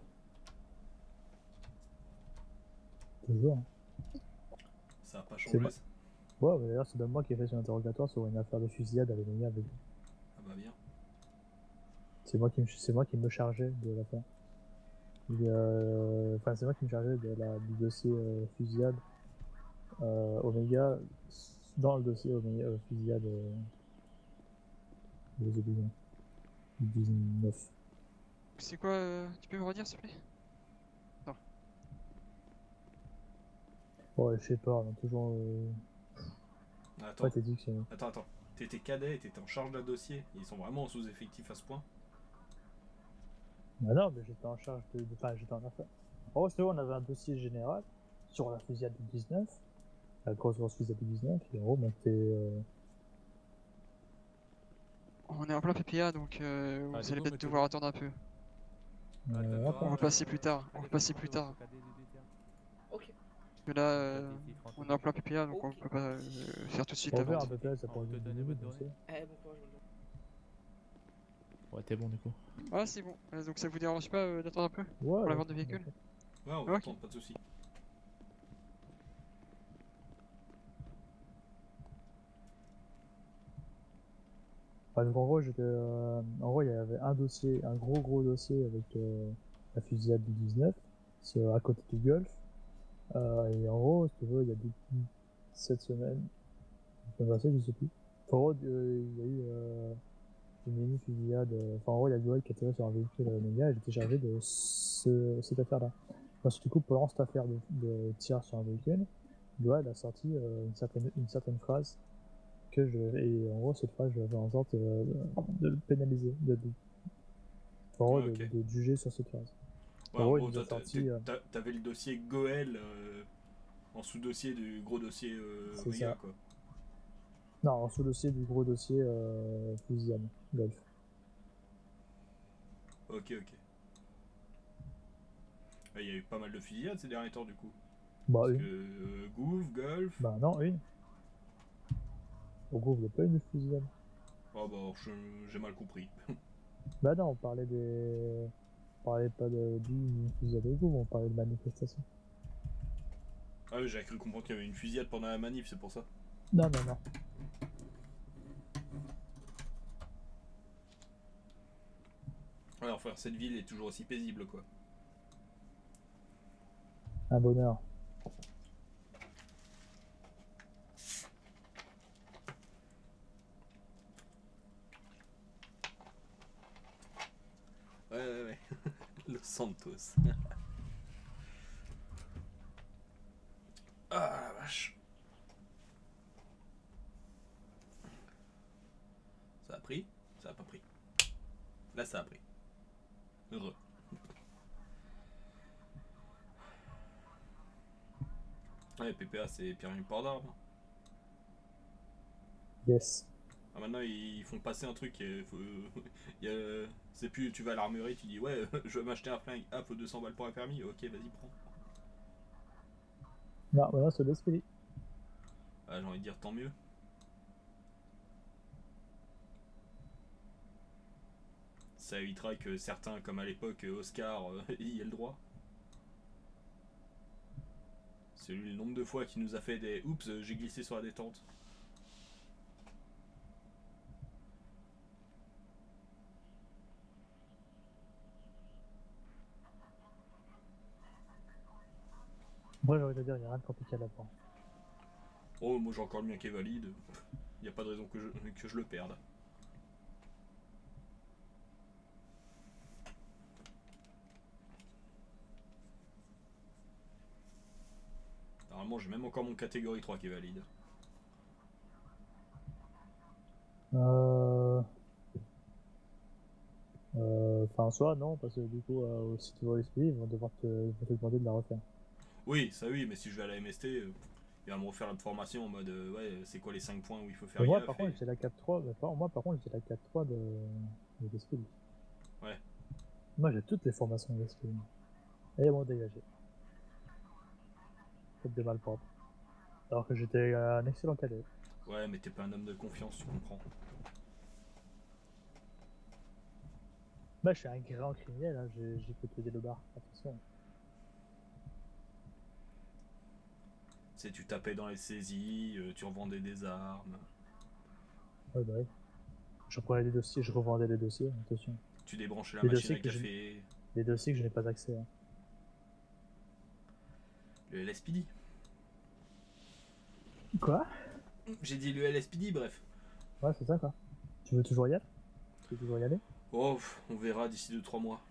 Toujours. Ça a pas C'est changé moi. ça. Ouais, mais d'ailleurs, c'est de moi qui ai fait son interrogatoire sur une affaire de fusillade à l'Emenia avec. Ah bah bien. C'est moi qui me, c'est moi qui me chargeais de l'affaire. Et, euh, Enfin, c'est moi qui me chargeais de la, du dossier euh, fusillade euh, Omega dans le dossier Omega, euh, fusillade euh, des Obédiens du dix-neuf. C'est quoi euh, Tu peux me redire s'il te plaît? Non. Ouais, je sais pas, on a toujours. Euh... Attends. Ouais, t'as dit que c'est. Attends, attends. T'étais cadet et t'étais en charge d'un dossier. Ils sont vraiment en sous-effectif à ce point. Bah non, mais j'étais en charge de. de- Enfin, j'étais en affaire. En gros, c'était on avait un dossier général sur la fusillade du dix-neuf, la grosse grosse fusillade du dix-neuf, et en gros, on était. Euh... On est en plein P P A donc euh, Ah, vous du allez coup, peut-être mettez-le. devoir attendre un peu. euh, On va passer plus tard. On va passer plus tard. Ok. Parce que là, euh, on est en plein P P A donc on peut pas euh, faire tout de suite On la verra un vente. peu plus, ça prend On te une donne minute, votre on sait. Eh, bon courage, Ouais, t'es bon du coup. Ah, c'est bon. Euh, donc ça vous dérange pas euh, d'attendre un peu Ouais, pour la ouais, vente de véhicules? Ouais, on Ok. va attendre, pas de soucis. Enfin, donc en gros, j'étais. Euh... En gros, il y avait un dossier, un gros gros dossier avec euh, la fusillade du dix-neuf, c'est à côté du Golfe. Euh, et en gros, si tu veux, il y a des... cette semaine, la semaine passée, je sais plus, En gros, euh, il y a eu euh, une mini fusillade. euh, Enfin, en gros, il y a Goël qui a tiré sur un véhicule euh, méga et j'étais chargé de ce, cette affaire-là. Parce que du coup, pendant cette affaire de, de tir sur un véhicule, Goël a sorti euh, une, certaine, une certaine phrase que je. Et en gros, cette phrase, je vais en sorte euh, de le pénaliser, de, de, en gros, Ah, ok. de, de juger sur cette phrase. Ouais, en gros, il gros, nous a toi, sorti. t'as- euh, t'as- t'avais le dossier Goël euh, en sous-dossier du gros dossier euh, C'est Omega, ça. quoi. Non, en sous-dossier du gros dossier euh, fusillade, Golf. Ok, ok. Ouais, il y a eu pas mal de fusillades ces derniers temps, du coup. Bah, Parce une. que euh, Gouv, Golf. Bah, non, une. Au gros, il n'y a pas une fusillade. Oh bah, je- j'ai mal compris. Bah, non, on parlait des. On parlait pas de d'une fusillade au groupe, on parlait de manifestation. Ah oui, j'avais cru comprendre qu'il y avait une fusillade pendant la manif, c'est pour ça. Non, non, non. Ouais, enfin, cette ville est toujours aussi paisible, quoi. Un bonheur. Ouais, ouais, ouais. Los Santos. Ah la vache. Ça a pris? Ça a pas pris. Là, ça a pris. Heureux. Ouais, P P A, c'est Pierre Port d'Armes. Yes. Ah, maintenant, ils font passer un truc. Et faut... il y a... C'est plus, tu vas à l'armurerie, tu dis ouais, je veux m'acheter un flingue. Ah, faut deux cents balles pour un permis. Ok, vas-y, prends. Non, maintenant, c'est l'esprit. Ah, j'ai envie de dire tant mieux. Ça évitera que certains, comme à l'époque Oscar, euh, y aient le droit. C'est lui le nombre de fois qu'il nous a fait des oups, j'ai glissé sur la détente. Moi, j'ai envie de dire, il n'y a rien de compliqué là-dedans. Oh, moi j'ai encore le mien qui est valide. Il n'y a pas de raison que je, que je le perde. Normalement, j'ai même encore mon catégorie trois qui est valide. Euh... Euh... Enfin, soit non, parce que du coup, euh, si tu vois l'esprit, ils vont devoir te, ils vont te demander de la refaire. Oui, ça oui, mais si je vais à la M S T, euh, il va me refaire la formation en mode euh, ouais, c'est quoi les cinq points où il faut faire Mais moi, gaffe par et- contre, j'ai la quatre trois. mais par- Moi, par contre, j'ai la quatre trois de, de l'esprit. Ouais. Moi, j'ai toutes les formations de l'esprit. Et ils m'ont dégagé. Faites de mal propre. Alors que j'étais un excellent cadet. Ouais, mais t'es pas un homme de confiance, tu comprends. Moi, je suis un grand criminel, hein. j'ai j'ai fait plaider le bar, attention. Tu sais, tu tapais dans les saisies, euh, tu revendais des armes, Ouais, bah oui. Je prenais des dossiers, je revendais les dossiers, attention. tu débranchais la Les machine à dossiers que je- café, Les dossiers que je n'ai pas accès. Hein. le L S P D. Quoi? J'ai dit le L S P D, bref. Ouais, c'est ça quoi. Tu veux toujours y aller? Tu veux toujours y aller? Oh, pff, on verra d'ici deux trois mois.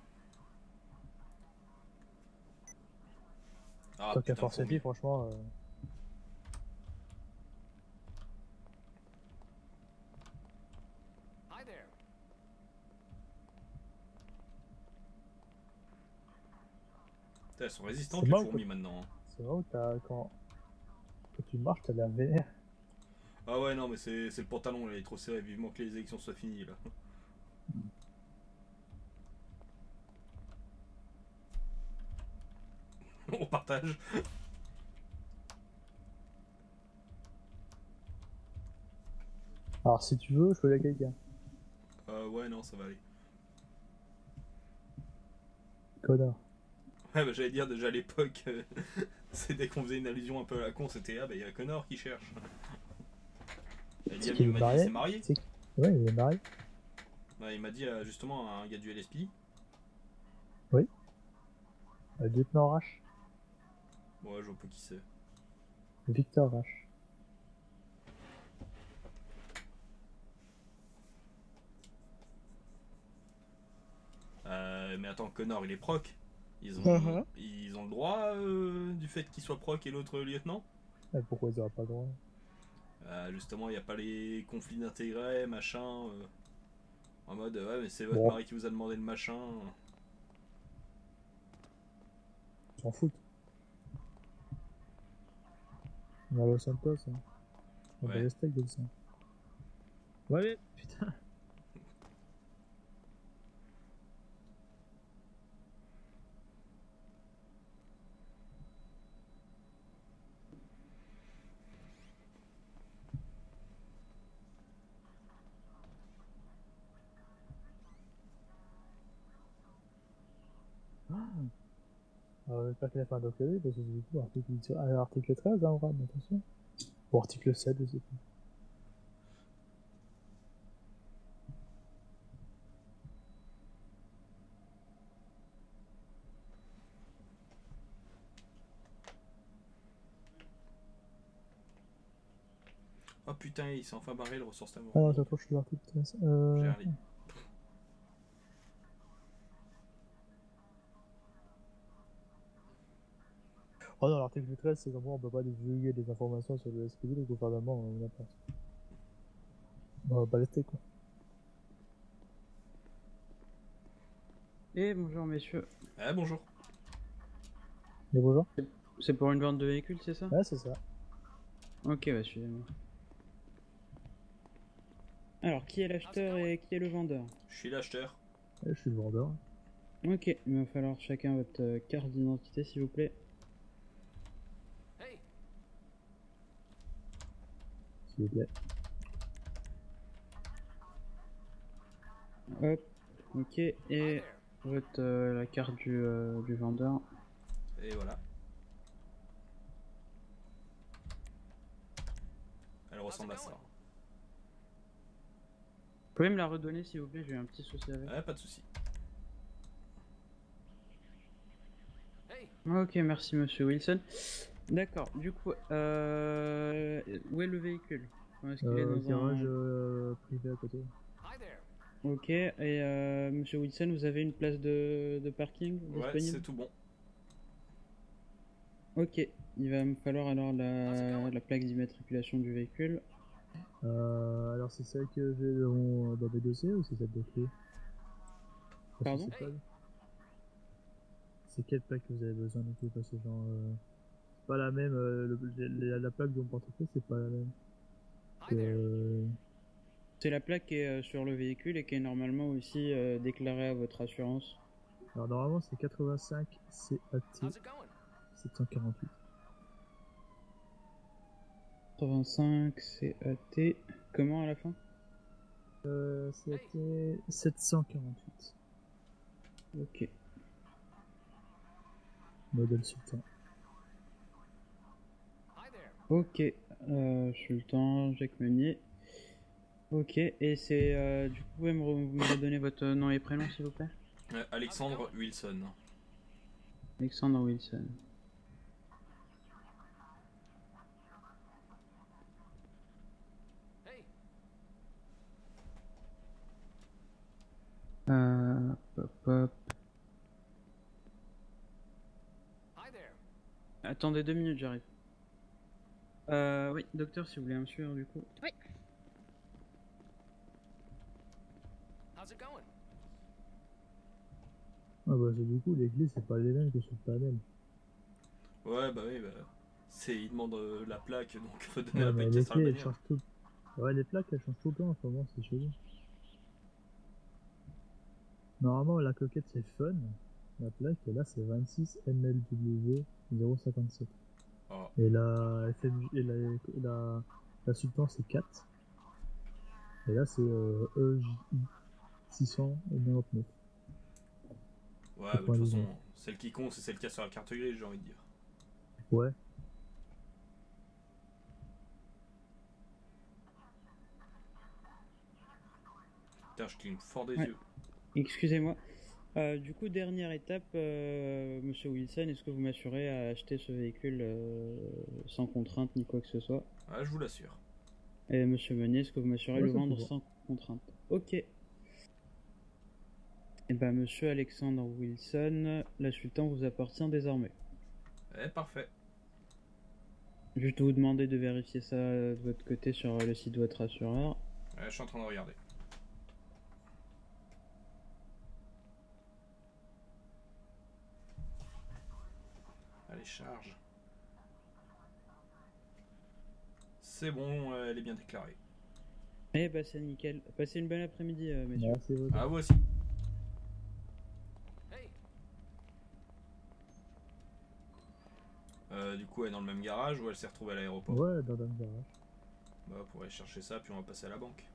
Ah, Tant qu'à putain, forcer fourmi. vie, franchement. Euh... Hi there. Putain, elles sont résistantes C'est les marrant, fourmis quoi. maintenant. hein. C'est vrai que t'as- quand... quand tu marches, t'as l'air vénère. Ah ouais, non, mais c'est c'est le pantalon, là, il est trop serré, vivement que les élections soient finies là. On partage. Alors si tu veux, je peux y aller quelqu'un. Euh, ouais, non, ça va aller. Connard. Ouais, bah j'allais dire déjà à l'époque, euh, c'est dès qu'on faisait une allusion un peu à la con, c'était ah bah il y a Connor qui cherche. Et C'est Liam, qu'il il est m'a dit marié il s'est marié. C'est- Ouais, il est marié. Ouais, il m'a dit euh, justement un gars du L S P. Oui. Le lieutenant Rache. Ouais, je vois pas qui c'est. Victor Rache. Ouais, mais attends, Connor, il est proc. Ils ont, Uh-huh. ils ont le droit euh, du fait qu'il soit proc et l'autre lieutenant. Et pourquoi ils auraient pas le droit? Euh, justement, il n'y a pas les conflits d'intérêts, machin. euh, en mode, ouais, mais c'est votre Bon. mari qui vous a demandé le machin. Ils s'en foutent. On est à Los Santos, hein. On Ouais. a les steaks de sang. Ouais, mais putain. Alors, j'espère qu'il a fait un doc oui, parce que du coup, article, ah, article treize, hein, on rame, attention. Ou article sept, je sais plus. Oh putain, il s'est enfin barré le ressource d'amour. Ah non, attends, je suis l'article treize. Euh... J'ai un lit. Oh non, l'article treize, c'est comment on peut pas divulguer des informations sur le S P D, le gouvernement, ou n'importe. On va pas rester, quoi. Eh bonjour messieurs. Ah bonjour. Et bonjour. C'est pour une vente de véhicules, c'est ça? Ouais, c'est ça. Ok, bah suivez-moi. Alors, qui est l'acheteur et qui est le vendeur? Je suis l'acheteur. Ouais, je suis le vendeur. Ok, il va falloir chacun votre euh, carte d'identité s'il vous plaît. S'il vous plaît. Hop, ok, et votre euh, la carte du, euh, du vendeur. Et voilà. Elle ressemble à ça. Vous pouvez me la redonner s'il vous plaît, j'ai eu un petit souci avec. Ouais, pas de soucis. Ok, merci monsieur Wilson. D'accord, du coup, euh... où est le véhicule? Est-ce qu'il est Euh, dans garage un... euh, privé à côté. Ok, et euh, monsieur Wilson, vous avez une place de, de parking Ouais, disponible? c'est tout bon. Ok, il va me falloir alors la, la plaque d'immatriculation du véhicule. Euh, alors c'est celle que j'ai dans, dans mes dossiers ou c'est celle de clé? Pardon? C'est quelle plaque que vous avez besoin du coup? Parce que genre... Euh, c'est pas la même, euh, le, la, la plaque de mon portefeuille c'est pas la même. Euh, C'est la plaque qui est euh, sur le véhicule et qui est normalement aussi euh, déclarée à votre assurance. alors normalement c'est quatre-vingt-cinq C A T sept cent quarante-huit. quatre-vingt-cinq C A T, comment à la fin? Euh, c'était sept cent quarante-huit. Ok. Modèle Sultan. Ok, euh, Sultan, Jacques Meunier. Ok, et c'est... Euh, du coup, vous pouvez me, re- me redonner votre nom et prénom s'il vous plaît? Euh, Alexandre Wilson. Alexandre Wilson. Euh, hop, hop. Attendez deux minutes, j'arrive. Euh, oui, docteur, si vous voulez un sueur du coup. Oui. Ah bah c'est du coup les clés c'est pas les mêmes que sur le panel. Ouais, bah oui, bah. C'est, il demande euh, la plaque, donc faut donner Ouais, la mais plaque qui est les sur la clés elles bagnole. changent tout. Ouais les plaques elles changent tout le temps en ce moment, c'est chelou. Normalement la coquette c'est Fun, la plaque et là c'est vingt-six M L W zéro cinquante-sept. Oh. Et la F M J et la, la, la Sultan c'est quatre. Et là c'est euh, E J I six cent quatre-vingt-neuf. Ouais, mais de toute façon, celle qui compte, c'est celle qui a sur la carte grise, j'ai envie de dire. Ouais. Putain, je cligne fort des Ouais. yeux. Excusez-moi. Euh, du coup, dernière étape, euh, monsieur Wilson, est-ce que vous m'assurez à acheter ce véhicule euh, sans contrainte ni quoi que ce soit? Ouais, je vous l'assure. Et monsieur Meunier, est-ce que vous m'assurez Ouais, le ça, vendre c'est bon. sans contrainte? Ok. Eh ben, monsieur Alexandre Wilson, la sultan vous appartient désormais. Eh, parfait. Juste vous demander de vérifier ça de votre côté sur le site de votre assureur. Ouais, je suis en train de regarder. Allez, charge. C'est bon, elle est bien déclarée. Eh bah c'est nickel. Passez une bonne après-midi, euh, messieurs. Merci beaucoup. Ah, vous aussi. Euh, du coup, elle est dans le même garage ou elle s'est retrouvée à l'aéroport? Ouais, dans le garage. Bah, on pourrait chercher ça, puis on va passer à la banque.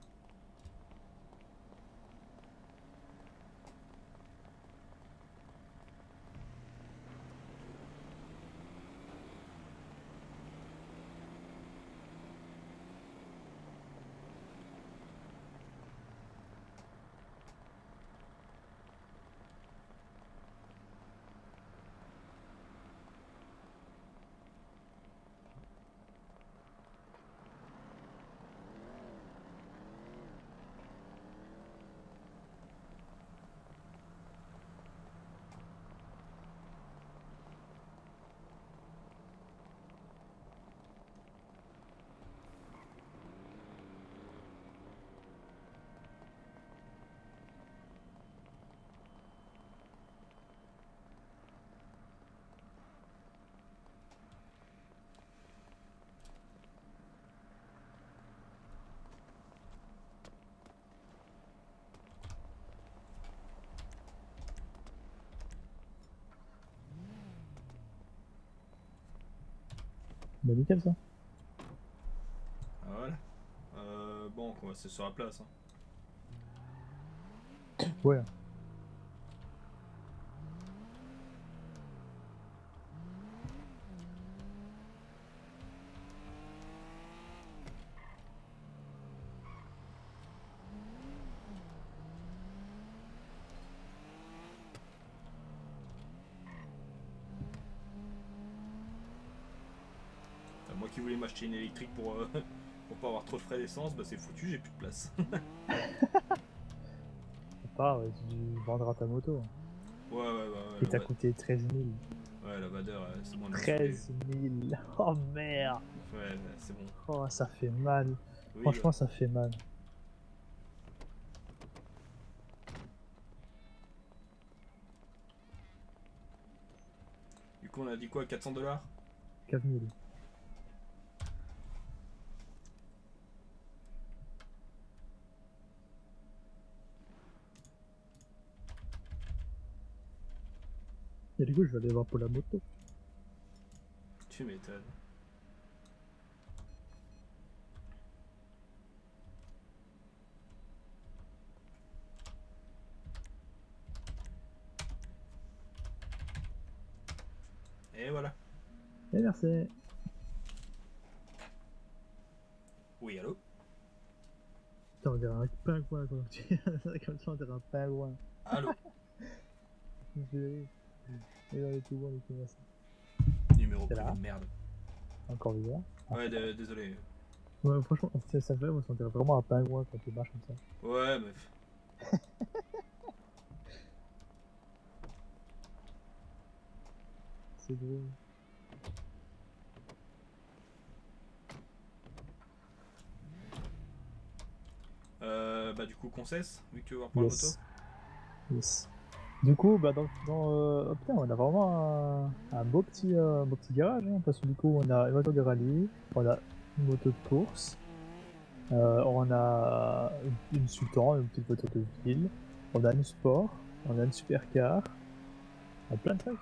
Bah nickel ça. Ah, voilà. Euh, bon, quoi, c'est sur la place. Hein. Ouais. Moi qui voulais m'acheter une électrique pour, euh, pour pas avoir trop de frais d'essence, bah c'est foutu, j'ai plus de place. À part, ouais, tu vendras ta moto. Ouais, ouais, ouais. ouais Qui t'a va... coûté treize mille. Ouais, la vadeur, euh, c'est bon. treize mille. Oh merde. Ouais, c'est bon. Oh, ça fait mal. Oui, Franchement, ouais. ça fait mal. Du coup, on a dit quoi, quatre cents dollars? quatre mille. Et du coup, je vais aller voir pour la moto. Tu m'étonnes. Et voilà. Et merci. Oui, allô? Putain, on dirait un pingouin quand tu comme ça, on dirait un pingouin. Allô? Je me fais rire. Et dans les tout bons, les tout merci. Numéro C'est là. de merde. Encore vivant. Ouais, de- désolé. Ouais, franchement, ça, ça fait, moi, on dirait vraiment un pingouin quand tu marches comme ça. Ouais, mais... C'est drôle. Euh, bah du coup, qu'on cesse, vu que tu veux voir pour Yes. la moto? Yes. Du coup, bah dans, dans euh, oh, putain, on a vraiment un, un beau petit, euh, beau petit garage, hein, parce que du coup, on a une voiture de rallye, on a une moto de course, euh, on a une, une Sultan, une petite voiture de ville, on a une sport, on a une supercar, on a plein de trucs.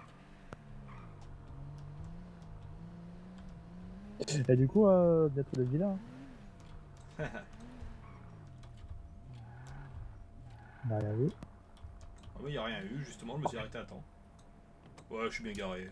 Et du coup, euh, bientôt le villa. Hein. Bah rien vu. Ah oui, y a rien eu, justement, je me suis arrêté à temps. Ouais, je suis bien garé.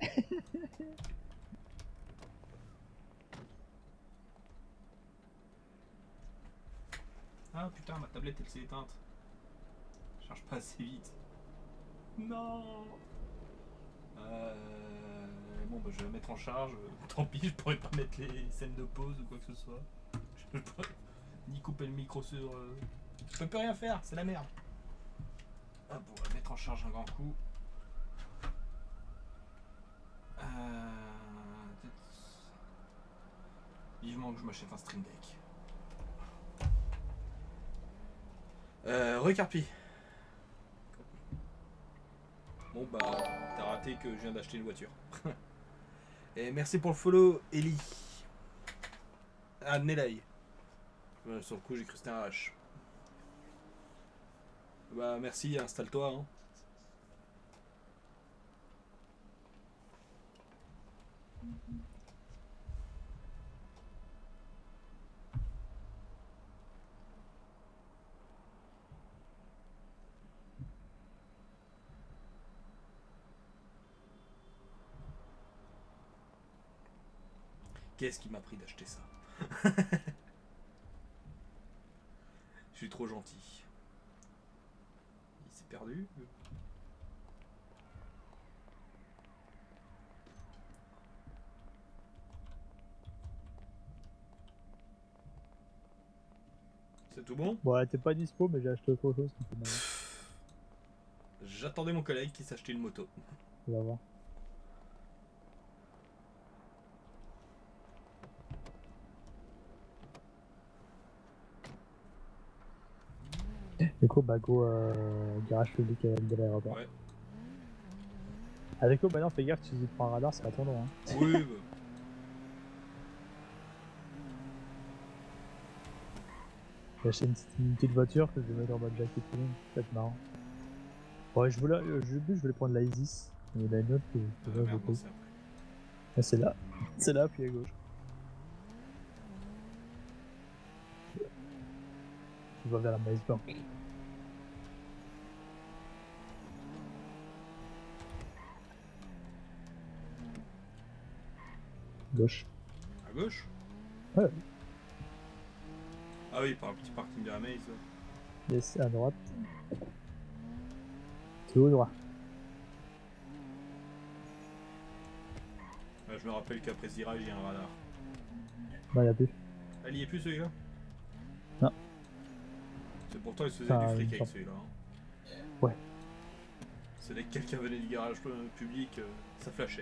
Ah putain, ma tablette elle s'est éteinte. Je charge pas assez vite. Non. Euh... Bon bah je vais la mettre en charge. Tant pis, je pourrais pas mettre les scènes de pause ou quoi que ce soit. Je peux pas ni couper le micro sur... Euh... Je peux plus rien faire, c'est la merde. Hop, on va mettre en charge un grand coup. Euh... Vivement que je m'achète un Stream Deck. Euh, Recarpi. Bon bah, t'as raté que je viens d'acheter une voiture. Et merci pour le follow, Ellie. Ah, Nelay. Ouais, sur le coup, j'ai cru que c'était un H. Bah, merci, installe-toi. Hein. Qu'est-ce qui m'a pris d'acheter ça? Je suis trop gentil. Il s'est perdu. C'est tout bon? Bon, elle était pas dispo, mais j'ai acheté autre chose qui fait mal. J'attendais mon collègue qui s'achetait une moto. On va voir. Du coup, bah go euh, garage public euh, de l'aéroport. Ouais. Avec eux, bah non, fais gaffe, si tu prends un radar, ça va ton nom. Hein. Oui, bah. J'ai acheté une, une petite voiture que je vais mettre en mode jacket cooling, ça va être marrant. Ouais, je voulais, euh, je, je voulais prendre la Isis, mais il y en a une autre que que Ah, je merde, veux c'est après. Ah, c'est là, c'est là, puis à gauche. Tu vas vers la Maze Bank. Gauche. À gauche? Ouais. Ah oui, par le petit parking de la Maze. Yes, à droite. Tout au droit. Ouais, je me rappelle qu'après ce virage, il y a un radar. Non, y'a plus. Elle y est plus celui-là? Non. C'est pourtant il se faisait Enfin, du fric il me avec semble. celui-là. Hein. Ouais. C'est dès que quelqu'un venait du garage euh, public, euh, ça flashait.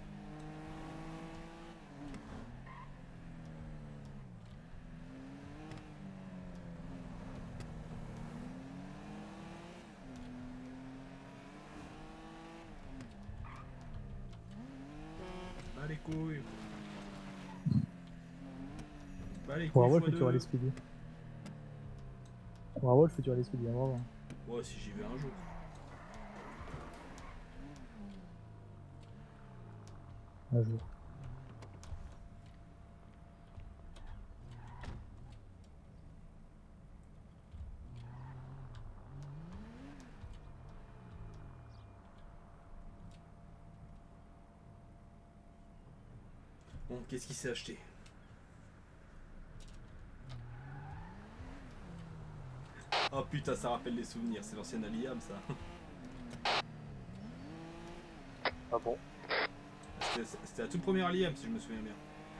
Bah les couilles. Bah les Pour couilles. avoir fois le futur deux. à l'escudie. Pour avoir le futur à l'escudie, on va voir. Ouais, si j'y vais un jour. Un jour. Bon, qu'est-ce qu'il s'est acheté? Oh putain, ça rappelle les souvenirs, c'est l'ancienne Aliam ça. Ah bon? C'était c'était la toute première Aliam si je me souviens bien.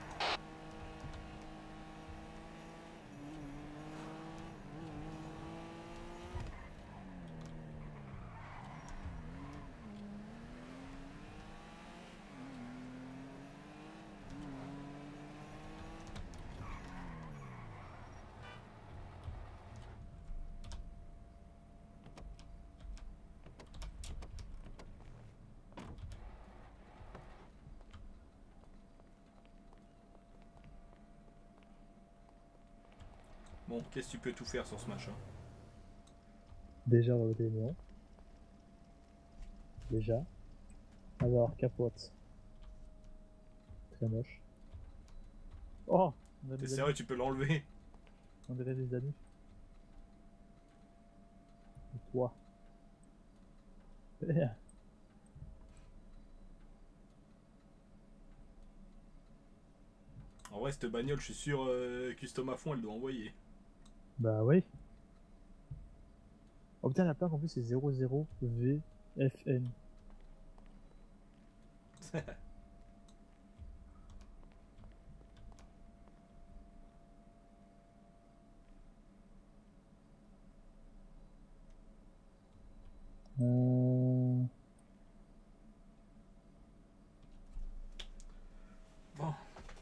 Bon, qu'est-ce que tu peux tout faire sur ce machin? Déjà, on va voter les néons. Déjà. Alors, capote. Très moche. Oh, on a T'es des sérieux, anus. tu peux l'enlever? On dirait des anus. Et toi. Eh. En vrai, cette bagnole, je suis sûr, euh, custom à fond, elle doit envoyer. Bah oui. Oh putain, la plaque en plus c'est zéro zéro V F N.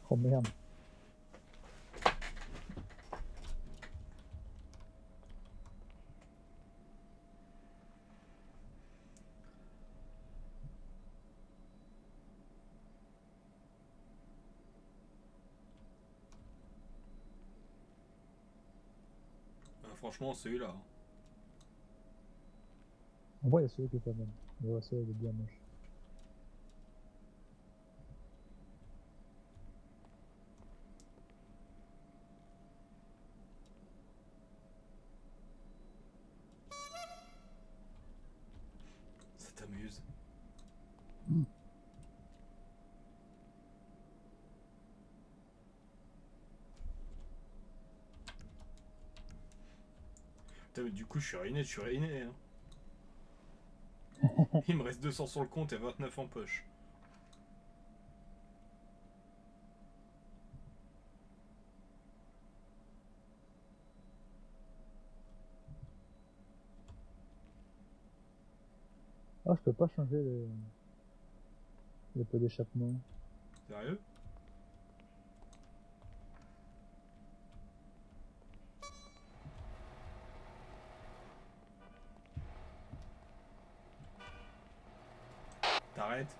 Oh merde. Ah, franchement, celui-là. En vrai, il y a celui qui est pas mal. Mais ouais, celui-là, il est bien moche. Ça t'amuse. Mm. Putain, mais du coup, je suis ruiné, je suis ruiné. Hein. Il me reste deux cents sur le compte et vingt-neuf en poche. Ah, je peux pas changer le, le pot d'échappement. Sérieux? T'arrêtes?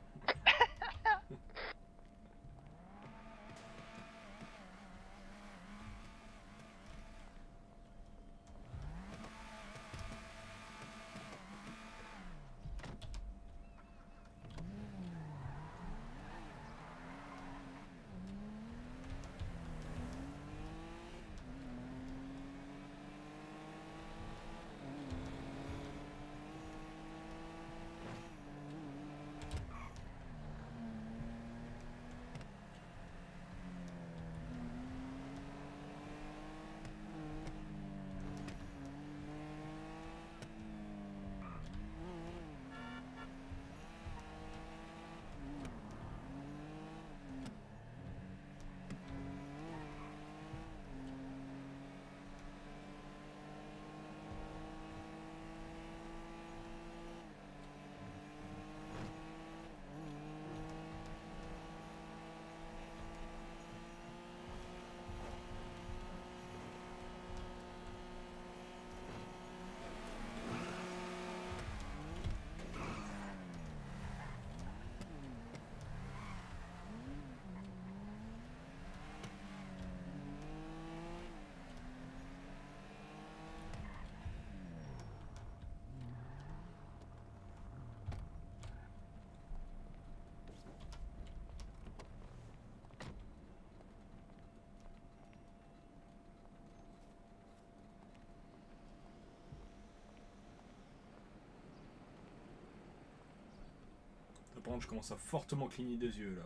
Par contre, je commence à fortement cligner des yeux là.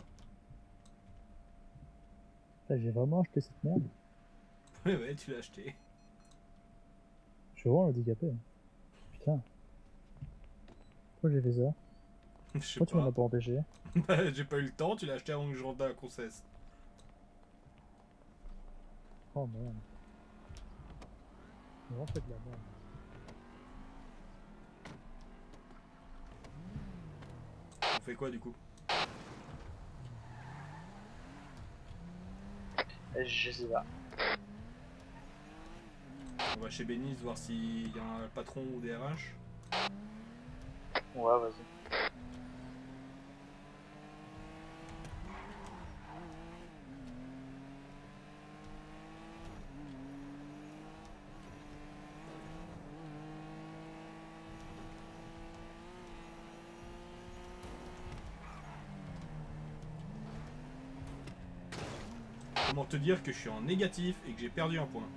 Ah, j'ai vraiment acheté cette merde. Ouais, ouais, tu l'as acheté. Je suis vraiment handicapé. Hein. Putain. Pourquoi j'ai fait ça? Je sais Pourquoi tu m'en pas. as pas empêché? Bah, j'ai pas eu le temps, tu l'as acheté avant que je rentre dans la concesse. Oh merde. J'ai vraiment fait de la merde. On fait quoi du coup? Je sais pas. On va chez Bénis voir s'il y a un patron ou des R H. Ouais, vas-y. Comment te dire que je suis en négatif et que j'ai perdu un point?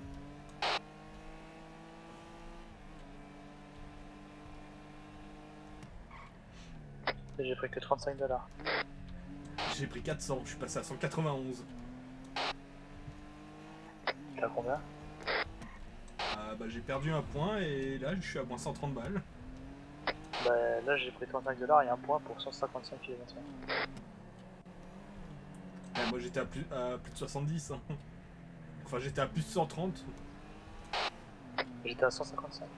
J'ai pris que trente-cinq dollars. J'ai pris quatre cents, je suis passé à cent quatre-vingt-onze. T'as combien? Ah bah j'ai perdu un point et là je suis à moins cent trente balles. Bah là j'ai pris trente-cinq dollars et un point pour cent cinquante-cinq kilomètres. Ouais, moi j'étais à plus, à plus de soixante-dix. Hein. Enfin j'étais à plus de cent trente. J'étais à cent cinquante-cinq.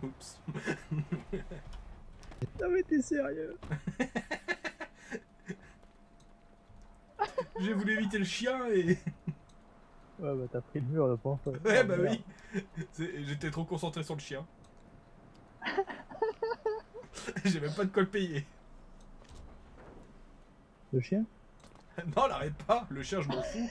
Oups. Non mais t'es sérieux? J'ai voulu éviter le chien et... Ouais bah t'as pris le mur là pour enfin. Ouais bah oui. C'est- J'étais trop concentré sur le chien. J'ai même pas de quoi le payer. Le chien? Non, l'arrête pas. Le chien, je m'en fous.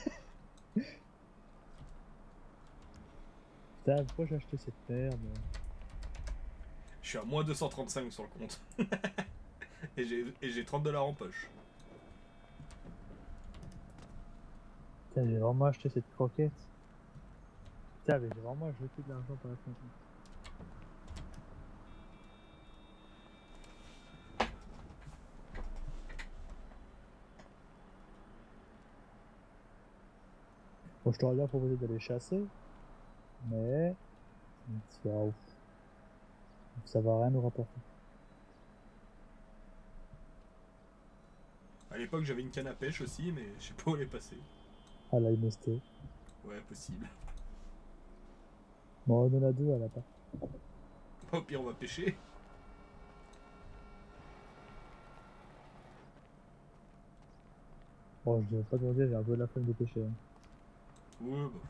Putain, pourquoi j'ai acheté cette merde? Je suis à moins deux cent trente-cinq sur le compte. Et j'ai et j'ai trente dollars en poche. Putain, j'ai vraiment acheté cette croquette. Putain, mais j'ai vraiment jeté de l'argent par la fenêtre. Bon, je t'aurais bien proposé d'aller chasser, mais ça, ouf. Ça va rien nous rapporter. À l'époque, j'avais une canne à pêche aussi, mais je sais pas où elle est passée. Ah, la M S T. Ouais, possible. Bon, on en a deux, elle a pas. Au pire, on va pêcher. Bon, je vais pas te dire, j'ai un peu la flemme de pêcher. Hein. Ouais, bah.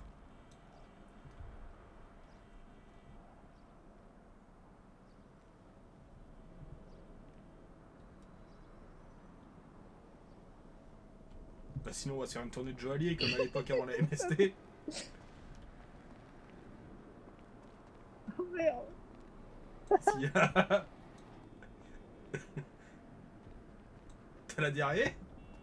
Bah sinon on va se faire une tournée de joaillier comme à l'époque avant la M S T. Oh merde. Si, T'as la diarrhée?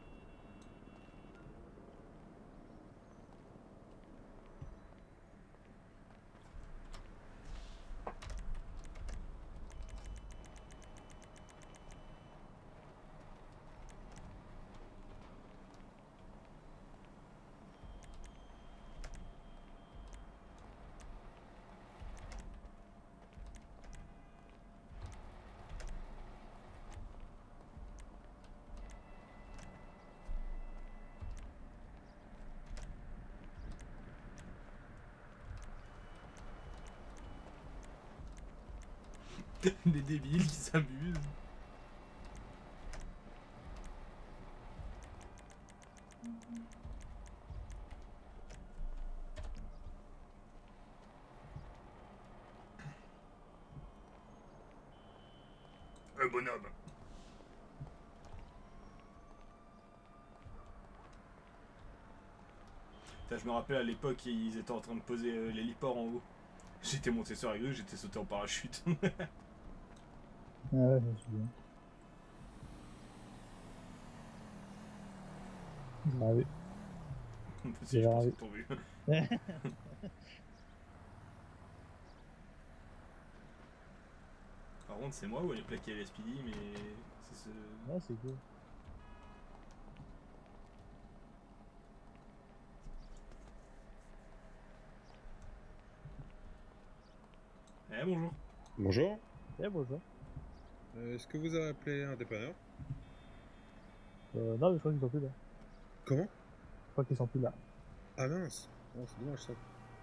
Des débiles qui s'amusent. Un bonhomme. Putain, je me rappelle à l'époque, ils étaient en train de poser euh, l'héliport en haut. J'étais monté sur la grue, j'étais sauté en parachute. Ah ouais, je me souviens. Ah oui. Si, je pense qu'ils t'ont vu. Par contre, c'est moi ou elle est plaquée à l'S P D, mais c'est ce... Ouais, c'est cool. Eh, bonjour. Bonjour. Eh, bonjour. Euh, Est-ce que vous avez appelé un dépanneur? Euh, non, mais je crois qu'ils sont plus là. Comment? Je crois qu'ils sont plus là. Ah mince. Oh, c'est dommage ça.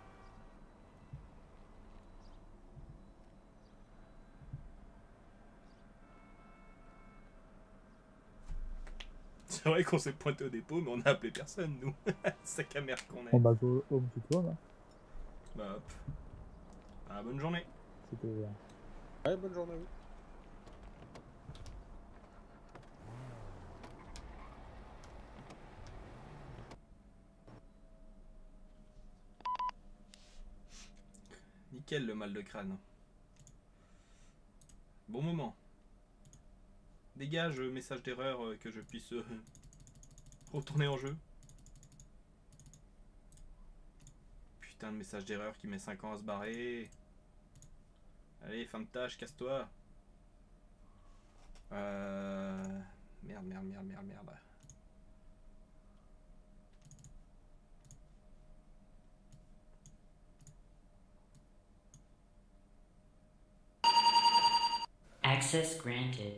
C'est vrai qu'on s'est pointé au dépôt, mais on a appelé personne, nous. Sac à merde qu'on est. On va go home to home, hein. Bah hop. Ah, bonne journée. C'était bien. Ouais, bonne journée à vous. Nickel le mal de crâne. Bon moment. Dégage euh, message d'erreur euh, que je puisse euh, retourner en jeu. Putain de message d'erreur qui met cinq ans à se barrer. Allez, fin de tâche, casse-toi. Euh... Merde, merde, merde, merde, merde. Access granted.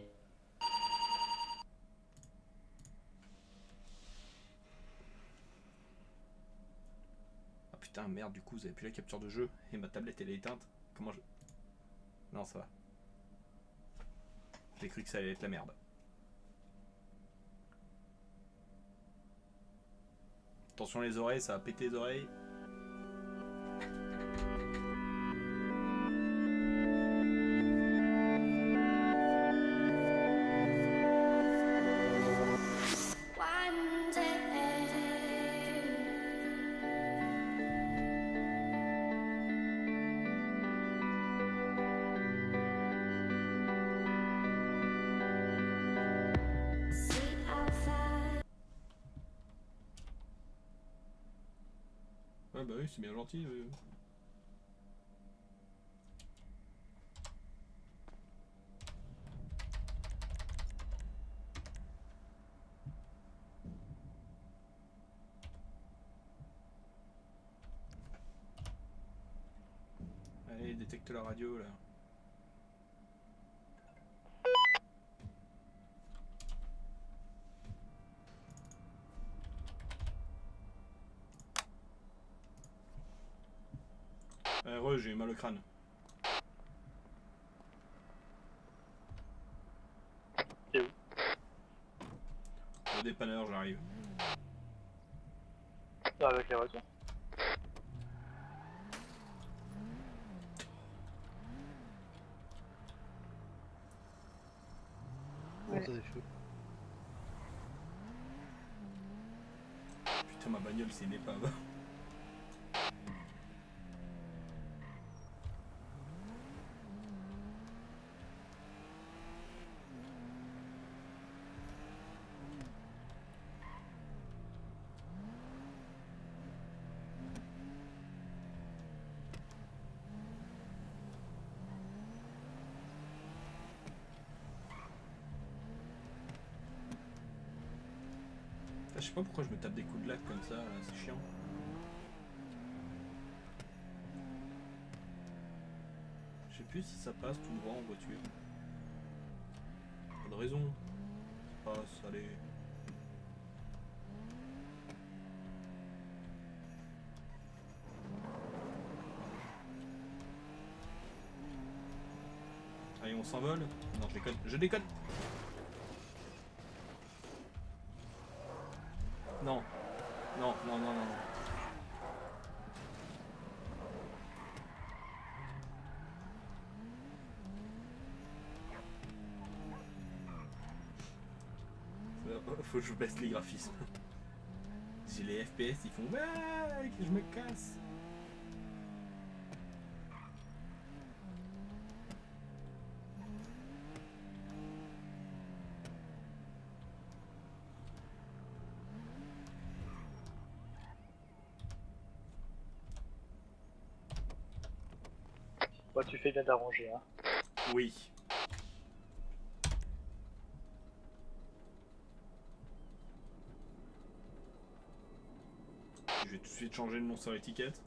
Ah putain, merde, du coup, vous avez plus la capture de jeu et ma tablette elle est éteinte. Comment je... Non, ça va. J'ai cru que ça allait être la merde. Attention les oreilles, ça va péter les oreilles. Ouais bah oui, c'est bien gentil. Oui. Allez, détecte la radio là. Heureux, j'ai mal au crâne. T'es où? Au dépanneur, j'arrive. Ah, avec les voitures. Ouais. Putain, ma bagnole, c'est une épave. Je sais pas pourquoi je me tape des coups de lac comme ça, c'est chiant. Je sais plus si ça passe tout droit en voiture. Pas de raison. Ça passe, allez. Allez, on s'envole. Non, je déconne. Je déconne. Non. Non, non, non, non, non. Faut que je baisse les graphismes. J'ai les F P S, ils font ouais, que je me casse. Bah, tu fais bien d'arranger, hein. Oui. Je vais tout de suite changer le nom sur l'étiquette.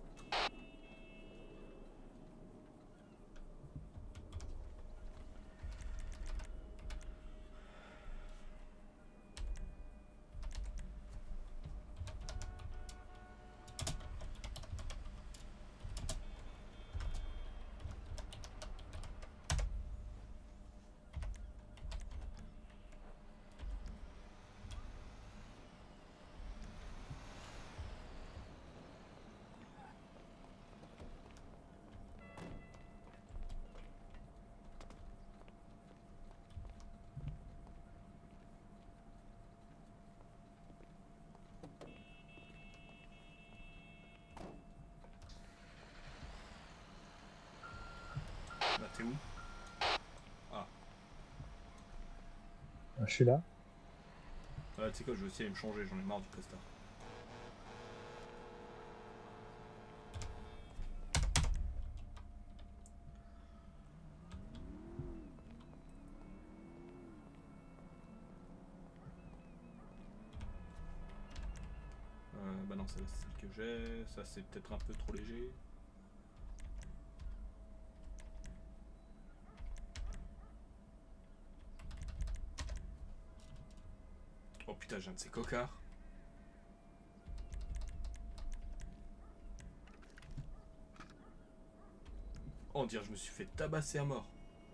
Bah t'es où? Ah. Je suis là. Ouais, tu sais quoi, je vais essayer de me changer, j'en ai marre du costard. Euh, bah non, c'est celle que j'ai, ça c'est peut-être un peu trop léger. Oh putain, j'ai un de ces cocards. Oh, on dirait que je me suis fait tabasser à mort.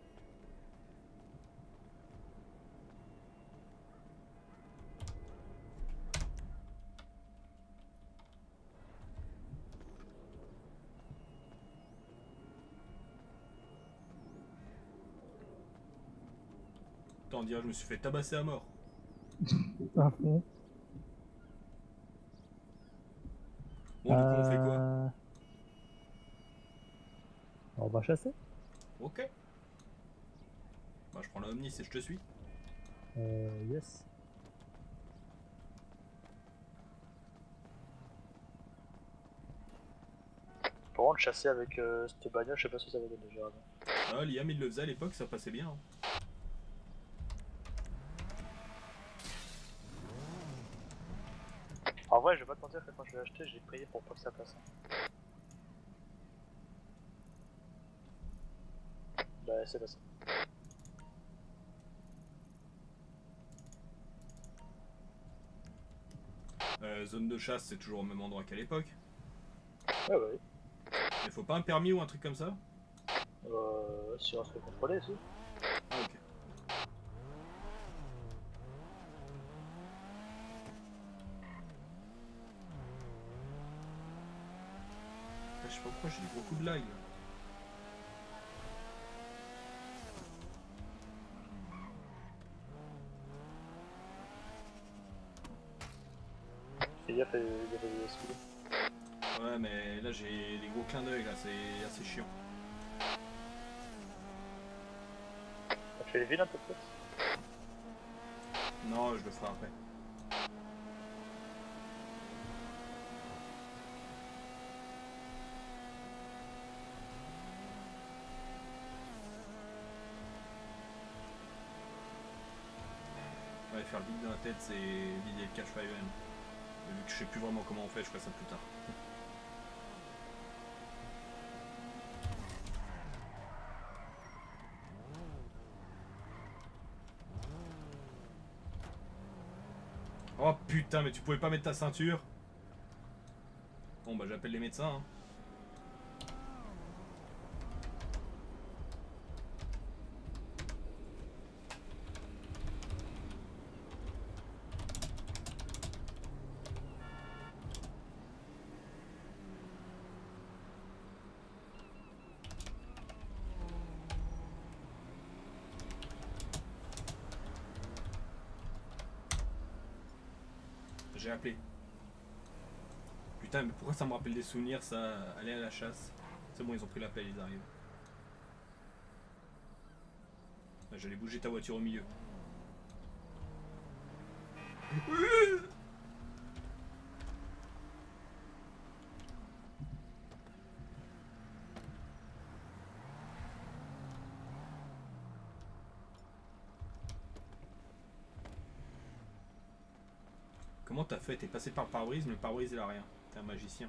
Attends, on dirait que je me suis fait tabasser à mort. À fond. Bon, du coup, on fait quoi? Euh, On va chasser. Ok. Bah, je prends la Omnis et je te suis. Euh, yes. Par contre, chasser avec euh, cette bagnole, je sais pas si ça va donner déjà. Ah, Liam, il le faisait à l'époque, ça passait bien. hein. En vrai, je vais pas te mentir que quand je l'ai acheté, j'ai prié pour pas que ça passe. Bah, c'est passé. Euh, zone de chasse, c'est toujours au même endroit qu'à l'époque. Ouais, ouais. Il faut pas un permis ou un truc comme ça? Euh, si on se fait contrôler, si. Ah, ok. Je sais pas pourquoi j'ai beaucoup de lag. là. Fais gaffe, il y avait des skis. Ouais, mais là j'ai des gros clins d'œil, là, c'est assez chiant. T'as fait les villes un peu peut-être? Non, je le ferai après. Ouais, faire le vide dans la tête, c'est vider le cache five M. Vu que je sais plus vraiment comment on fait, je ferai ça plus tard. Oh putain, mais tu pouvais pas mettre ta ceinture? Bon bah j'appelle les médecins. Hein. J'ai appelé. Putain, mais pourquoi ça me rappelle des souvenirs, ça? Aller à la chasse. C'est bon, ils ont pris l'appel, ils arrivent. J'allais bouger ta voiture au milieu. Comment t'as fait? T'es passé par le pare-brise, mais le pare-brise il a rien. T'es un magicien.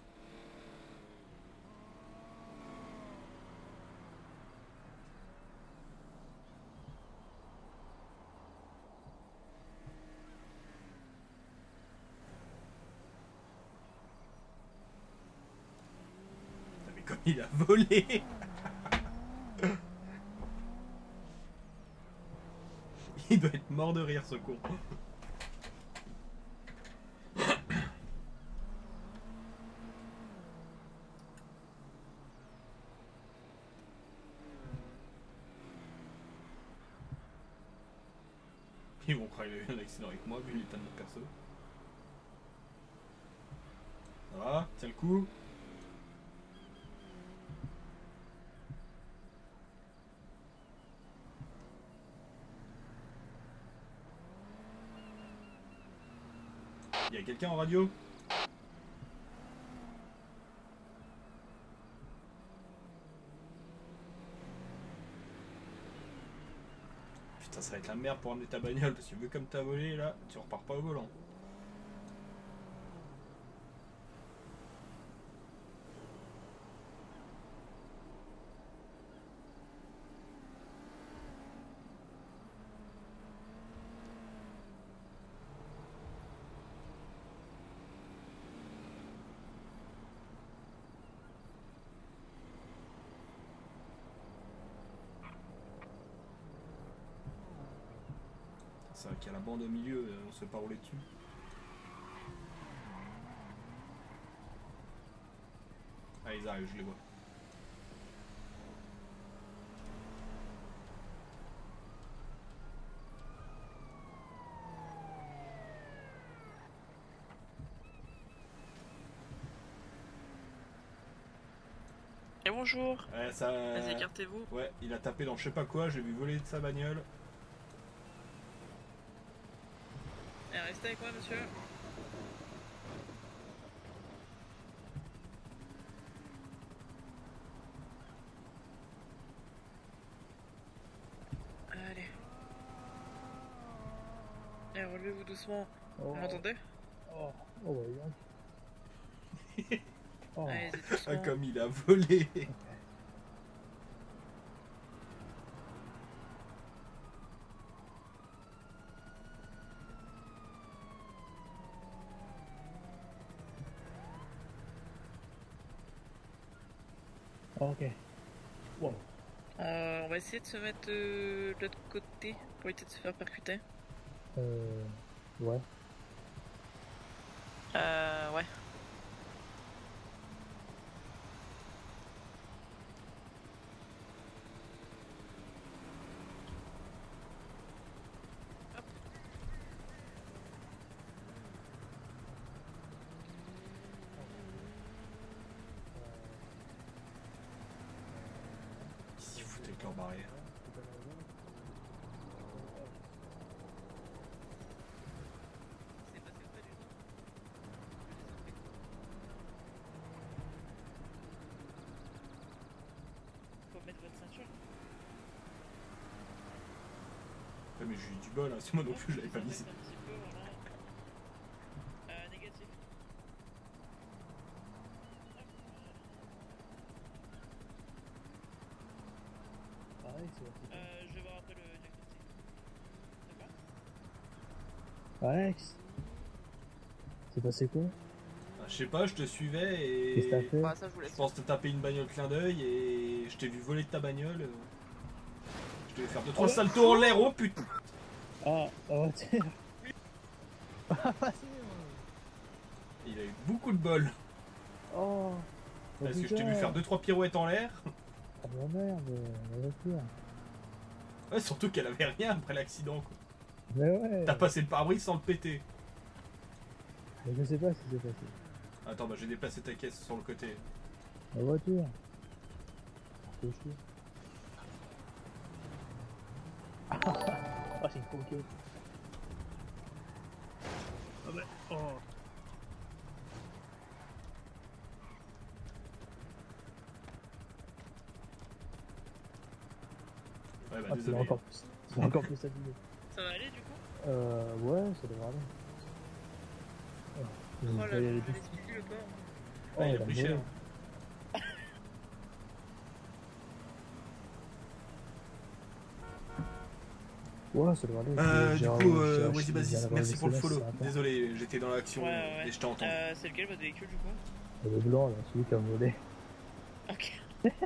Putain, mais comme il a volé. Il doit être mort de rire ce con. Ils vont croire qu'il a eu un accident avec moi, vu l'état de mon perso. Ça va? Tiens le coup. Y'a quelqu'un en radio? Putain, ça va être la merde pour emmener ta bagnole, parce que vu comme t'as volé là, tu repars pas au volant. C'est vrai qu'il y a la bande au milieu, euh, on se fait pas rouler dessus. Ah, ils arrivent, je les vois. Et bonjour. Ouais, ça... Vas-y, écartez-vous. Ouais, il a tapé dans je sais pas quoi, j'ai vu voler de sa bagnole. Et restez avec moi, monsieur. Allez. Et relevez-vous doucement. Oh. Vous m'entendez? Oh, oh ouais, hein. Oh. Allez, doucement. Ah, comme il a volé. Ok. Wow. Euh, on va essayer de se mettre euh, de l'autre côté pour éviter de se faire percuter. Euh. Ouais. Euh, ouais. Qu'est-ce qu'ils foutent avec leur barrière? Faut mettre votre ceinture. Ouais, mais j'ai eu du bol, hein. C'est moi non plus, je l'avais pas mis. Un petit peu, voilà. Euh, négatif. Pareil, c'est Euh, je vais voir après le diagnostic. Alex, c'est passé quoi? Ah, je sais pas, je te suivais et. Qu'est-ce que t'as fait? Bah, ça, je vous laisse. Je pense te taper une bagnole clin d'œil et je t'ai vu voler de ta bagnole. euh. Je devais faire deux trois Oh. saltos en l'air, oh putain! Ah, la voiture. Il a eu beaucoup de bol. Oh. Parce que je putain. t'ai vu faire deux trois pirouettes en l'air. Ah bah merde, la voiture. Ouais, surtout qu'elle avait rien après l'accident, quoi. Mais ouais. T'as passé le pare-brise sans le péter. Mais je sais pas ce qui s'est passé. Attends, bah j'ai déplacé ta caisse sur le côté. La voiture. C'est chier. Ah, c'est une conquête. Ah bah, oh. Ouais, bah Ah, tu désolé. l'as encore plus. Tu l'as encore plus abîmé. Ça va aller du coup? Euh, ouais, ça devrait aller. Oh, Oh il là va là, y aller je vite. vais l'expliquer le corps. Oh, Ouais, il il a a pris volé. cher. Ouais, ça devrait aller. Euh, J'ai- du j'ai- coup, j'ai euh, acheté- vas-y, j'ai vas-y, acheté merci pour le S M S, follow. ça va pas. Désolé, j'étais dans l'action Ouais, ouais, ouais. et je t'ai entendu. Euh, c'est lequel votre véhicule du coup? Le blanc, là, celui qui a volé. Ok.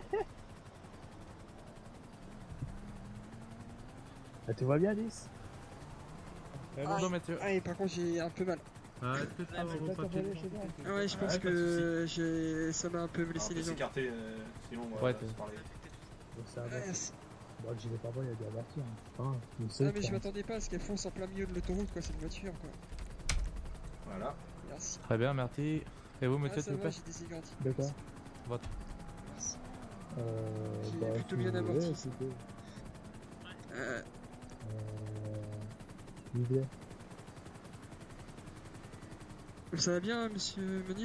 Ah, tu vois bien, Alice? Eh, bonjour, Mathieu. Ah, et par contre, j'ai un peu mal. Ah, est-ce que je peux avoir vos papiers de identité? Ah ouais, je pense Ouais, pas de que j'ai... ça m'a un peu Alors, blessé on peut les jambes. s'écarter, euh, sinon on va Ouais, se t'es- parler. Bon, c'est un Ouais, mec. c'est- Bon, le gilet pare-balles, il a dû avertir. Hein. C'est pas grave. Il Ah, sait mais que je ça- m'attendais pas à ce qu'elle fonce en plein milieu de l'autoroute, quoi, cette voiture, quoi. Voilà. Merci. Très bien, merci. Et vous, Ah, monsieur, ça s'il vous va, plaît? j'ai des identités. De quoi? Votre. Euh. J'ai Bah, plutôt si bien vous amorti. voulez, c'était. Euh, Euh. L'idée. ça va bien, monsieur Meunier?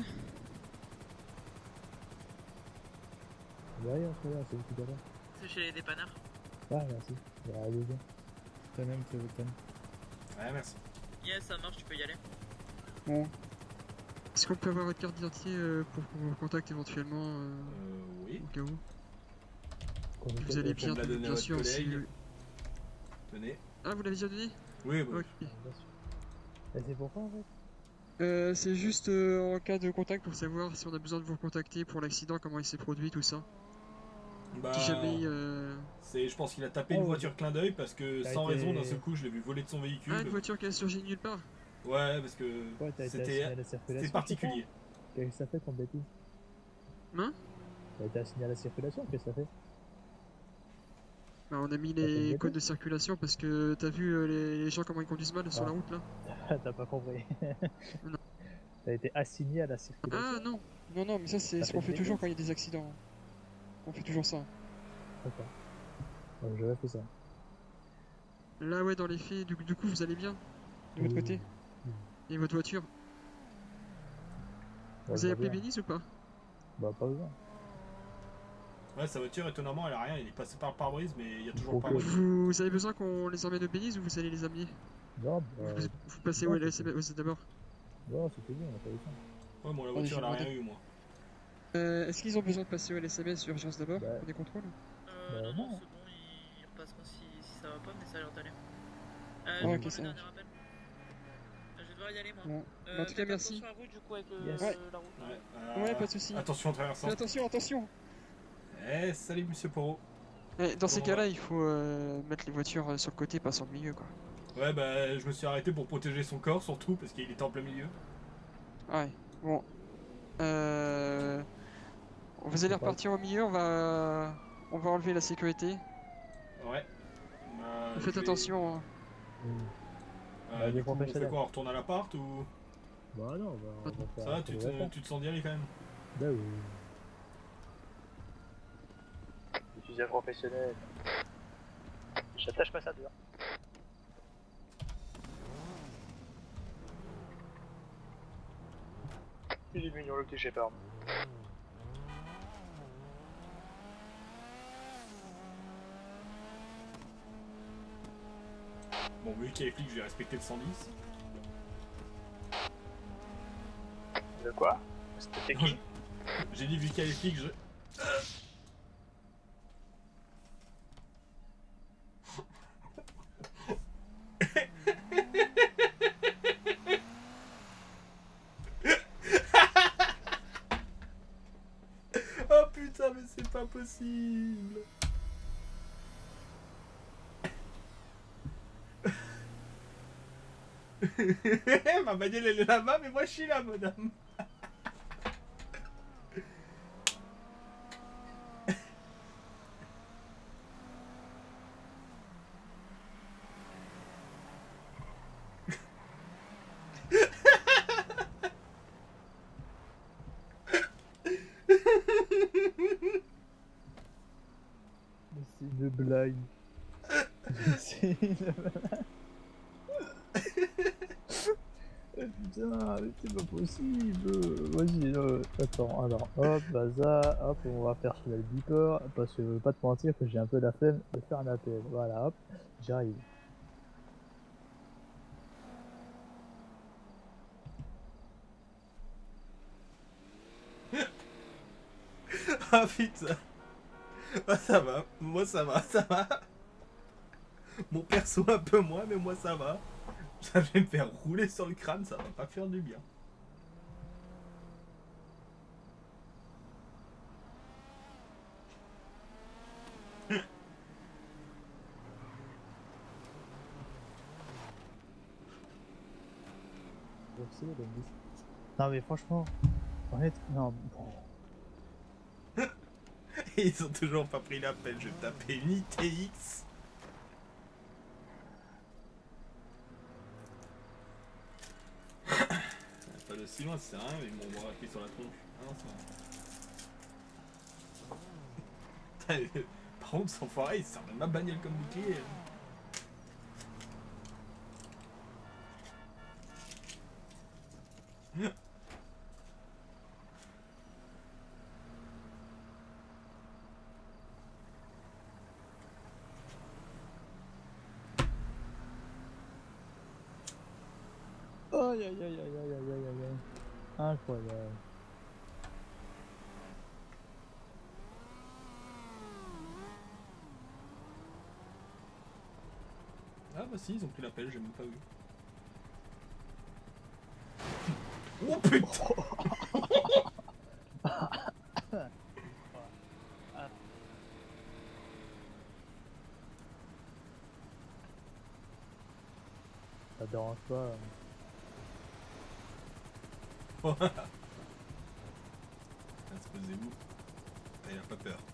Derrière, c'est là, c'est tout à l'heure. C'est chez les dépanneurs. Ouais, merci. Il y a deux gars. De même, c'est votre thème. Ouais, merci. Yes, ça marche, tu peux y aller. Bon. Est-ce qu'on peut avoir votre carte d'identité euh, pour qu'on vous contacte éventuellement euh, Euh, oui. au cas où? Qu'on nous Vous allez Pour me bien, la donner à bien votre sûr. Si... collègue. Tenez. Ah, vous l'avez déjà donné? Oui, bah, Ok. Bien sûr. Et c'est pourquoi en fait? Euh, c'est juste euh, en cas de contact pour savoir si on a besoin de vous contacter pour l'accident, comment il s'est produit, tout ça. Bah, Si jamais. Euh... c'est, je pense qu'il a tapé une Oh. voiture clin d'œil parce que T'as sans été- raison d'un seul coup je l'ai vu voler de son véhicule. Ah, une voiture qui a surgi de nulle part. Ouais, parce que Ouais, t'as été assigné à la c'était circulation. c'était particulier. Qu'est-ce que ça fait comme bêtise? Hein? T'as été assigné à la circulation, qu'est-ce que ça fait? Bah, on a mis T'as fait une les bêtise codes de circulation parce que t'as vu euh, les, les gens comment ils conduisent mal sur Ah. la route là. T'as pas compris. Non. T'as été assigné à la circulation. Ah non, non, non, mais ça c'est T'as ce fait qu'on une fait toujours bêtise quand il y a des accidents. On fait toujours ça. D'accord. Ouais, j'aurais fait ça. Là, ouais, dans les faits, du, du coup, vous allez bien de votre Oui. côté. Et votre voiture Ouais, Vous je avez vois appelé bien. Bénice ou pas? Bah, pas besoin. Ouais, sa voiture étonnamment elle a rien, il est passé par le pare-brise mais il y a toujours pas. Ok. Vous, vous avez besoin qu'on les emmène au Bénice ou vous allez les amener? Non, bah, vous, vous passez non, où à la c'est- S M S d'abord? non, c'était bien, on a pas eu ça. Ouais, moi la Attendez, voiture elle a j'ai rien demandé. eu moi. Euh, Est-ce qu'ils ont besoin de passer au L S M S urgence d'abord Bah. pour des contrôles? Euh, Bah, non, non, non. c'est bon, ils, ils repasseront si, si ça va pas, mais ça a l'air d'aller. Euh, Ah, je vais ok, prendre ça le va. dernier appel. Euh, Je vais devoir y aller, moi. Bon. Euh, Bah, en tout cas, faites merci. attention à vous, du coup, avec le- Yes. Ouais. la route. Ouais, Ouais, euh, pas de soucis. Attention en traversant. Mais attention, attention! Eh, salut monsieur Poro. Eh, dans ces Comment on va cas-là, il faut euh, mettre les voitures euh, sur le côté, pas sur le milieu quoi. Ouais, bah je me suis arrêté pour protéger son corps surtout parce qu'il était en plein milieu. Ouais, bon. Euh... Vous allez repartir au milieu, on va... On va enlever la sécurité. Ouais. Bah, Faites je vais- attention. Hein. Euh, Bah, du des coup, on fait professionnels. quoi? On retourne à l'appart ou. Bah, non, bah, on va faire. Ça va, un tu peu de te, vacances. tu te sens d'y aller quand même? Bah oui. Je suis un professionnel. J'attache pas ça dehors. Il est mignon le petit Shepard. Bon, vu qu'il y a les flics, je vais respecter le cent dix. De quoi? C'était qui? J'ai dit vu qu'il y a les flics, je. Oh putain, mais c'est pas possible. Ma bagnole elle est là-bas, mais moi je suis là, madame. Mais c'est une blague. C'est une blague. Eh, putain, mais c'est pas possible. Vas-y, euh, attends, alors, hop, bazar, hop, on va faire sur le beeper, parce que je veux pas te mentir que j'ai un peu la flemme de faire un appel. Voilà, hop, j'arrive. Ah putain. Ah ça va, moi ça va, ça va. Mon perso un peu moins, mais moi ça va. Ça va me faire rouler sur le crâne, ça va pas faire du bien. Merci, madame Miss. Non mais franchement, honnêtement, non. Ils ont toujours pas pris l'appel, je vais taper une I T X. Pas de si loin, ça sert à rien, mais bon, on va appuyer sur la tronche. Ah non, c'est vrai. Par contre, sans foirer, il sert de ma bagnole comme bouclier. Aïe aïe aïe aïe aïe aïe aïe aïe aïe. Incroyable. Ah bah si, ils ont pris l'appel, j'ai même pas vu. Oh putain. ça te dérange pas. euh. Exposez-vous. Ah, il a pas peur.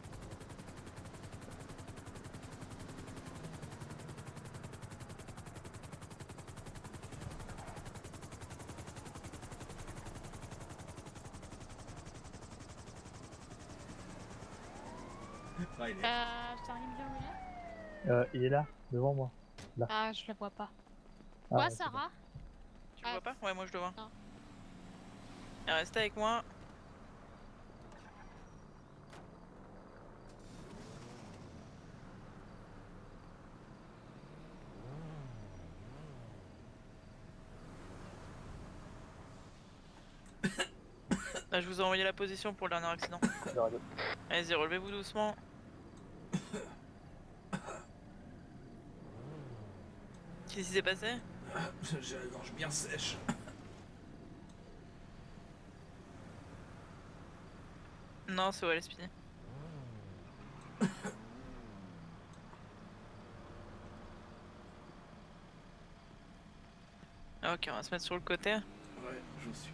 Ah, il est... Euh, ça arrive bien où il est Euh, il est là, devant moi. Là. Ah, je le vois pas. Ah, Quoi, ouais, c'est Sarah Tu le vois pas? Ouais, moi je le vois. Non. Reste avec moi. Là, je vous ai envoyé la position pour le dernier accident. Allez-y, relevez-vous doucement. Qu'est-ce qui s'est passé? J'ai la gorge bien sèche. Non, c'est O L S P. Ok, on va se mettre sur le côté. Ouais, je suis.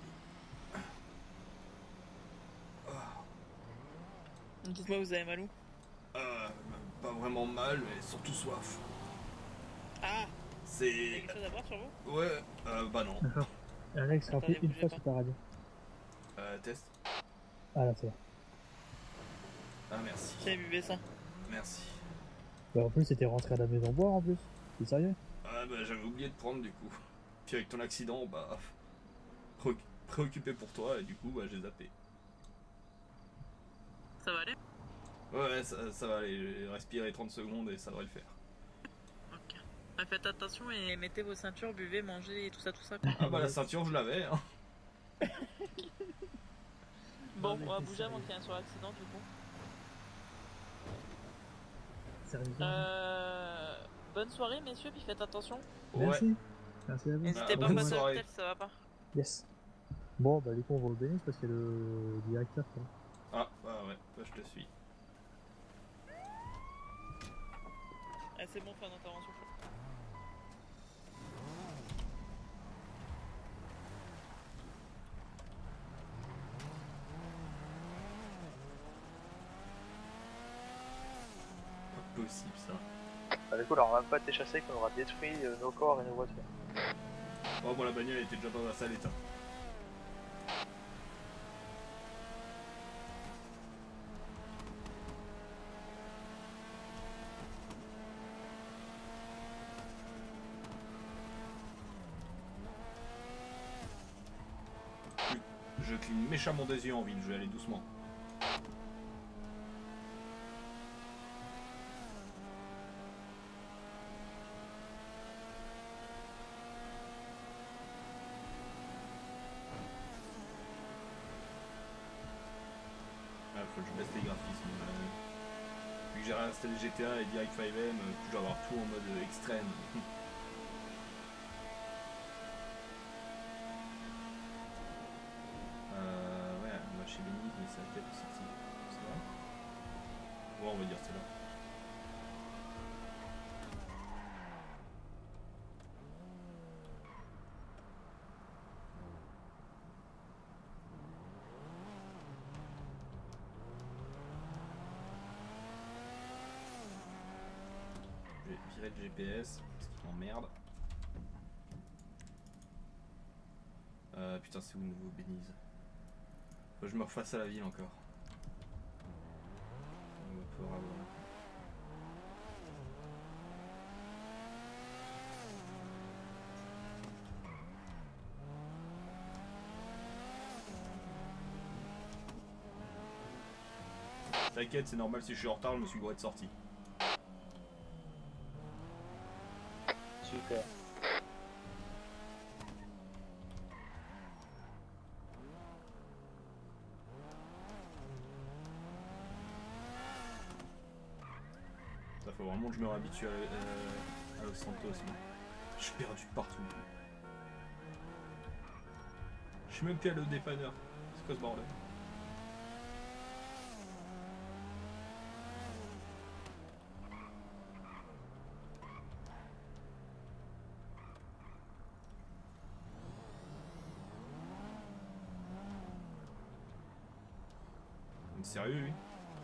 Dites-moi, vous avez mal où? Euh, pas vraiment mal, mais surtout soif. Ah! C'est. Il y a quelque chose à boire sur vous? Ouais, euh, bah non. D'accord. Alex, rappelle une fois sur ta radio. Euh, test. Ah là, c'est bon. Ah, merci. Tiens, buvez ça. Merci. Bah, en plus, c'était rentré à la maison boire en plus. T'es sérieux? Ah, bah j'avais oublié de prendre du coup. Puis avec ton accident, bah. pré- préoccupé pour toi, et du coup, bah j'ai zappé. Ça va aller? Ouais, ça, ça va aller. Respirer trente secondes et ça devrait le faire. Ok. Ah, faites attention et mettez vos ceintures, buvez, mangez et tout ça, tout ça. Quoi. Ah, bah la ceinture, je l'avais, hein. Bon, on va bouger avant qu'il y ait un sur l'accident du coup. Sérieusement? Euh... Bonne soirée, messieurs, puis faites attention. Merci. Merci à vous. N'hésitez Ah, pas à bonne passer à soirée. l'hôtel, ça va pas. Yes. Bon, bah, du coup, on va au bénis parce qu'il y a le directeur, quoi. Ah, bah ouais, bah je te suis. Ah, c'est bon, fin d'intervention. Pas possible ça. Bah, du coup, là, on va même pas été chassé qu'on aura détruit euh, nos corps et nos voitures. Oh, bon, la bagnole était déjà dans un sale état. Je cligne méchamment des yeux en ville, je vais aller doucement. Ah, faut que je baisse les graphismes. euh. Vu que j'ai réinstallé G T A et Direct cinq M, euh, je dois avoir tout en mode euh, extrême. Euh, ouais, on va chez Benny, mais c'est la tête sortie. C'est là? Ouais, on va dire c'est là. Je vais virer le G P S, parce qu'il m'emmerde. Euh, putain, c'est où le nouveau Benize? Faut que je me refasse à la ville encore. On va pouvoir avoir. T'inquiète, c'est normal si je suis en retard, je me suis gouré de sortie. Super. Ça faut vraiment que je me réhabitue à, euh, à Los Santos. Sinon. Je suis perdu partout. Je suis même plus allé au dépanneur. C'est quoi ce bordel? Sérieux, lui?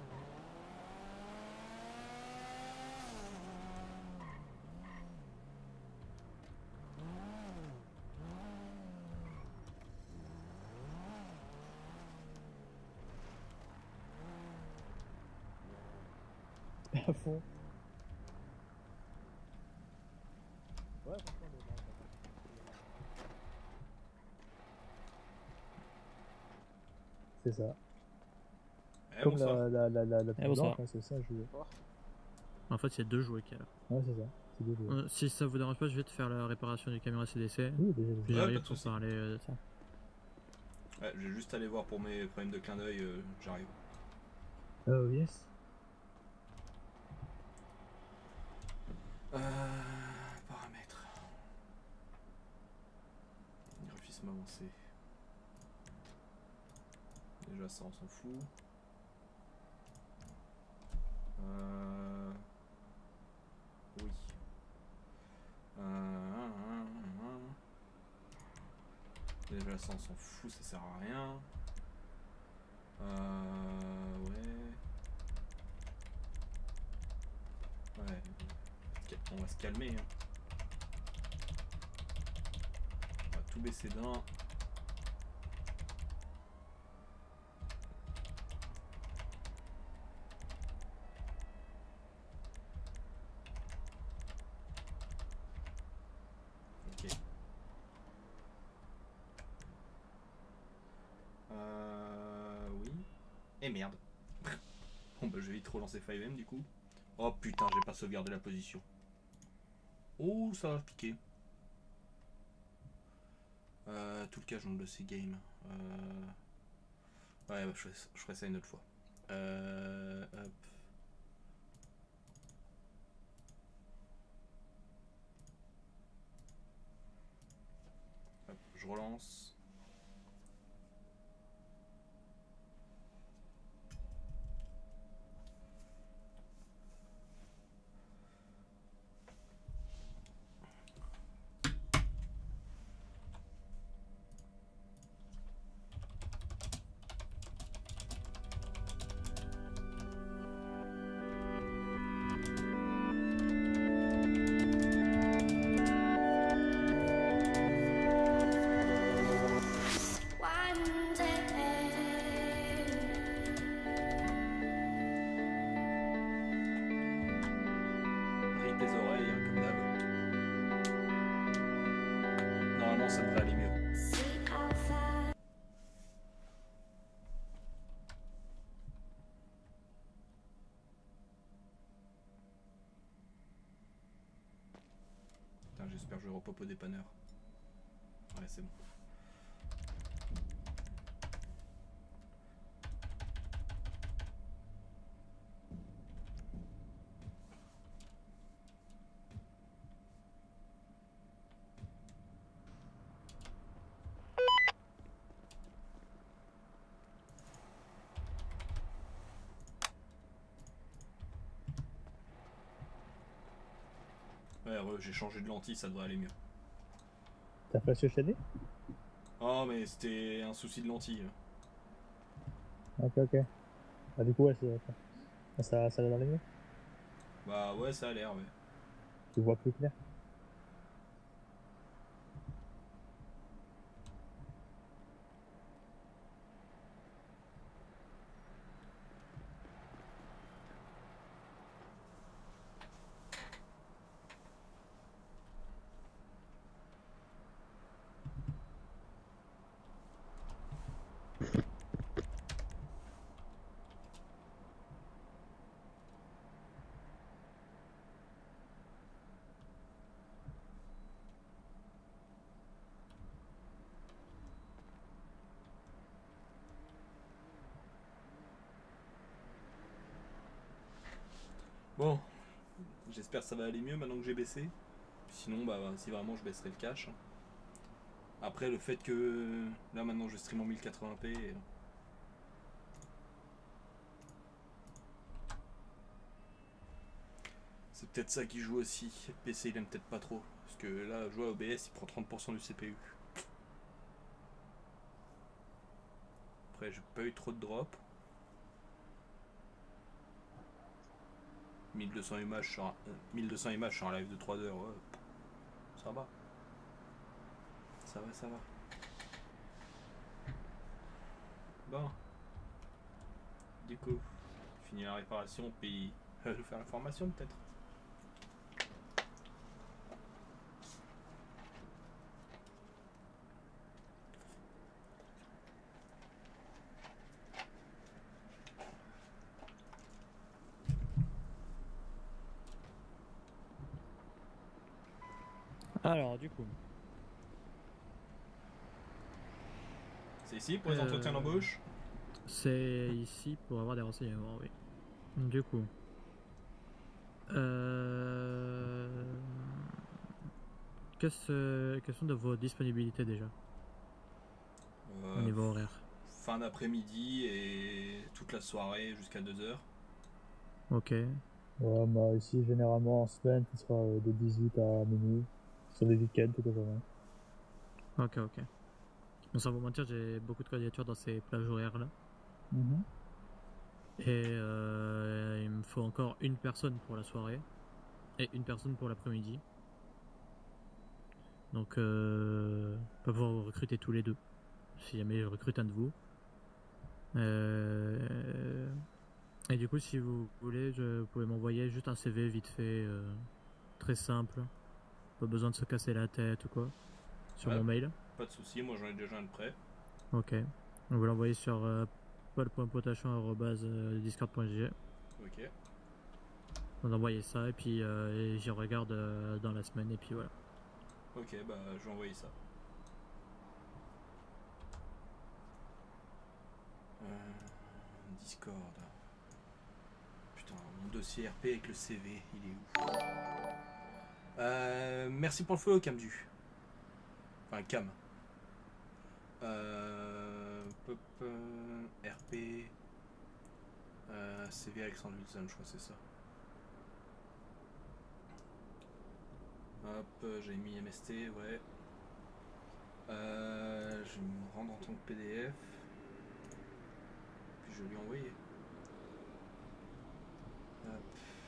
À fond. Ouais, franchement, mais non, c'est ça. Eh, Comme bonsoir. la, la, la, la, la Eh, plus bonsoir. blanche, ouais, c'est ça, je voulais. En fait, il y a deux jouets qu'il y a là. Ouais, c'est ça. C'est deux jouets. Euh, si ça vous dérange pas, je vais te faire la réparation du camion A C D C. Oui, déjà, déjà. Puis Ouais, j'arrive pas de pour soucis. parler euh, de ça. Ouais, je vais juste aller voir pour mes problèmes de clin d'œil, euh, j'arrive. Oh, yes. Euh, paramètres. Graphisme avancé. Déjà ça on s'en fout. Euh... Oui. Euh... Déjà ça on s'en fout, ça sert à rien. Euh... Ouais. Ouais. On va se calmer. Hein. On va tout baisser d'un. Ok. Euh... Oui. Et merde. Bon bah je vais vite relancer cinq M du coup. Oh putain, j'ai pas sauvegardé la position. Oh, ça va piquer. Euh, tout le cas, je de ces games. Euh... Ouais, bah, je, ferai, je ferai ça une autre fois. Euh, hop. Hop, je relance. Ride des oreilles, hein, comme d'hab. Normalement, ça devrait aller mieux. Putain, j'espère que je repop au dépanneur. Ouais, c'est bon. Ouais, ouais, j'ai changé de lentille, ça devrait aller mieux. T'as pas chaîné? Oh, mais c'était un souci de lentille. Ok, ok. Bah, du coup, ouais, c'est... ça, ça va dans les mieux. Bah ouais, ça a l'air, ouais. Tu vois plus clair. Bon, j'espère que ça va aller mieux maintenant que j'ai baissé. Sinon, bah, si vraiment je baisserai le cache. Après, le fait que là maintenant je stream en mille quatre-vingts p. C'est peut-être ça qui joue aussi. Le P C il aime peut-être pas trop. Parce que là, jouer à O B S il prend trente pour cent du C P U. Après, j'ai pas eu trop de drop. mille deux cents images sur, un- euh, mille deux cents images sur un live de trois heures, ouais. Ça va. Ça va, ça va. Bon. Du coup, finir la réparation, puis euh, faire la formation peut-être. Alors, du coup. C'est ici pour les Euh, entretiens d'embauche? C'est ici pour avoir des renseignements, oui. Du coup. Euh... Qu'est-ce- Quelles sont de vos disponibilités déjà Euh, au niveau horaire? Fin d'après-midi et toute la soirée jusqu'à deux heures. Ok. Ouais, bah ici, généralement, en semaine, ce sera euh, de dix-huit à minuit. Sur les week-ends, tout à fait. Ok, ok. Bon, sans vous mentir, j'ai beaucoup de candidatures dans ces plages horaires là. Mhm. Et euh, il me faut encore une personne pour la soirée et une personne pour l'après-midi. Donc, euh, on va pouvoir vous recruter tous les deux. Si jamais je recrute un de vous. Euh, et du coup, si vous voulez, je, vous pouvez m'envoyer juste un C V vite fait, euh, très simple. Pas besoin de se casser la tête ou quoi. Sur Ouais, mon mail. Pas de soucis, moi j'en ai déjà un de prêt. Ok. On va l'envoyer sur euh, paul.potachon arobase discord point g g. Ok. On envoie ça et puis euh, et j'y regarde euh, dans la semaine et puis voilà. Ok, bah je vais envoyer ça. Euh, Discord. Putain, mon dossier R P avec le C V, il est où? Euh, merci pour le follow, Camdu. Enfin, Cam. Euh, pop, euh, R P. Euh, C V Alexandre Wilson, je crois que c'est ça. Hop, j'ai mis M S T, ouais. Euh, je vais me rendre en tant que P D F. Puis je vais lui envoyer. Hop.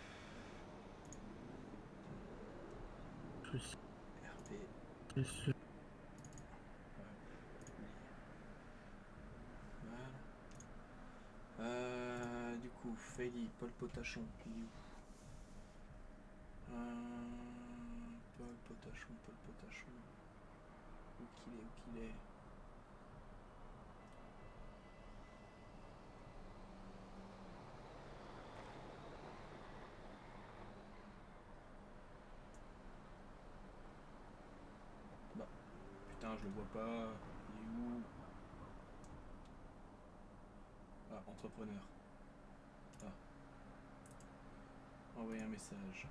Plus. R P. Plus. Voilà. Euh, du coup, Feli, Paul Potachon, il est où? Euh, Paul Potachon, Paul Potachon. Où qu'il est, où qu'il est? Bah, putain, je le vois pas. Il est où? Ah, entrepreneur. Ah. Envoyer un message.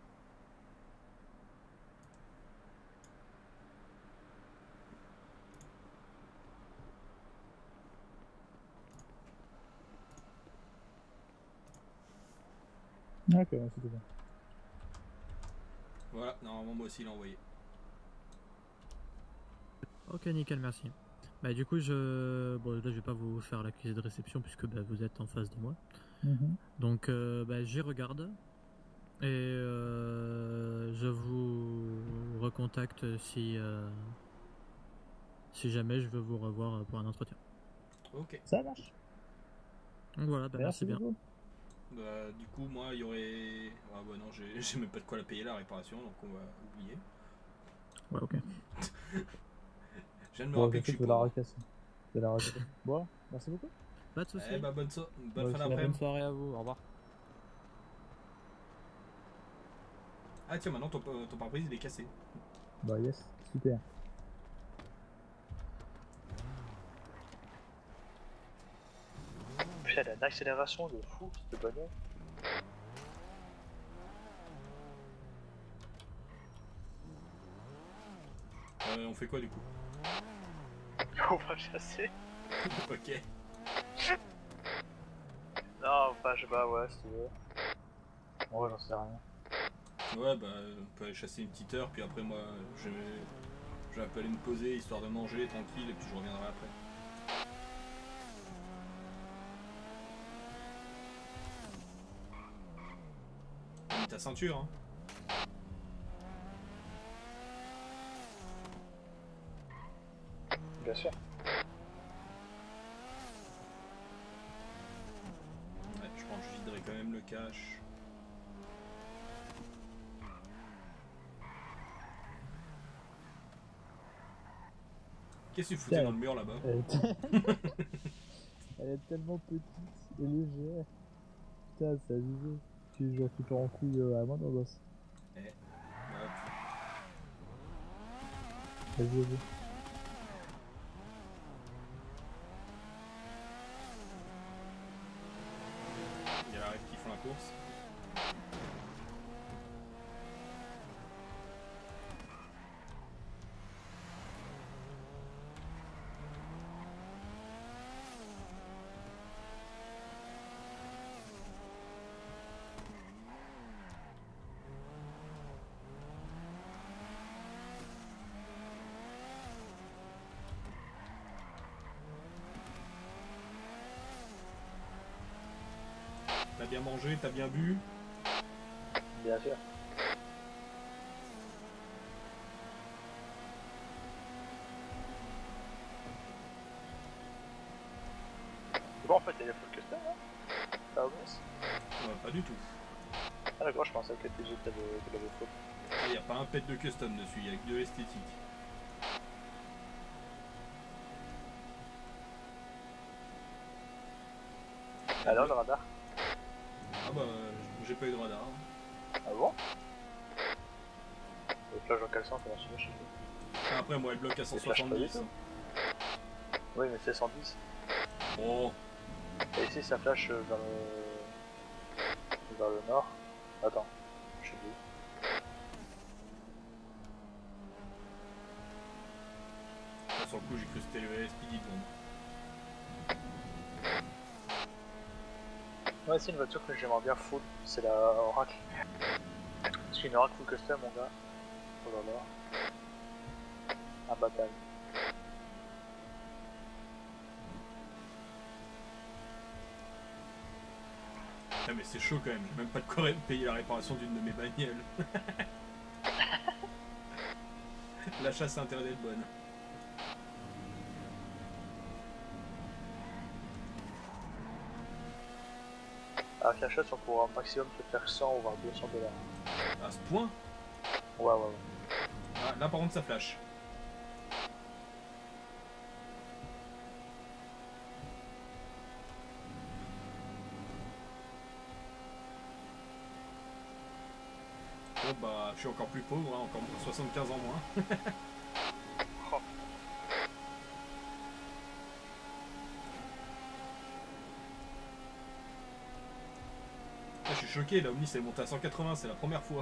Ok, ouais, c'est tout bon. Voilà, normalement moi aussi il a envoyé. Ok, nickel, merci. Bah du coup, je bon là je vais pas vous faire l'accusé de réception puisque bah, vous êtes en face de moi. Mhm. Donc euh, bah, j'y regarde et euh, je vous recontacte si euh, si jamais je veux vous revoir pour un entretien. Ok. Ça marche. Donc voilà, bah, merci, Merci bien. beaucoup. Bah, du coup, moi, il y aurait. Ah, bah non, j'ai j'ai même pas de quoi la payer la réparation, donc on va oublier. Ouais, ok. Je viens de me Bon, rappeler que je suis je vais la pauvre. recasser. Je vais la recasser. Bon, merci beaucoup. Pas de soucis. Eh bah, bonne, so bonne Bah, fin aussi, d'après-midi. bonne soirée à vous, au revoir. Ah, tiens, maintenant ton, ton pare-brise il est cassé. Bah, yes, super. Putain, elle a une accélération de fou, cette bagnole. Euh, on fait quoi du coup? On va chasser. Ok. Non, enfin, je sais pas, ouais, si tu veux. Ouais, j'en sais rien. Ouais, bah, on peut aller chasser une petite heure, puis après, moi, je vais, je vais un peu aller me poser histoire de manger tranquille, et puis je reviendrai après. ta ceinture. Hein. Bien sûr. Ouais, je pense que je viderai quand même le cash. Qu'est-ce que tu foutais dans le mur là-bas? Elle est... Elle est tellement petite et légère. Putain, c'est abusé. Tu joues tu pars en couille euh, à moi dans boss. Eh, hop. Vas-y, vas-y. Il y a la ref qui font la course. T'as bien mangé, t'as bien bu? Bien sûr. C'est bon en fait, il y a full custom là? Ça va boss? Ouais, pas du tout. Ah d'accord, je pensais que T G t'avais full. Il n'y a pas un pet de custom dessus, il y a que de l'esthétique. Alors le radar? Ah bah, j'ai pas eu de radar. Ah bon? Le flash en caleçon, ça marche mieux chez Ah, après, moi, elle bloque à cent soixante-dix. Oui, mais c'est cent dix. Oh. Et ici, ça flash vers le... vers le nord. Attends, je sais plus. Ah, sur le coup, j'ai cru que c'était le Speedy Zone. Ouais, c'est une voiture que j'aimerais bien full, c'est la Oracle. C'est une Oracle full custom, mon gars. Oh là là. Un bataille. Ah, mais c'est chaud quand même, j'ai même pas de quoi payer la réparation d'une de mes bagnoles. La chasse a intérêt d'être bonne. Avec la chasse, on pourra un maximum se faire cent ou voire deux cents dollars. À ce point? Ouais, ouais, ouais. Ah, là par contre ça flash. Bon bah, je suis encore plus pauvre, hein, encore soixante-quinze ans moins. Oh. Je suis choqué, la Omnis elle est montée à cent quatre-vingts, c'est la première fois.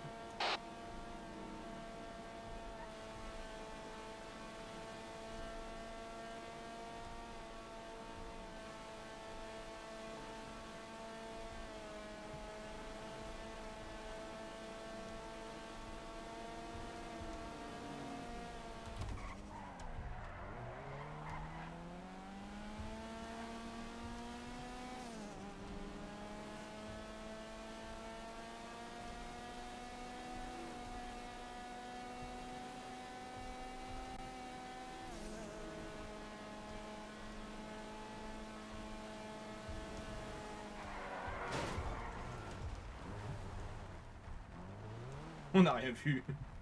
On n'a rien vu.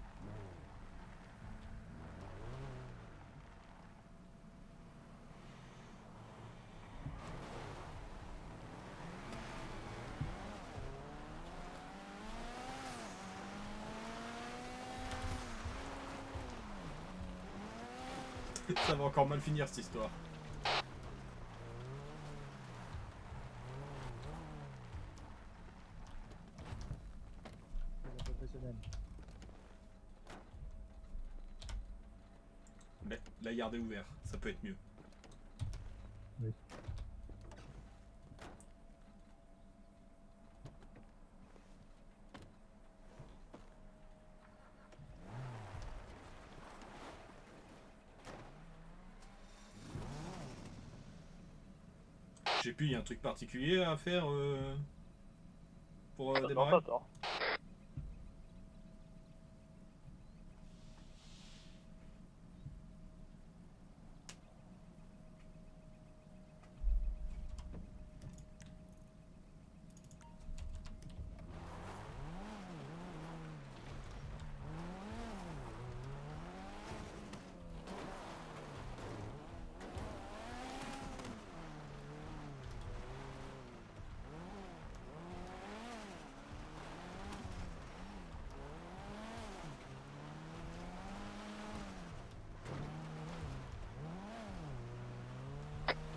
Ça va encore mal finir cette histoire. Mais la garde est ouverte, ça peut être mieux. Oui. Je sais plus, il y a un truc particulier à faire euh, pour euh, Attends, démarrer. attends.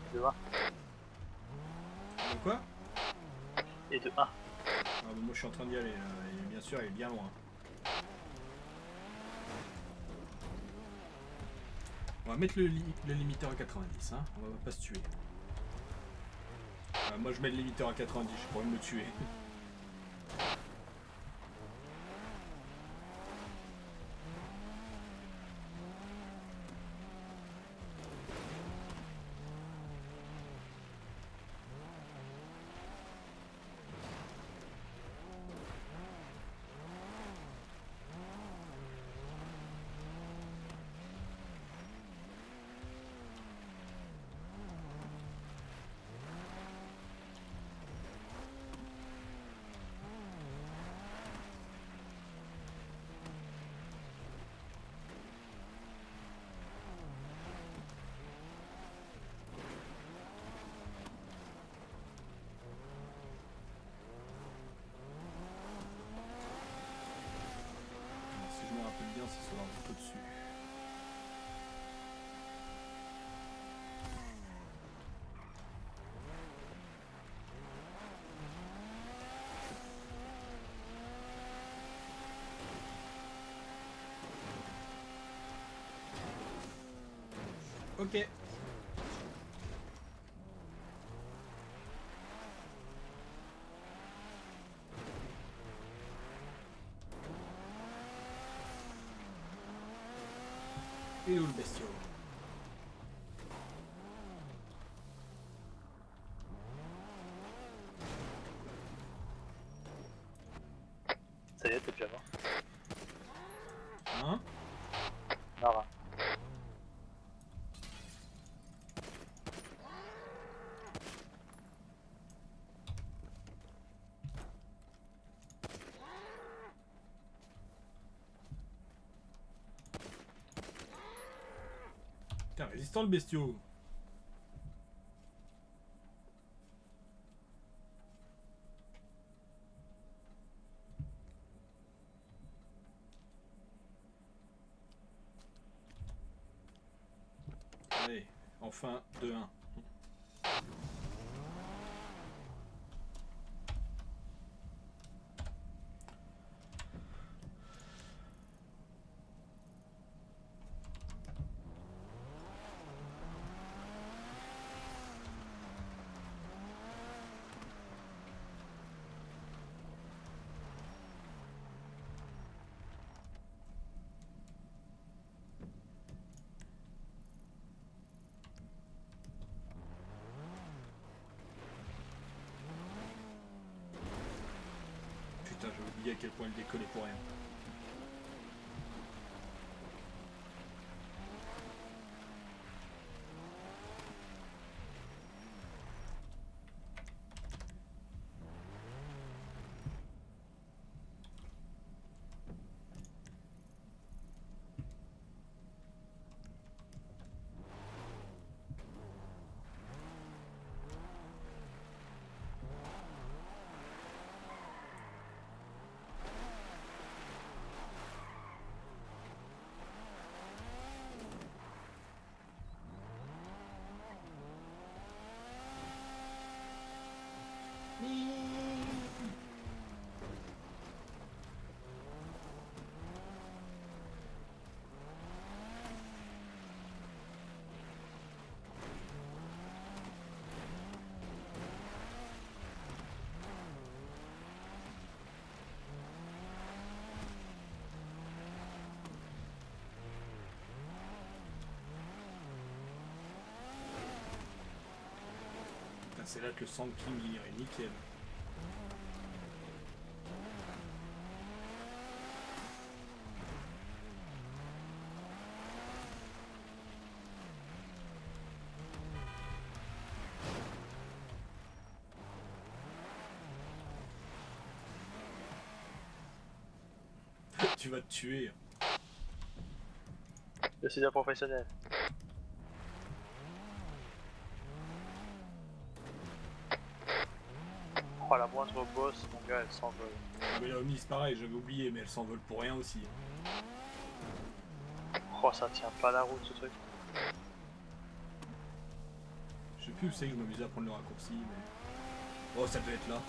De un. De quoi? Et de un. Ah bah moi je suis en train d'y aller, là. Et bien sûr il est bien loin. On va mettre le, li le limiteur à quatre-vingt-dix, hein. On va pas se tuer. Euh, moi je mets le limiteur à quatre-vingt-dix, je pourrais me tuer. Bien, c'est sur un peu dessus. Ok. Et où le bestiau? Ça y est, t'es déjà mort. Hein? Nara. Putain, résistant le bestiau. Allez, enfin deux un. Putain, j'ai oublié à quel point il décollait pour rien. C'est là que le Sand King il irait nickel. Tu vas te tuer. Je suis un professionnel. Oh, la moindre boss, mon gars, elle s'envole. Mais la Omni c'est pareil, j'avais oublié, mais elle s'envole pour rien aussi. Oh, ça tient pas la route ce truc. Je plus où c'est que je m'amusais à prendre le raccourci, mais... Oh, ça devait être là.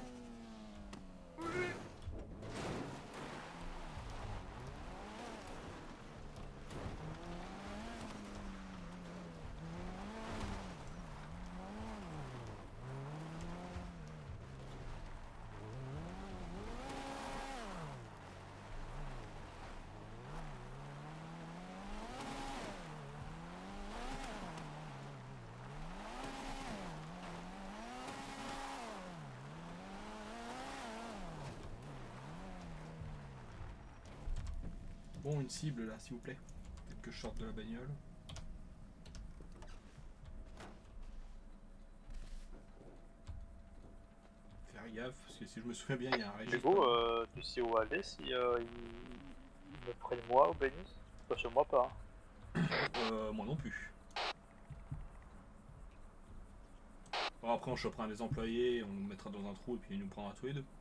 Bon, une cible là, s'il vous plaît. Peut-être que je sorte de la bagnole. Faire gaffe, parce que si je me souviens bien, il y a un Du registre. coup, euh, tu sais où aller si euh, ils ils me prennent moi au Bénis? Parce que moi pas. Euh, moi non plus. Bon, après, on chopera un des employés, on nous mettra dans un trou et puis il nous prendra tous les deux.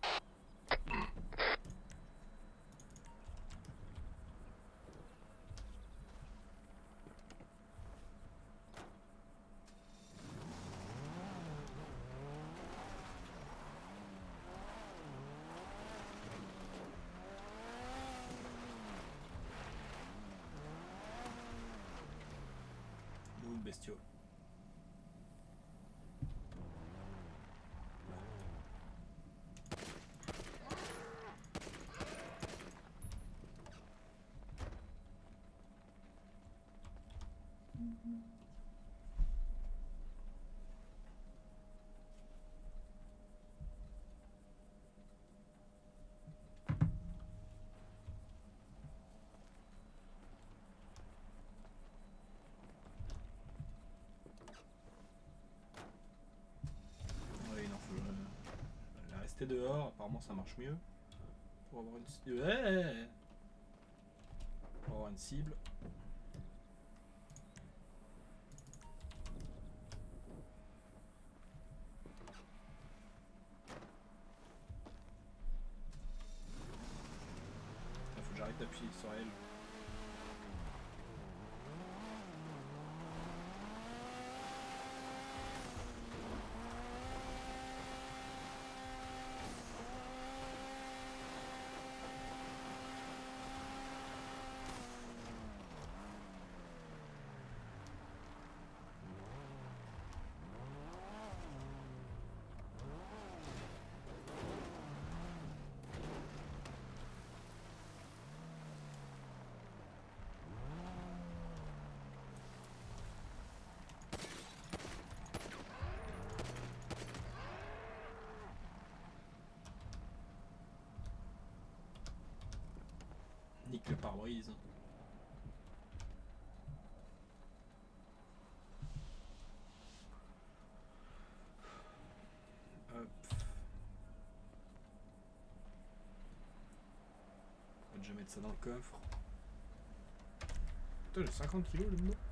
Ou une bestiole. Oui, non, faut euh, la rester dehors, apparemment ça marche mieux. Pour avoir une cible. Ouais, pour avoir une cible. Il faut que j'arrête d'appuyer sur elle. Nique le pare-brise. Hop. On va déjà mettre ça dans le coffre. Putain, j'ai cinquante kilos le mot.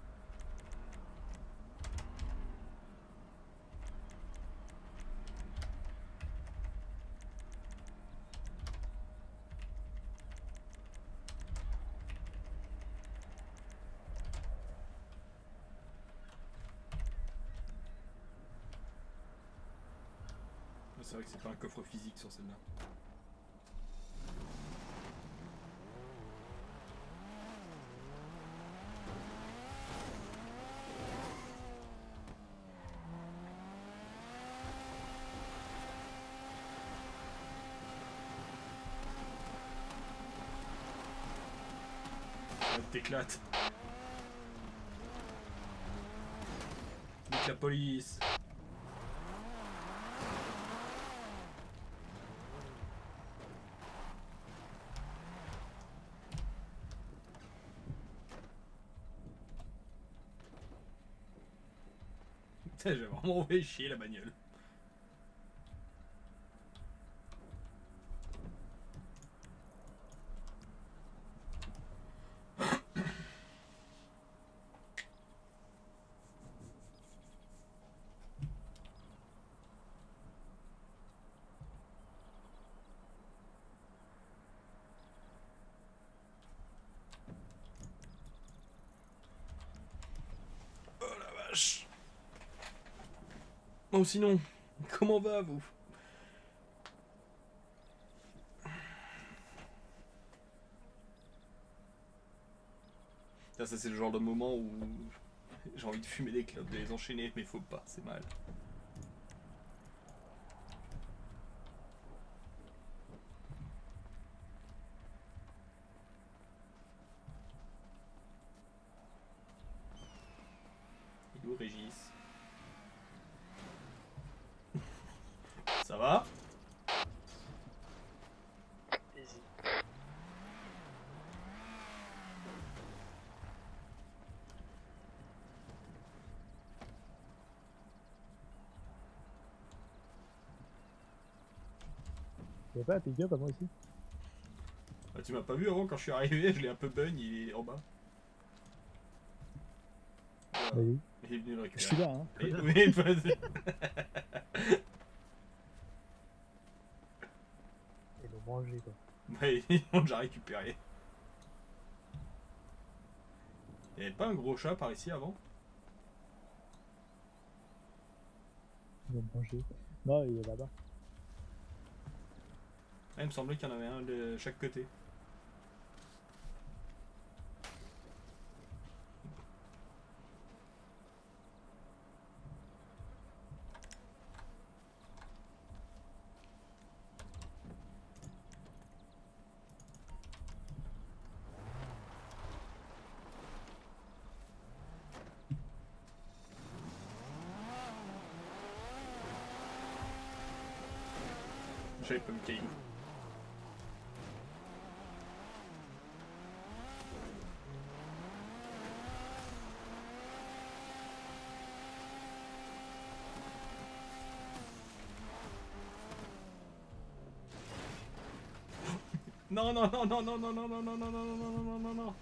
C'est vrai que c'est pas un coffre physique sur celle-là. Ça t'éclate. Nique la police. Putain, j'ai vraiment envoyé chier la bagnole. Oh la vache. Bon, sinon, comment va vous? Ça, ça c'est le genre de moment où j'ai envie de fumer des clopes, de les enchaîner, mais faut pas, c'est mal. Il est où Régis? Ça va? Y'a pas un pick-up à moi ici? Ah, tu m'as pas vu avant quand je suis arrivé, je l'ai un peu bun, il est en bas. Voilà. Vas-y. Il est venu le récupérer. Je suis là, hein. Oui, oui, vas-y. Ils l'ont mangé, quoi. Ouais, ils l'ont déjà récupéré. Il y avait pas un gros chat par ici avant? Ils l'ont mangé. Non, il est là-bas. Ah, il me semblait qu'il y en avait un de chaque côté. J'avais pas me caillou. Non, non, non, non, non, non, non, non, non, non, non, non, non, non, non, non.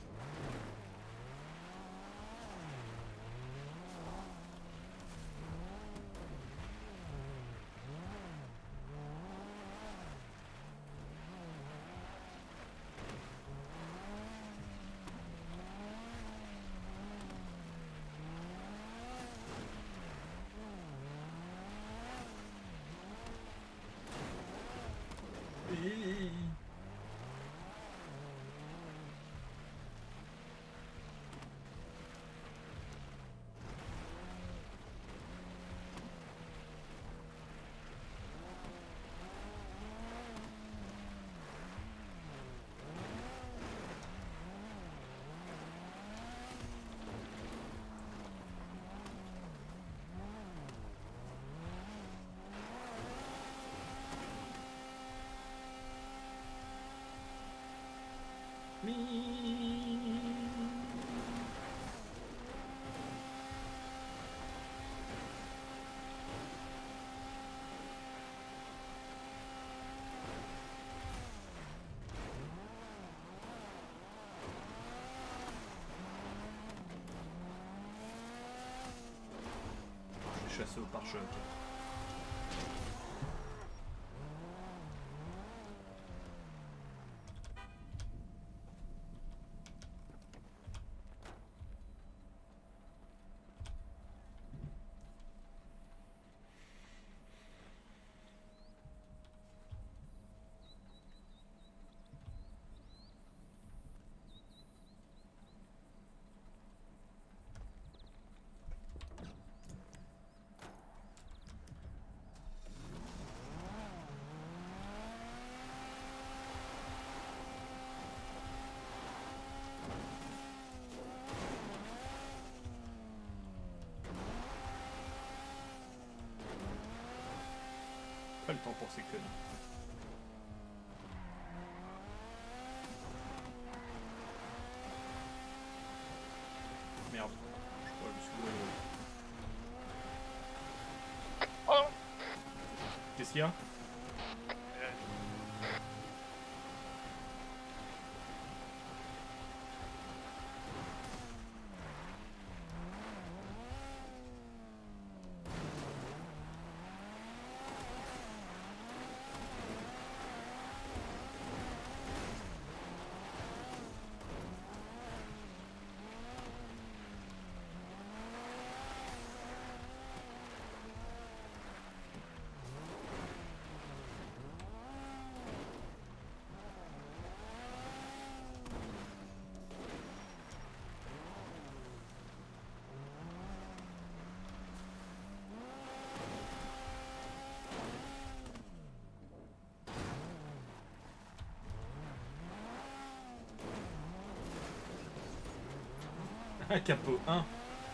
Je vais chasser au pare-choc. Pas le temps pour ces connes. Merde. Je crois que je me suis gouré. Oh! Qu'est-ce qu'il y a? Un capot un.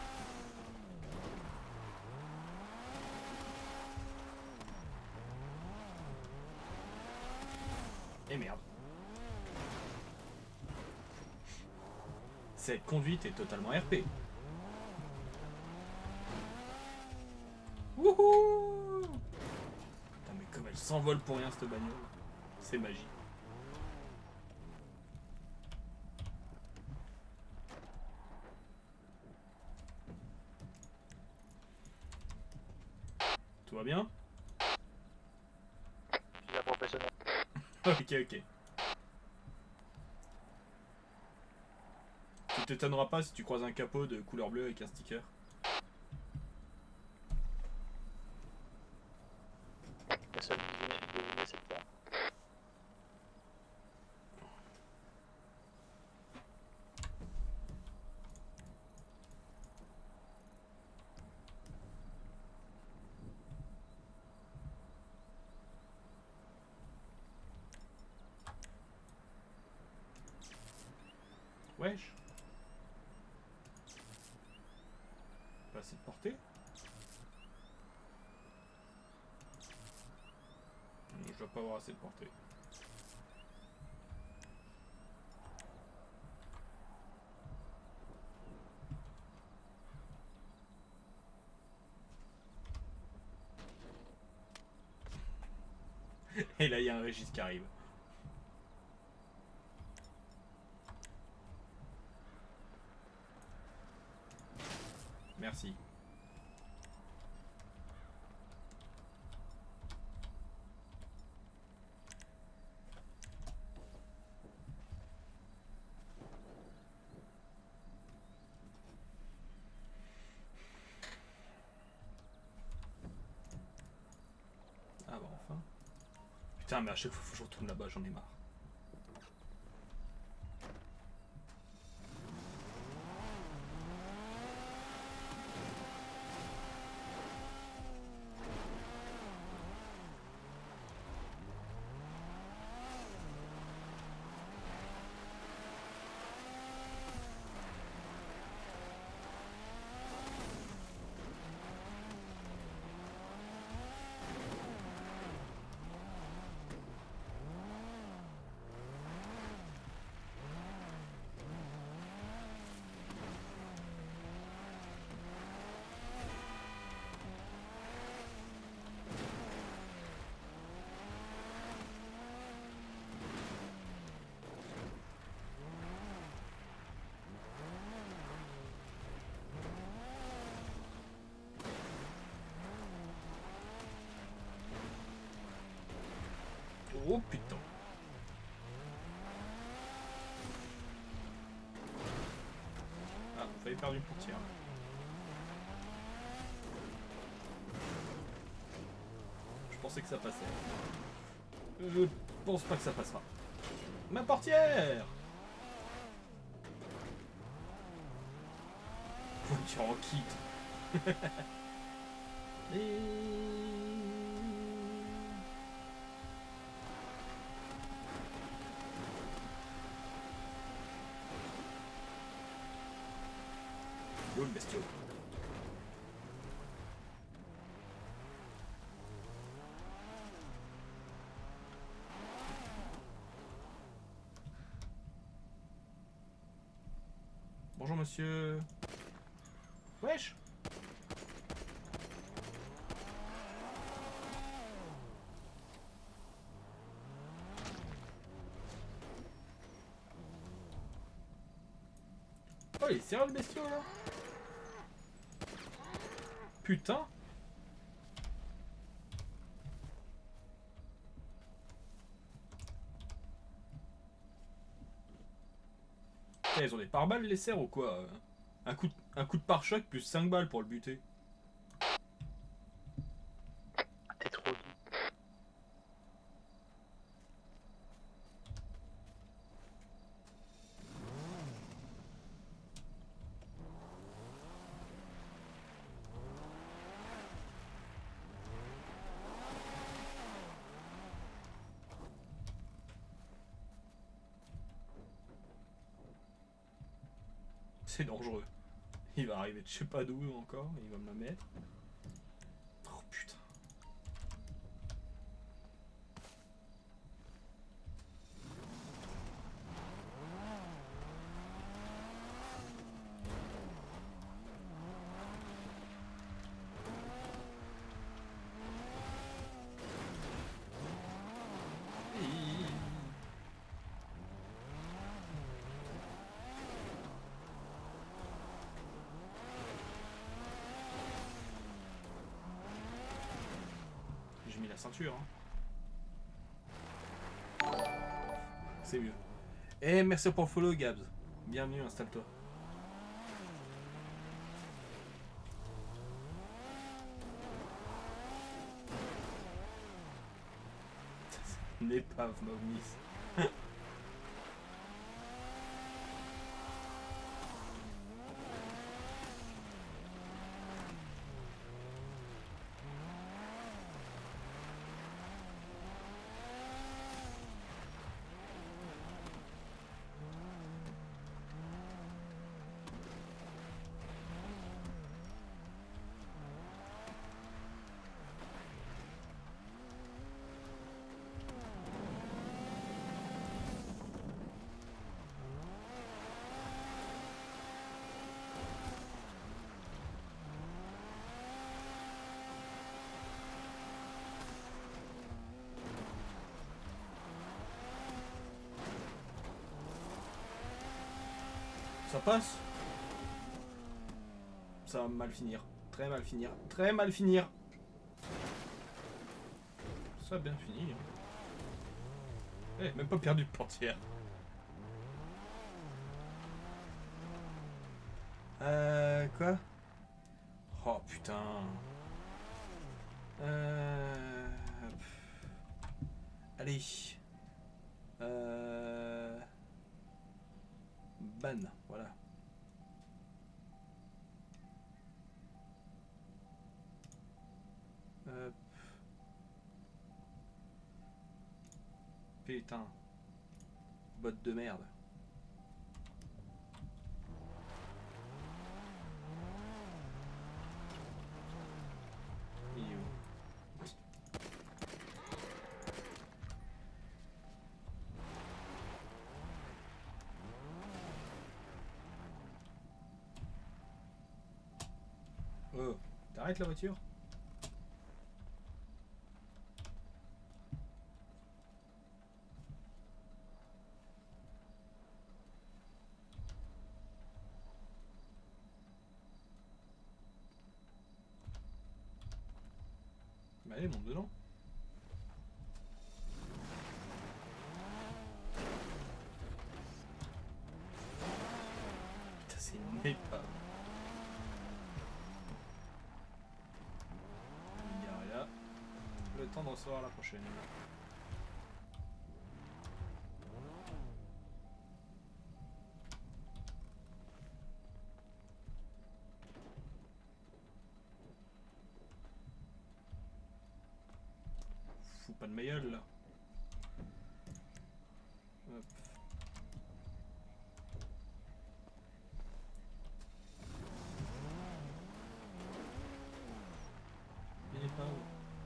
Et merde. Cette conduite est totalement R P. Wouhou! Putain, mais comme elle s'envole pour rien cette bagnole. C'est magique. Tout va bien? Je suis la professionnelle. Ok, ok. Tu t'étonneras pas si tu croises un capot de couleur bleue avec un sticker. La seule devinée, c'est ça. Wesh. Pas assez de portée. Je dois pas avoir assez de portée. Et là il y a un Régis qui arrive. Merci. Ah bah enfin. Putain mais à chaque fois faut que je retourne là-bas, j'en ai marre. Oh putain. Ah, vous avez perdu une portière. Je pensais que ça passait. Je pense pas que ça passera. Ma portière! Voiture en kit. Et... Yo le bestiau. Bonjour monsieur. Wesh. Oh il est sérieux le bestiau là? Putain. Eh, ils ont des pare-balles les cerfs ou quoi? Un coup de, un coup de pare-choc plus cinq balles pour le buter. T'es trop doux. C'est dangereux. Il va arriver de je sais pas d'où encore, il va me la mettre. Oh putain. J'ai mis la ceinture. Hein. C'est mieux. Et merci pour le follow, Gabs. Bienvenue, installe-toi. N'épave, Movnis. Ça passe. Ça va mal finir. Très mal finir. Très mal finir. Ça a bien fini. Eh, même pas perdu de portière. Euh... Quoi? Oh putain. Euh... Allez. Euh... Ban, voilà. Euh... Putain. Botte de merde. Il est où? Oh, t'arrêtes la voiture? Mais allez, monte dedans. Putain, c'est une épave. Le temps de recevoir la prochaine. Fous pas de ma gueule là. Hop. Il est pas où?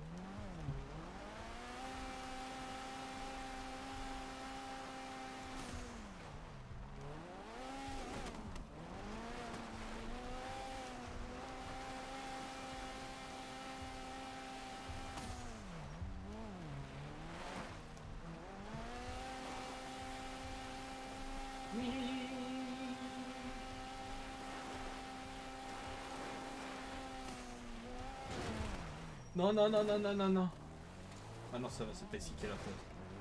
Non, non, non, non, non, non, non. Ah non, ça va, c'est pas ici qu'il y a la faute.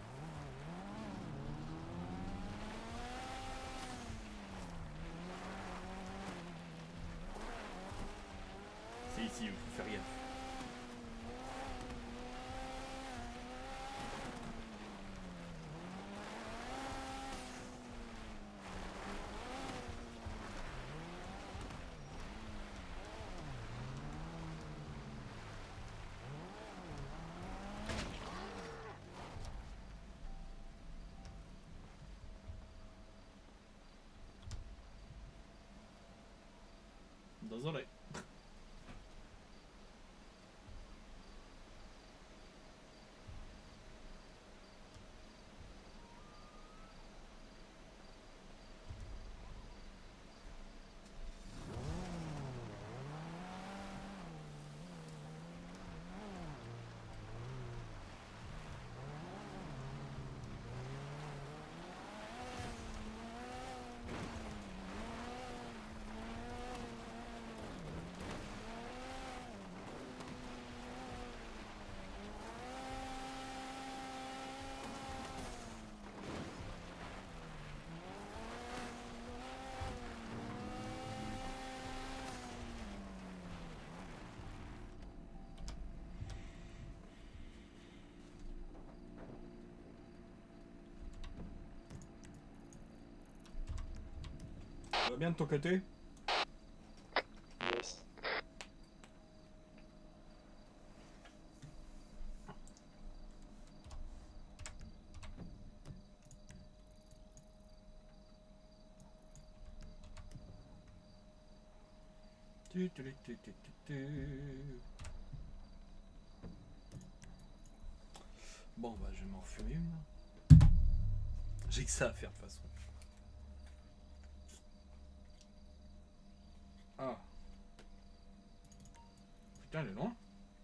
C'est ici, il faut faire gaffe. Désolé. Ça va bien de ton côté? Yes. Tu, tu, tu, tu, tu, tu. Bon bah je vais m'en refumer une. J'ai que ça à faire de toute façon. Ah. Putain, elle est loin.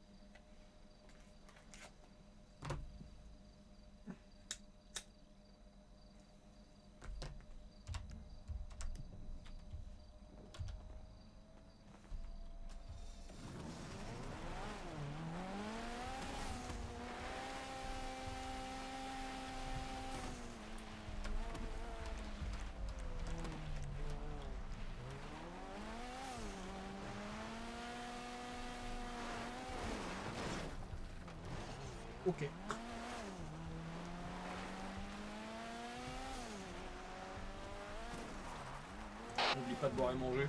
Ok. N'oublie pas de boire et manger.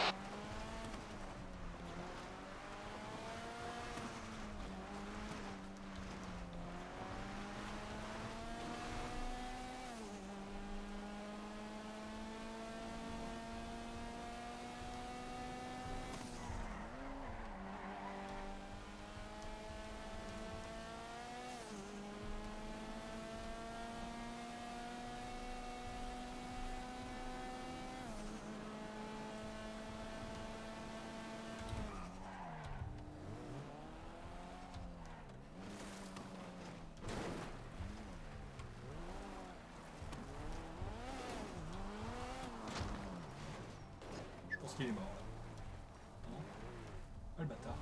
Je pense qu'il est mort là. Non. Ah le bâtard.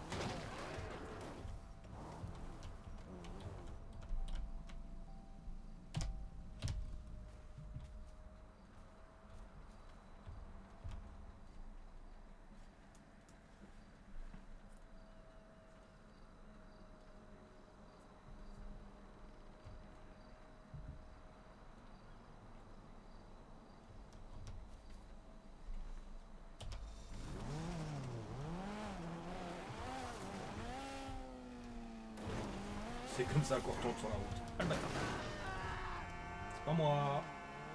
C'est comme ça qu'on retourne sur la route. Ah le bâtard. C'est pas moi.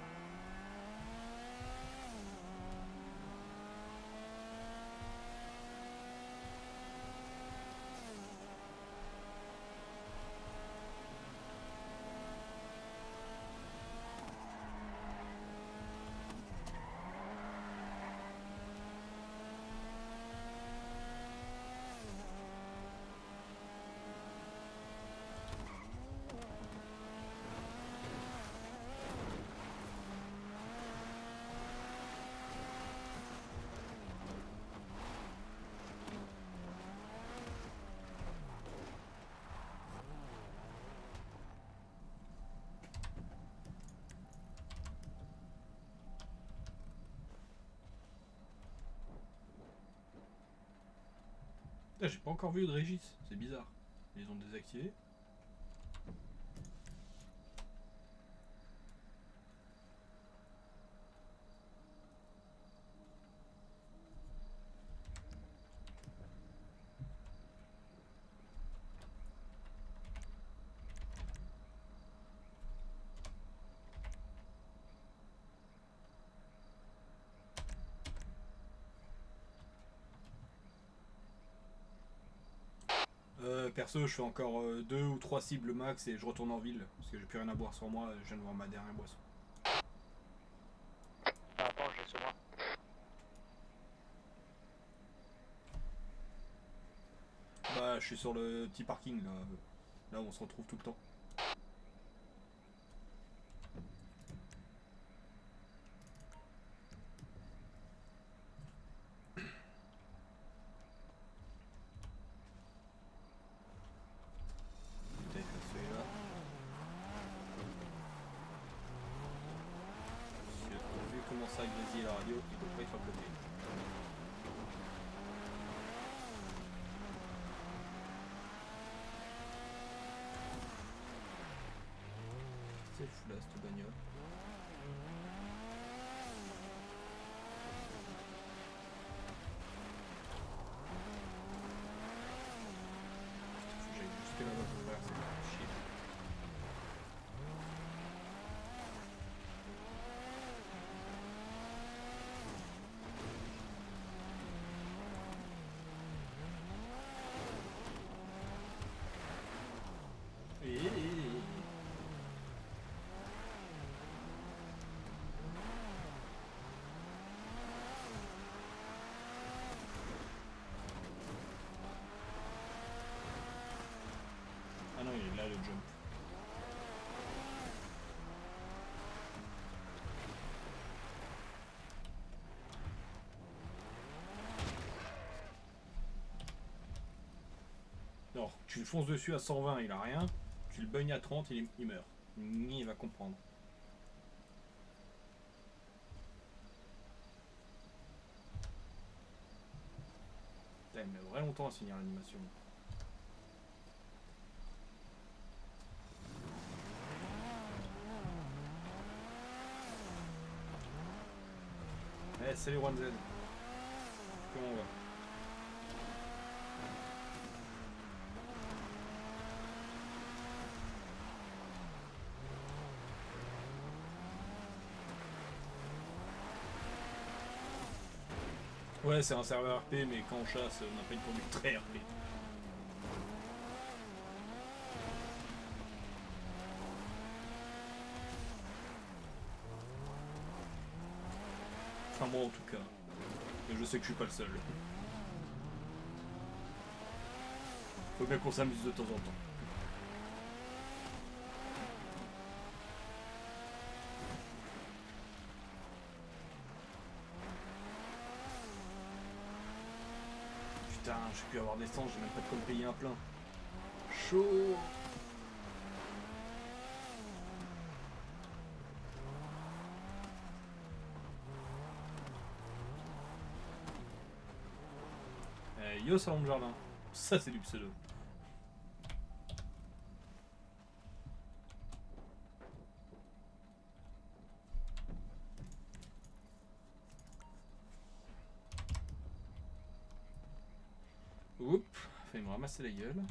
Putain, j'ai pas encore vu de Régis, c'est bizarre. Ils ont désactivé. perso, je fais encore euh, deux ou trois cibles max et je retourne en ville. Parce que j'ai plus rien à boire sur moi, je viens de voir ma dernière boisson. Ah, attends, je vais sur moi. Bah, je suis sur le petit parking là, là où on se retrouve tout le temps. Ça grésille la radio, il peut pas être à côté. C'est fou là cette bagnole. Faut que j'aille jusque là-bas pour faire ça. Chier. Ah non, il est là le jump. Alors, tu le fonces dessus à cent vingt, il a rien. Tu le bugnes à trente, il, il meurt. Il va comprendre. Putain, il met vraiment longtemps à finir l'animation. Eh, salut One Z. Comment on va? Ouais, c'est un serveur R P, mais quand on chasse, on n'a pas une conduite très R P. Enfin, moi en tout cas. Et je sais que je suis pas le seul. Faut bien qu'on s'amuse de temps en temps. Putain, j'ai pu avoir d'essence, j'ai même pas de quoi me payer un plein. Chaud. Eh, yo salon de jardin. Ça c'est du pseudo. Oups, fait me ramasser la gueule.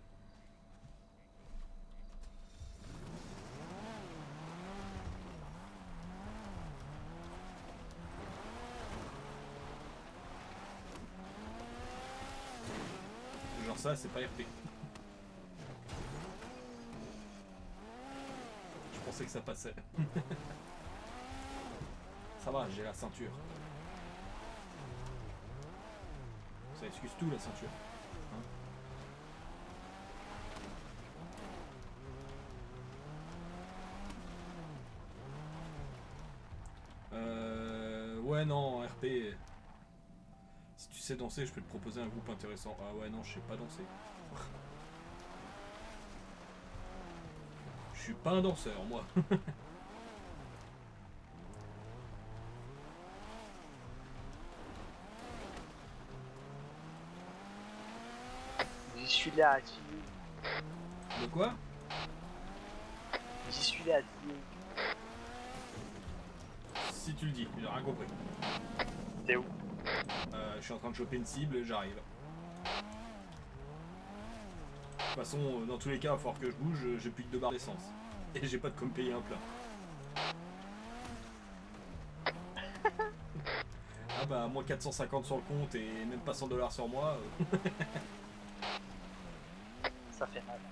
Genre ça, c'est pas R P. Je pensais que ça passait. Ça va, j'ai la ceinture. Ça excuse tout la ceinture. Hein? euh... Ouais non, R P. Si tu sais danser, je peux te proposer un groupe intéressant. Ah ouais non, je sais pas danser. Je suis pas un danseur moi. J'y suis là, tu... De quoi? J'y suis là, tu... Si tu le dis, j'ai rien compris. T'es où? euh, Je suis en train de choper une cible, j'arrive. De toute façon, dans tous les cas, il va falloir que je bouge, j'ai plus que deux barres d'essence. Et j'ai pas de quoi me payer un plein. Ah bah, moi quatre cent cinquante sur le compte et même pas cent dollars sur moi. Ça fait mal.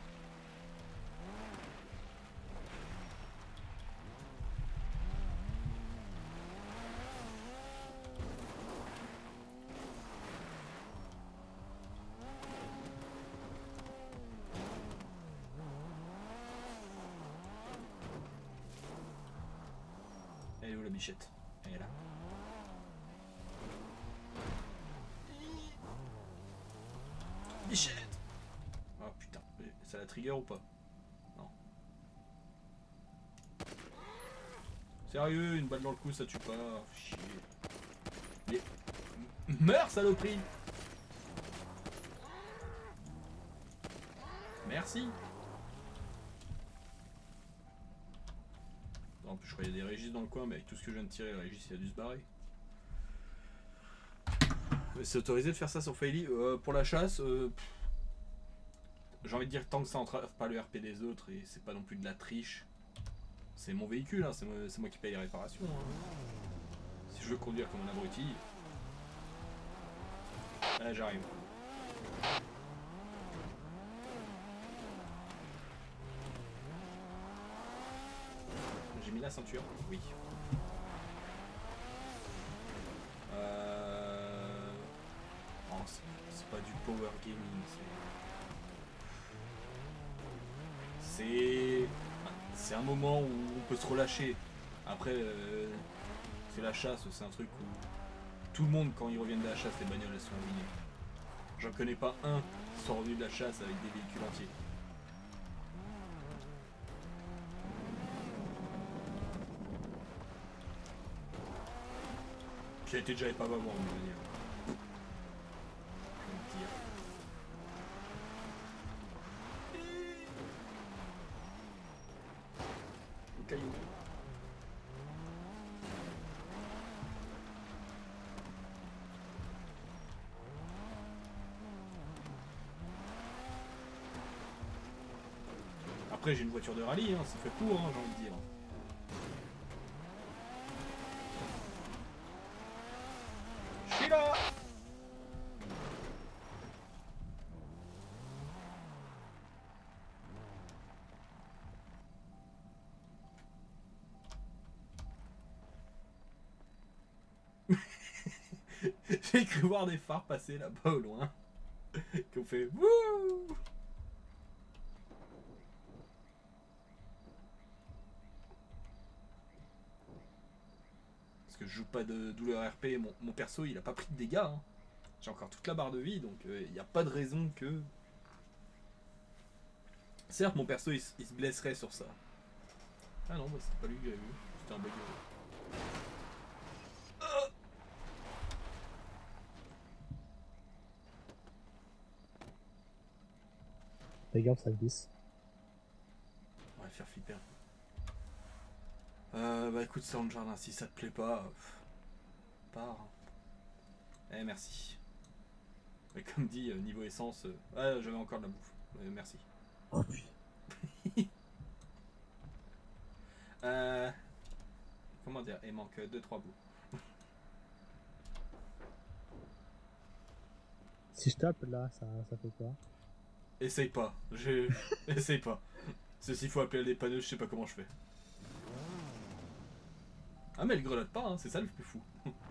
Elle est où la bichette? Elle est là. Bichette! Oh putain, ça la trigger ou pas? Non. Sérieux, une balle dans le cou ça tue pas. Chier. Mais... Meurs saloperie! Merci! En plus je croyais qu'il y a des Régis dans le coin, mais avec tout ce que je viens de tirer, le Régis il a dû se barrer. C'est autorisé de faire ça sur Faily euh, pour la chasse euh, j'ai envie de dire tant que ça entrave pas le R P des autres et c'est pas non plus de la triche. C'est mon véhicule, hein, c'est moi, moi qui paye les réparations. Hein. Si je veux conduire comme un abruti... Là j'arrive. J'ai mis la ceinture, oui. Euh... Oh, c'est pas du power gaming, c'est... C'est un moment où on peut se relâcher. Après, euh, c'est la chasse, c'est un truc où tout le monde, quand ils reviennent de la chasse, les bagnoles elles sont ruinées. J'en connais pas un qui soit revenu de la chasse avec des véhicules entiers. J'ai été déjà pas vraiment, on va dire. Je vais le dire. Le caillou. Après j'ai une voiture de rallye, hein, ça fait court, hein, j'ai envie de dire. Je suis là. J'ai cru voir des phares passer là-bas au loin. Qu'on fait wouh. Parce que je joue pas de douleur R P, mon, mon perso il a pas pris de dégâts. Hein. J'ai encore toute la barre de vie donc il euh, n'y a pas de raison que... Certes mon perso il, il se blesserait sur ça. Ah non, bah, c'était pas lui que j'avais vu, c'était un bug. Fais gaffe, ça glisse. On va le faire flipper. Euh, bah écoute, ça en jardin, si ça te plaît pas, pff, pars. Eh merci. Mais comme dit, euh, niveau essence, euh, ah, j'avais encore de la bouffe. Euh, merci. Oh putain. euh, comment dire, il manque deux trois bouts. Si je tape là, ça, ça fait quoi? Essaye pas, je... Essaye pas. Ceci faut appeler des panneux, je sais pas comment je fais. Ah mais elle grelotte pas, hein, c'est ça le plus fou.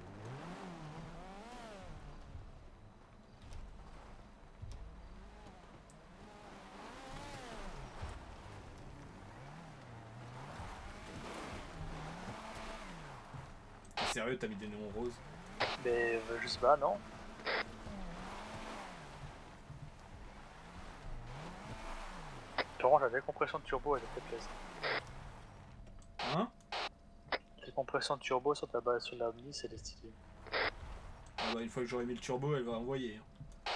Sérieux, t'as mis des néons roses? Mais euh, je sais pas, non. Par contre, la décompression de turbo, elle était plaisante. Hein? La décompression de turbo sur ta base sur l'Omni, c'est stylé. Ah bah une fois que j'aurai mis le turbo, elle va envoyer. Hein.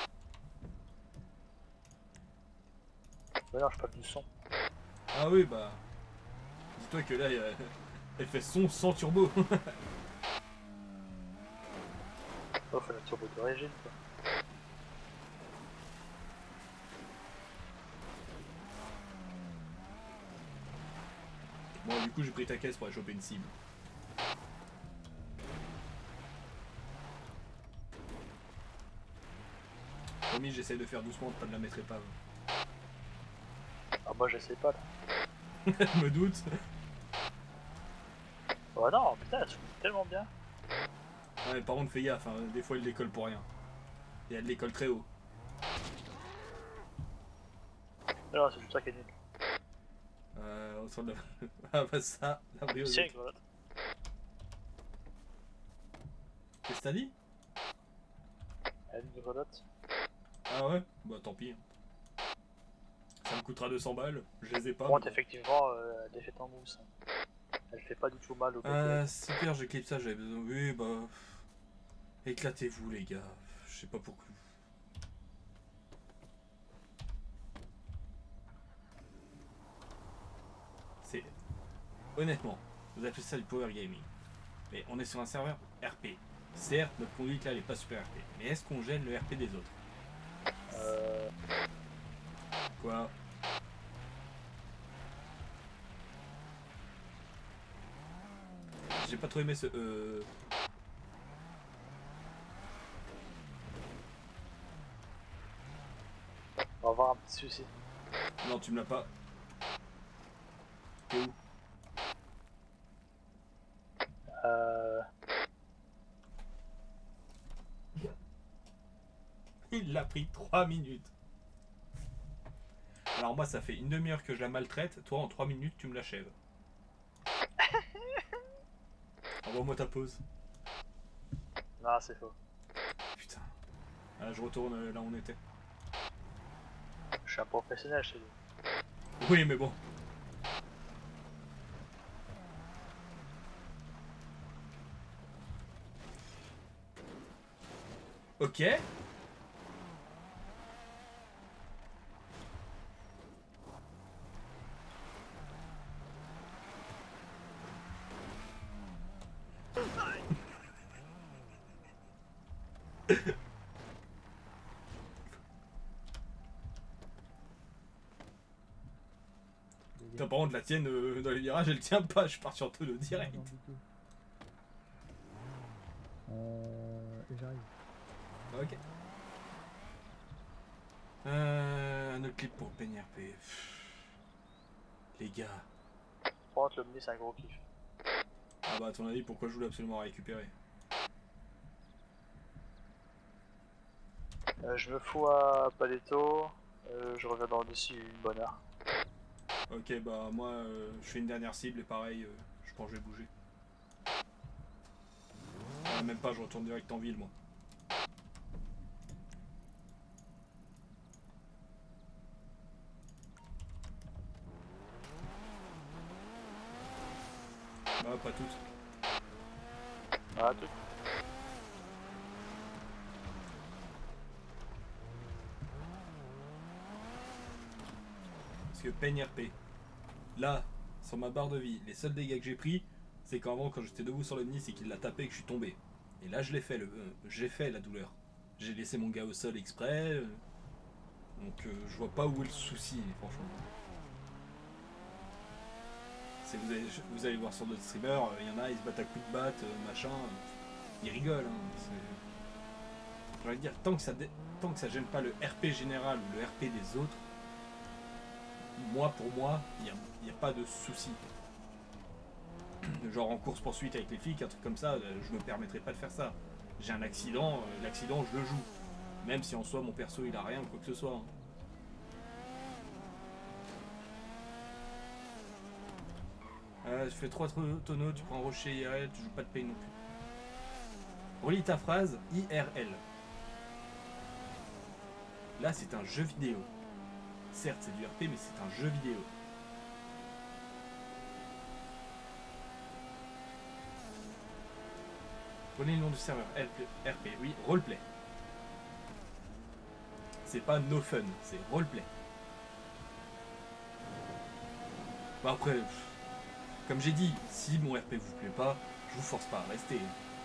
Bah non, je parle du son. Ah oui, bah... Dis-toi que là, elle, elle fait son sans turbo. Oh, faut la turbo d'origine, quoi. Bon, du coup, j'ai pris ta caisse pour aller choper une cible. Promis, j'essaie de faire doucement, de pas de la mettre épave. moi j'essaie pas là. Je me doute. Oh non, putain, je suis tellement bien. Ouais, mais par contre, fais gaffe, hein, des fois il décolle pour rien. Et elle décolle très haut. Non, c'est juste ça qui est nul. Euh, au centre de la... Ah bah ça, la brio. C'est une grelotte. Qu'est-ce que t'as dit? Elle a une grelotte. Ah ouais? Bah tant pis. Ça me coûtera deux cents balles, je les ai pas. Bon, mais bon. effectivement, euh, elle est faite en mousse. Elle fait pas du tout mal au côté. Ah super, j'ai clip ça, j'avais besoin. Oui bah... Éclatez-vous les gars, je sais pas pourquoi. C'est... Honnêtement, vous appelez ça du power gaming. Mais on est sur un serveur R P. Certes, notre conduite là elle est pas super R P. Mais est-ce qu'on gêne le R P des autres? Euh... Quoi? J'ai pas trop aimé ce... Euh... On va avoir un petit souci. Non, tu me l'as pas. T'es où? Euh... Il l'a pris trois minutes. Alors moi ça fait une demi-heure que je la maltraite, toi en trois minutes tu me l'achèves. Envoie-moi ta pause. Non, c'est faux. Putain. Ah, je retourne là où on était. Je suis un professionnel chez lui. Oui mais bon. Ok. Putain, par contre la tienne euh, dans les virages elle tient pas, je pars sur tonneau direct. Euh, et j'arrive. Ok. Euh, un autre clip pour P N R P. Les gars. Par contre, l'Omni c'est un gros kiff. Ah bah à ton avis pourquoi je voulais absolument récupérer? Euh, je me fous à Paletto, euh, je reviens dans le dessus une bonne heure. Ok bah moi euh, je fais une dernière cible et pareil euh, je pense que je vais bouger. Ah, même pas, je retourne direct en ville moi. Bah pas toutes. Ah toutes. Parce que P N R P, là, sur ma barre de vie, les seuls dégâts que j'ai pris, c'est qu'avant quand j'étais debout sur l'Omni, c'est qu'il l'a tapé et que je suis tombé. Et là je l'ai fait, le, euh, j'ai fait la douleur. J'ai laissé mon gars au sol exprès, euh, donc euh, je vois pas où est le souci, franchement. C'est, vous, allez, vous allez voir sur d'autres streamers, il y en a, ils se battent à coups de batte, euh, machin, euh, ils rigolent. Hein, j'ai envie de dire, tant que, ça dé, tant que ça gêne pas le R P général ou le R P des autres, moi pour moi, il n'y a, y a pas de souci. Genre en course poursuite avec les flics, un truc comme ça, je me permettrai pas de faire ça. J'ai un accident, euh, l'accident je le joue. Même si en soi mon perso il a rien ou quoi que ce soit. Hein. Euh, je fais trois tonneaux, tu prends un rocher I R L, tu joues pas de paye non plus. Relis ta phrase I R L. Là c'est un jeu vidéo. Certes c'est du R P mais c'est un jeu vidéo. Prenez le nom du serveur R P, oui, roleplay. C'est pas no fun, c'est roleplay. Bah après, pff, comme j'ai dit, si mon R P vous plaît pas, je vous force pas à rester.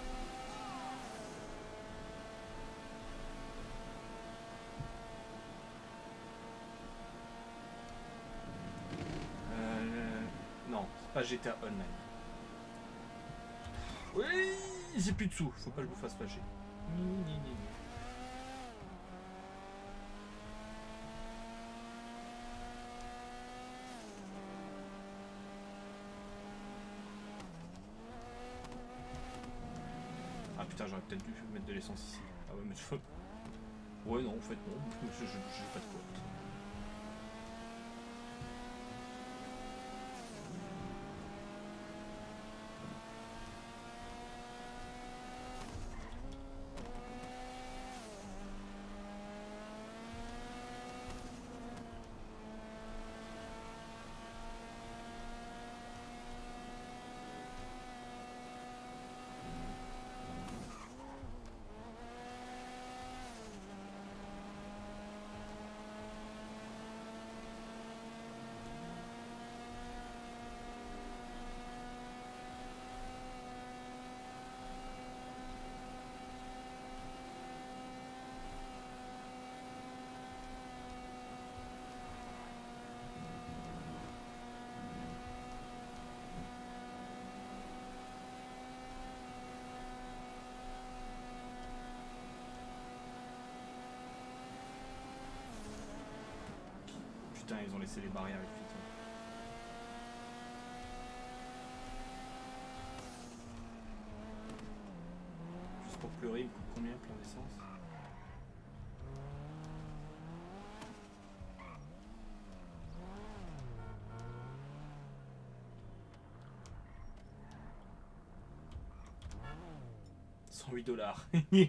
Euh, non, c'est pas G T A Online. Oui, j'ai plus de sous, faut pas que je me fasse fâcher. Ni, ni, ni, ni. j'aurais peut-être dû mettre de l'essence ici. Ah ouais, mais je... Ouais, non, en fait, non. Je j'ai pas de quoi. Putain, ils ont laissé les barrières avec Python. Juste pour pleurer, il me coûte combien plein d'essence? cent huit dollars.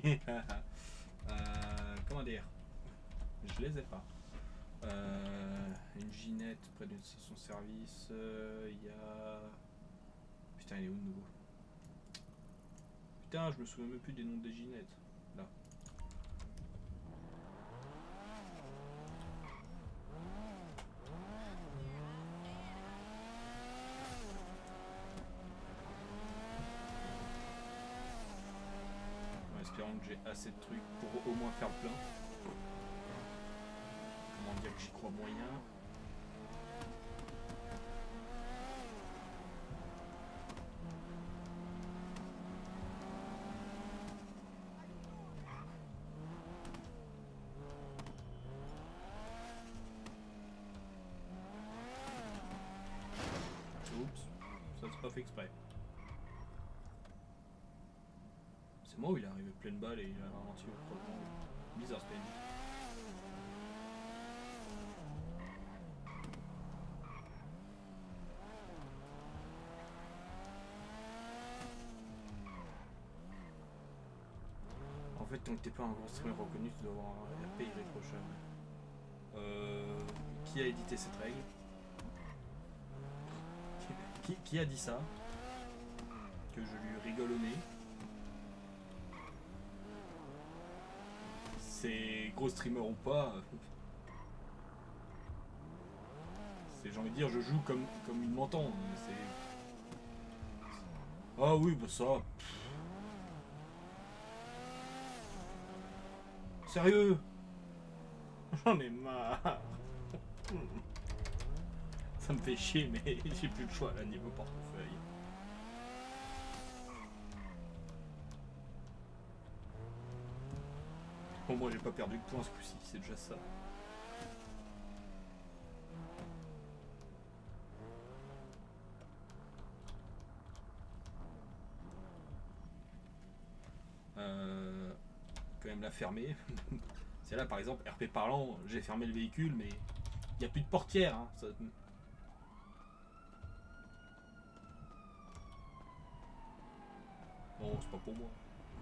euh, comment dire? Je les ai pas. Euh, une Ginette près d'une station-service. Il euh, y a. Putain, il est où de nouveau? Putain, je me souviens même plus des noms des Ginettes. Là. En espérant que j'ai assez de trucs pour au moins faire le plein. Comment dire que j'y crois moyen. Oups, ça c'est pas fait exprès. C'est moi où il est arrivé pleine balle et il a ralenti au premier. Bizarre ce P N J. En fait, tant que t'es pas un gros streamer reconnu, tu dois avoir un R P irréprochable. Euh, qui a édité cette règle? qui, qui a dit ça? Que je lui rigole au nez. C'est gros streamer ou pas. C'est, j'ai envie de dire, je joue comme, comme il m'entend. C'est... Ah oui, bah ça... Sérieux? J'en ai marre. Ça me fait chier, mais j'ai plus le choix là niveau portefeuille. Bon, moi j'ai pas perdu de points ce coup-ci, c'est déjà ça. Euh... Quand même la fermer. C'est là par exemple, R P parlant, j'ai fermé le véhicule, mais il n'y a plus de portière. Hein. Ça... Bon, c'est pas pour moi.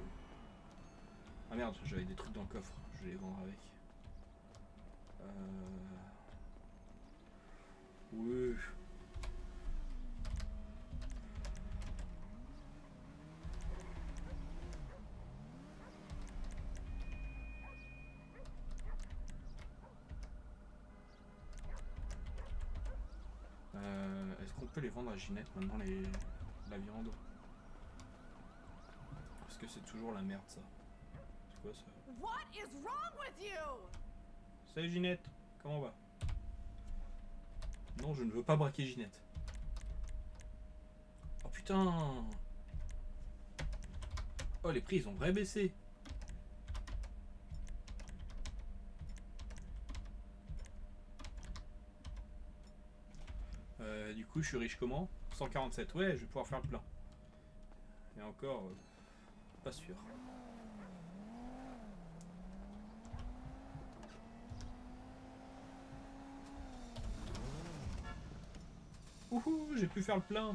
Ah merde, j'avais des trucs dans le coffre, je vais les vendre avec. Euh... Ouais. Euh, Est-ce qu'on peut les vendre à Ginette maintenant, les... la viande? Parce que c'est toujours la merde ça. C'est quoi ça? What is wrong with you? Salut Ginette, comment on va? Non, je ne veux pas braquer Ginette. Oh putain! Oh, les prix ils ont vrai baissé. Euh, du coup, je suis riche comment? cent quarante-sept. Ouais, je vais pouvoir faire le plein. Et encore... pas sûr. Ouhou, j'ai pu faire le plein.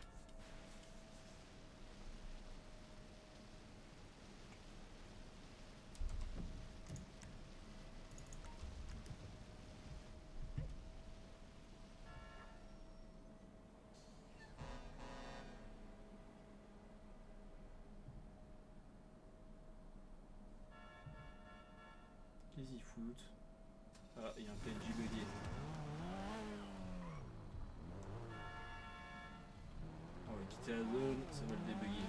Qu'est-ce qu'ils foutent? Ah, il y a un P N J bugué. On va quitter la zone, ça va le débugger.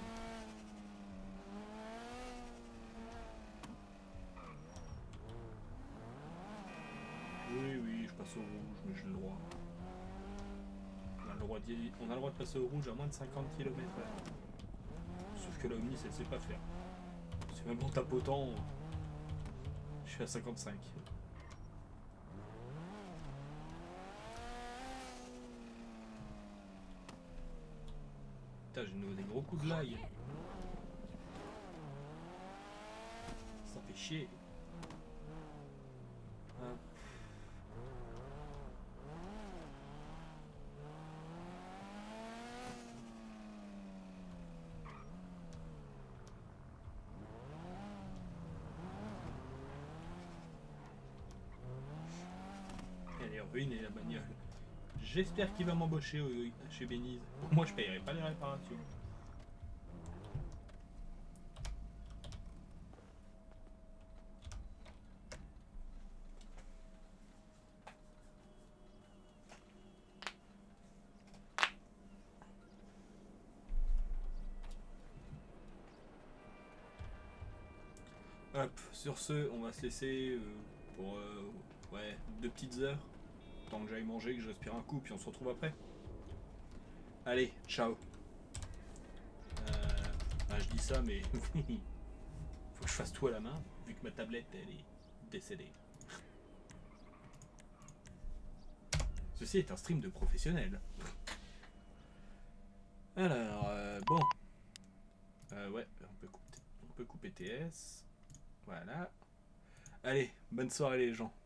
Oui, oui, je passe au rouge, mais j'ai le droit. On a le droit, d'y... On a le droit de passer au rouge à moins de cinquante kilomètres heure. Sauf que la Omnis, elle sait pas faire. C'est même en tapotant, je suis à cinquante-cinq. Putain, j'ai de nouveau des gros coups de lag. Ça fait chier. Hein. Elle est ruinée la bagnole. J'espère qu'il va m'embaucher euh, chez Beniz. Moi je payerai pas les réparations. Hop, sur ce, on va se laisser euh, pour euh, ouais, deux petites heures. Tant que j'aille manger, que je respire un coup, puis on se retrouve après. Allez, ciao. Euh, bah, je dis ça, mais faut que je fasse tout à la main, vu que ma tablette, elle est décédée. Ceci est un stream de professionnel. Alors, euh, bon. Euh, ouais, on peut couper, on peut couper T S. Voilà. Allez, bonne soirée les gens.